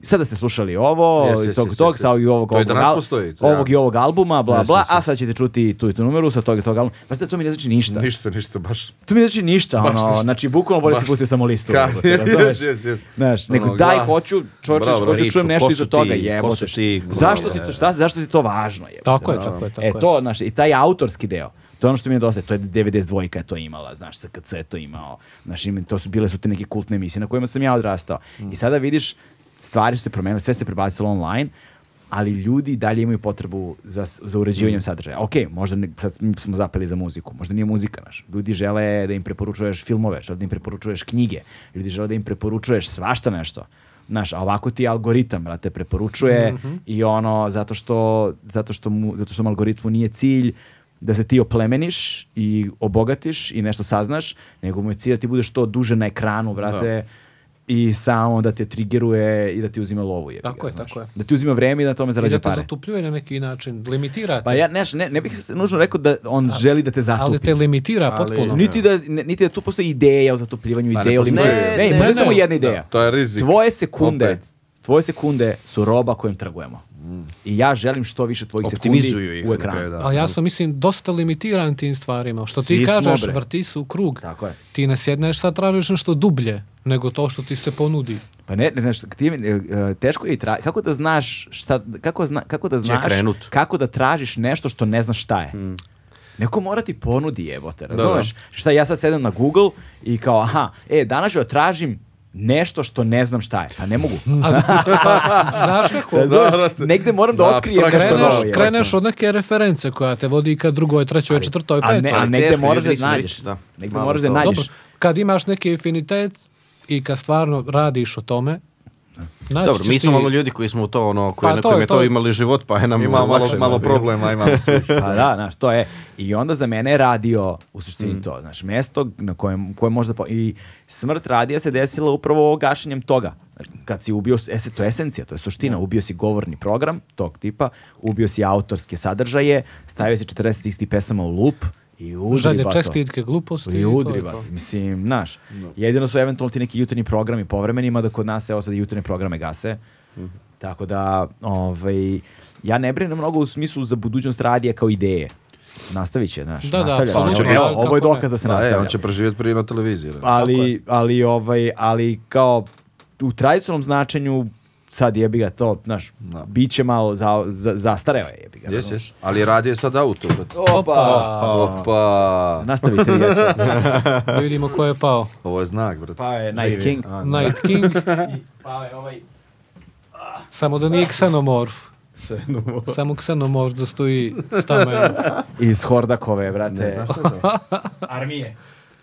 sada ste slušali ovo, tog, sad i ovog albuma, bla, bla, a sad ćete čuti tu i tu numeru sa tog i tog albuma. Brate, to mi ne znači ništa. Ništa, baš. To mi ne znači ništa, ono, znači, bukvalno bolje si pustio samo listu. Znaš, nego daj, hoću čujem nešto iza toga, jebote. Zašto ti to važno, jebote? Tako je. To, znaš, i taj autorski deo. To je ono što mi je dosta, to je 92 je to imala, znaš, SKC je to imao, znaš, bile su te neke kultne emisije na kojima sam ja odrastao. I sada vidiš, stvari su se promenile, sve se prebacilo online, ali ljudi dalje imaju potrebu za uređivanjem sadržaja. Ok, možda sad smo zapeli za muziku, možda nije muzika, znaš. Ljudi žele da im preporučuješ filmove, žele da im preporučuješ knjige, ljudi žele da im preporučuješ svašta nešto. Znaš, a ovako ti algoritam, brate, preporučuje i ono, zato što algoritmu nije cilj da se ti oplemeniš i obogatiš i nešto saznaš, nego mu je cilj da ti budeš to duže na ekranu, brate, i samo da te triggeruje i da ti uzima lovu. Tako je. Da ti uzima vreme i da tome zarađuje pare. I da te zatupljuje na neki način, limitirate. Pa ja ne bih se nužno rekao da on želi da te zatupi. Ali te limitira potpuno. Niti da tu postoji ideja o zatupljivanju, ideja o limitiranju. Ne, samo jedna ideja. To je rizik. Tvoje sekunde su roba kojim trgujemo. I ja želim što više tvojih sekundi u ekranu. Ali ja sam, mislim, dosta limitiran tim stvarima. Što ti kažeš, vrti se u krug. Tako je. Ti ne sjedneš, sad tražiš nešto dublje nego to što ti se ponudi. Pa teško je kako da znaš kako da tražiš nešto što ne znaš šta je. Neko mora ti ponudi, jebote, razumeš? Šta ja sad sedem na Google i kao, danas ću da tražim nešto što ne znam šta je. Pa ne mogu. Znaš kako? Negde moram da otkrijem nešto novo. Kreneš od neke reference koja te vodi ka drugoj, trećoj, četvrtoj, petoj. A negde moraš da nađeš. Negde moraš da nađeš. Dobro, kad imaš neki afinitet i kad stvarno radiš o tome, dobro, mi smo malo ljudi koji smo to, koji je to imali život, pa je nam malo problema, imamo svih. Pa da, znaš, to je. I onda za mene je radio u suštini to, znaš, mesto na kojem možda... I smrt radija se desila upravo gašenjem toga. Kad si ubio, to je esencija, to je suština, ubio si govorni program tog tipa, ubio si autorske sadržaje, stavio si 40 istih pesama u lup, i udri žalje, čestitke, gluposti. I udri, mislim, znaš, jedino su eventualno ti neki jutarnji programi povremenima, da kod nas, evo sad jutarnje programe gase, tako da, ja ne brinem mnogo u smislu za budućnost radija kao ideje. Nastavit će, znaš, nastavlja. Ovo je dokaz da se nastavlja. On će preživjeti prije na televiziji. Ali kao u tradicionalnom značenju sad jebi ga to, znaš, bit će malo zastareo je jebi ga. Jes. Ali radi je sad auto. Opa. Nastavite, ja ću. Da vidimo ko je pao. Ovo je znak, brate. Pa je Night King. Night King. Pa je ovaj... Samo da nije ksenomorf. Samo ksenomorf da stoji stameno. Iz Hordakove, brate. Ne znaš što je to? Armije.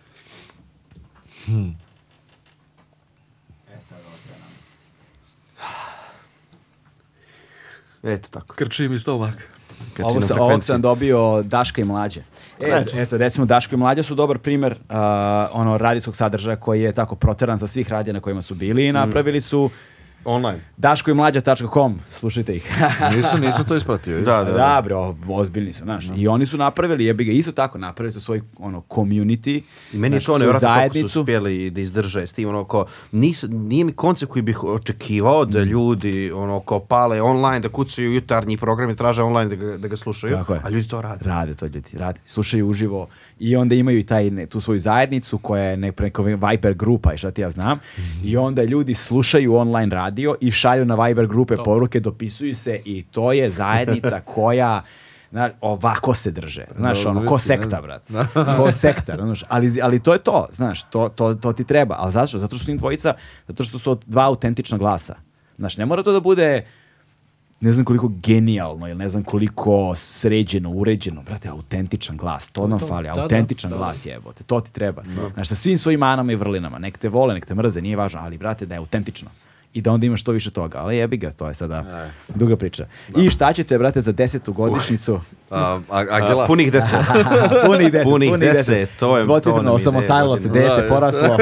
Eto tako. Krči mi stomak. Ovo sam dobio Daška i Mlađe. Eto, recimo Daško i Mlađe su dobar primjer radijskog sadržaja koji je tako proteran za svih radija na kojima su bili i napravili su online. Daškoimlađa.com, slušajte ih. Nisam to ispratio. Da, bro, ozbiljni su, znaš. I oni su napravili, jebi ga, isto tako, napravili su svoj community. I meni je to nevjerojatno kako su uspjeli da izdrže s tim, nije mi koncept koji bih očekivao da ljudi, pale online, da kucaju jutarnji program i traže online da ga slušaju, a ljudi to rade. Rade to ljudi, slušaju uživo i onda imaju i tu svoju zajednicu koja je neka Viber grupa i šta ti ja znam, i onda ljudi slušaju online radio i šalju na Viber grupe poruke, dopisuju se i to je zajednica koja ovako se drže. Znaš, ko sekta, brat. Ko sekta, znaš. Ali to je to, znaš, to ti treba. Ali zašto? Zato što su im dvojica, zato što su dva autentična glasa. Znaš, ne mora to da bude ne znam koliko genijalno ili ne znam koliko sređeno, uređeno, brate, autentičan glas, to nam fali, autentičan glas jebote, to ti treba. Znaš, sa svim svojim manama i vrlinama, nek te vole, nek te mrze, nije važno, ali brate, da je autentično. I da onda imaš što više toga, ali jebi ga, to je sada duga priča. I šta ćete, brate, za 10. godišnjicu? Agilas. Punih 10. Punih 10. To je Dvocifreno, osamostalilo se dete, poraslo.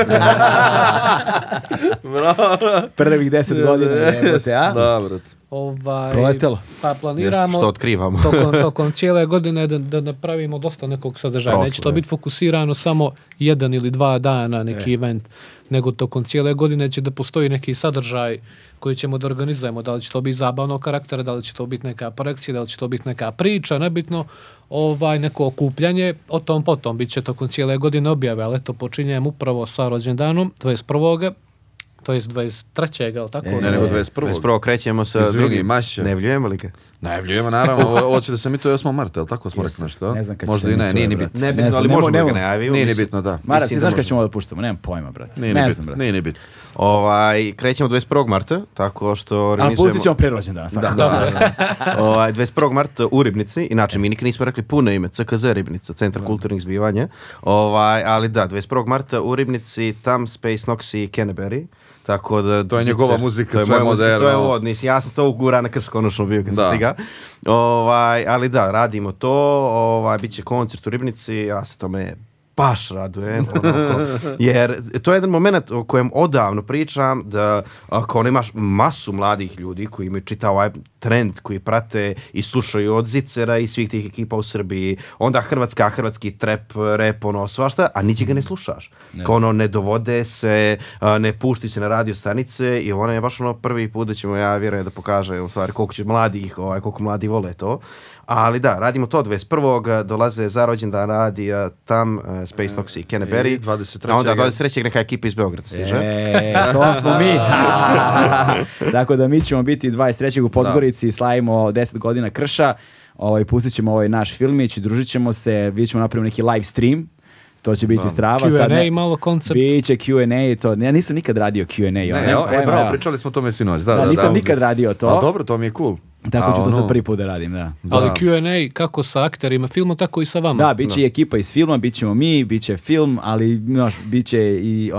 Prvih 10 godina. Jebote, a? Da, brat. Proletelo. Pa planiramo Što otkrivamo. tokom cijele godine da napravimo dosta nekog sadržaja. Prosto, Neće to biti fokusirano samo 1 ili 2 dana neki event, nego tokom cijele godine će da postoji neki sadržaj koji ćemo da organizujemo. Da li će to biti zabavnog karaktera, da li će to biti neka projekcija, da li će to biti neka priča, nebitno, neko okupljanje, o tom potom. Biće tokom cijele godine objave, ali eto počinjem upravo sa rođendanom 21. To je 23. je li tako? Ne, nego 21. 21. krećemo sa drugim. Mašće. Ne vljujemo li ga? Najavljujemo, naravno. Ovo će da se mi to 8. marta, je li tako smo rekli nešto? Ne znam kad će možda se i ne, mi to nije ni vratiti. bitno. Ne bitno, ali možemo da ga najavimo. Nije ni bitno, da. Mara, Mislim ti da znaš kad možemo. ćemo da puštamo? Nemam pojma, brat. Nije Ne ni znam, bitno. brat. Nije ni bitno. Krećemo 21. marta, tako što A organizujemo... pustit ćemo pre rođendana. svakako. Da. 21. marta u Ribnici, inače mi nikad nismo rekli puno ime, CKZ Ribnica, Centar kulturnih zbivanja, ali da, 21. marta u Ribnici, tam Space Noxy Canterbury, tako da... To je njegova muzika, to je sve moja muzika, moderno. to je ovo, ja sam to ugura na Krš konačno bio kad sam Da. stiga. Ali da, radimo to, bit će koncert u Ribnici, ja se tome baš radujem, jer to je jedan moment o kojem odavno pričam, da ako imaš masu mladih ljudi koji imaju čitav ovaj trend, koji prate i slušaju od Zicera i svih tih ekipa u Srbiji, onda hrvatski trap, rap, svašta, a niđe ga ne slušaš. Kao ne dovode se, ne pušti se na radio stanice i je baš prvi put da ćemo, ja vjerujem, da pokaže u stvari koliko će mladih, koliko mladi vole to. Ali da, radimo to 21. dolaze za rođendan radija tam Space Noxy i Canterbury. 23. A onda 23. neka ekipa iz Beograda stiže. To smo mi. Tako da mi ćemo biti 23. u Podgorici i slavimo 10 godina Krša. Pustit ćemo ovaj naš filmić i družit ćemo se. Vidjet ćemo napraviti neki live stream. To će biti strava. Q&A i malo koncept. Biće Q&A. To. Ja nisam nikad radio Q&A. Bravo, pričali smo o tome sinoć. Da, nisam nikad radio to. A dobro, to mi je cool. Tako ću to sad prvi put da radim, da. Ali Q&A kako sa akterima filma, tako i sa vama. Da, bit će i ekipa iz filma, bit ćemo mi, bit će film, ali bit će i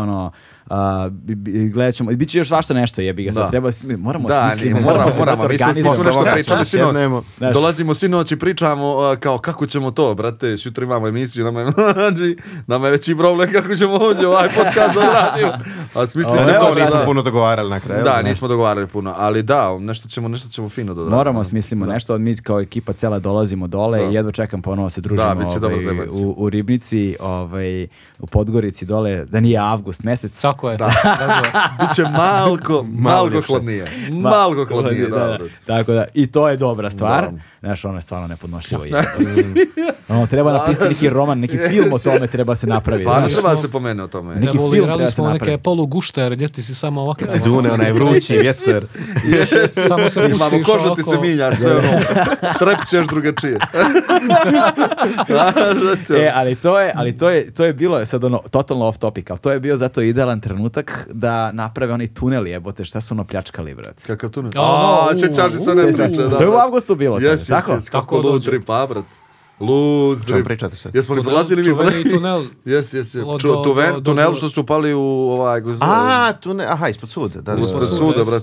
gledat ćemo, bit će još svašta nešto, jebi ga, sad treba, moramo smislimo, moramo mi smo nešto pričali sinoć, dolazimo sinoć i pričamo kako ćemo to, brate, sutra imamo emisiju, nama je veći problem kako ćemo ovdje ovaj podcast odraditi, a smislit ćemo to, nismo puno dogovarali na kraju. Da, nismo dogovarali puno, ali da, nešto ćemo fino dodati. Moramo smislimo nešto, mi kao ekipa cela dolazimo dole i jedva čekam ponovo se družimo u Ribnici, u Podgorici dole, da nije avgust mesec. Tako je. Biće malko hladnije. Malko hladnije, da. Tako da, i to je dobra stvar. Znaš, ono je stvarno nepodnošljivo. Treba napisati neki roman, neki film o tome treba se napraviti. Stvarno treba se pomene o tome. Neki film treba se smo napraviti. neke polugušter, ljeti si samo ovakav. Kad ti dune, onaj vrući vjetar. Samo se imamo kožu ti se minja, sve trepćeš drugačije. Ali to je bilo sad totalno off topic, ali to je bio zato idealan trenutak da naprave oni tunel, jebote, šta su pljačkali, brat. Kakav tunel? Sjećaš se one priče. To je u avgustu bilo. Yes, kako lud drip, brat. Lud drip. Pričate se. Jesmo li prolazili mi? Čuveni tunel. Tunel što su upali u tunel, ispod suda. Ispod suda, brat.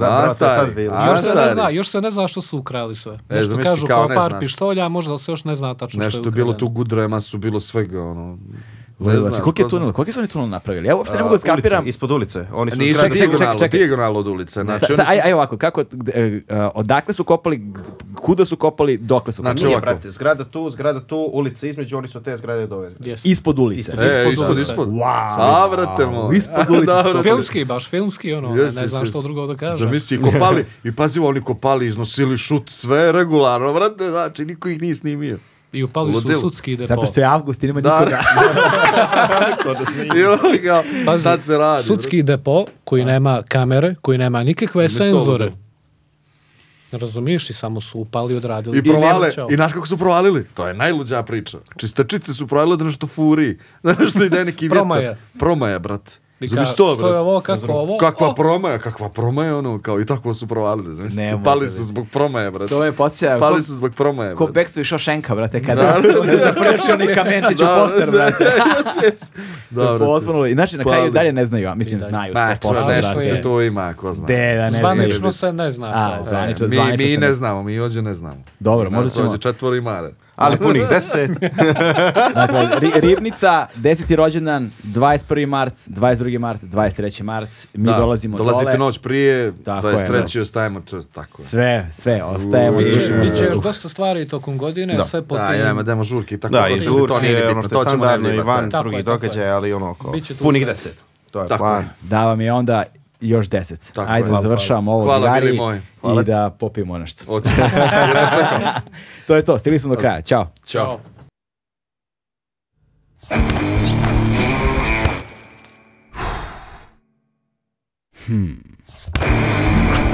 Još se ne zna što su ukrali sve. Nešto Nešto kažu kao par pištolja, možda se još ne zna tačno što je nešto je bilo tu gudrema, su bilo svega, Koliki su oni tunel napravili? Ja uopšte ne mogu skapiram. Ispod ulice. Oni su dijagonalno od ulice. Aj ovako, odakle su kopali, kuda su kopali, dokle su kopali? Nije, brate, zgrada tu, ulica između, oni su te zgrade do ove zgrade. Ispod ulice. Ispod. Wow. Vrate moj. Ispod ulice. Baš filmski, ne znam što drugo da kažem. Zamisli, kopali, i pazi, oni kopali, iznosili šut, sve regularno, vrate, znači, niko ih nije snimio. I upali su u sudski depo. Zato što je avgust i nema nikoga. Tad se radi. Sudski depo koji nema kamere, koji nema nikakve senzore. Razumiješ, i samo su upali, odradili. I provale. I znaš kako su provalili? To je najluđa priča. Čistačice su provalili da nešto furi. Da nešto ide neki vjetar. Promaja, brat. Zamisli to, što je bre. ovo, kako ovo? Kakva promaja, ono, kao i tako su provalili, znaš. Ne, Pali mogu, su zbog promaje, brate. To me podsjeća. Pali su zbog promaje, Ko brate. Backstreet Shawshanka, brate, kada zaprlječio ni kamenčić u poster, brate. To je Dobro. potpuno. I znači, na kraju Pali. dalje ne znaju, a mislim, znaju Ma, 100%, čuva, nešto brate. se tu ima, ko zna. De, da ne znaju. Zvanično se ne zna. A, kao. zvanično. Mi se ne znamo, mi ovdje ne znamo. Dobro, možda Nas ćemo... ovdje 4 mare. Ali punih 10. Dakle, Ribnica, 10. rođendan, 21. mart, 22. mart, 23. mart, mi dolazimo Dolazite dole. noć prije, Tako je, 23. ostajemo, tako je. Sve, ostajemo. Ui, družimo Biće se. još dosta stvari tokom godine, Da. sve po Da, tim... idemo žurke i tako. Da, i to žurke, nije ni ono bitno, što je to ćemo standardno i negdje van imati. Tako drugih je, tako je. događaja, ali ono ko... Biće tu Punih sve. 10. To je Tako plan. je. Da vam je onda još 10. Tako Ajde je. da završavamo ovo, Hvala, drugari, mili moji. i da popijemo nešto. Hoće. To je to, stigli smo do kraja. Ćao. Ćao. Hmm.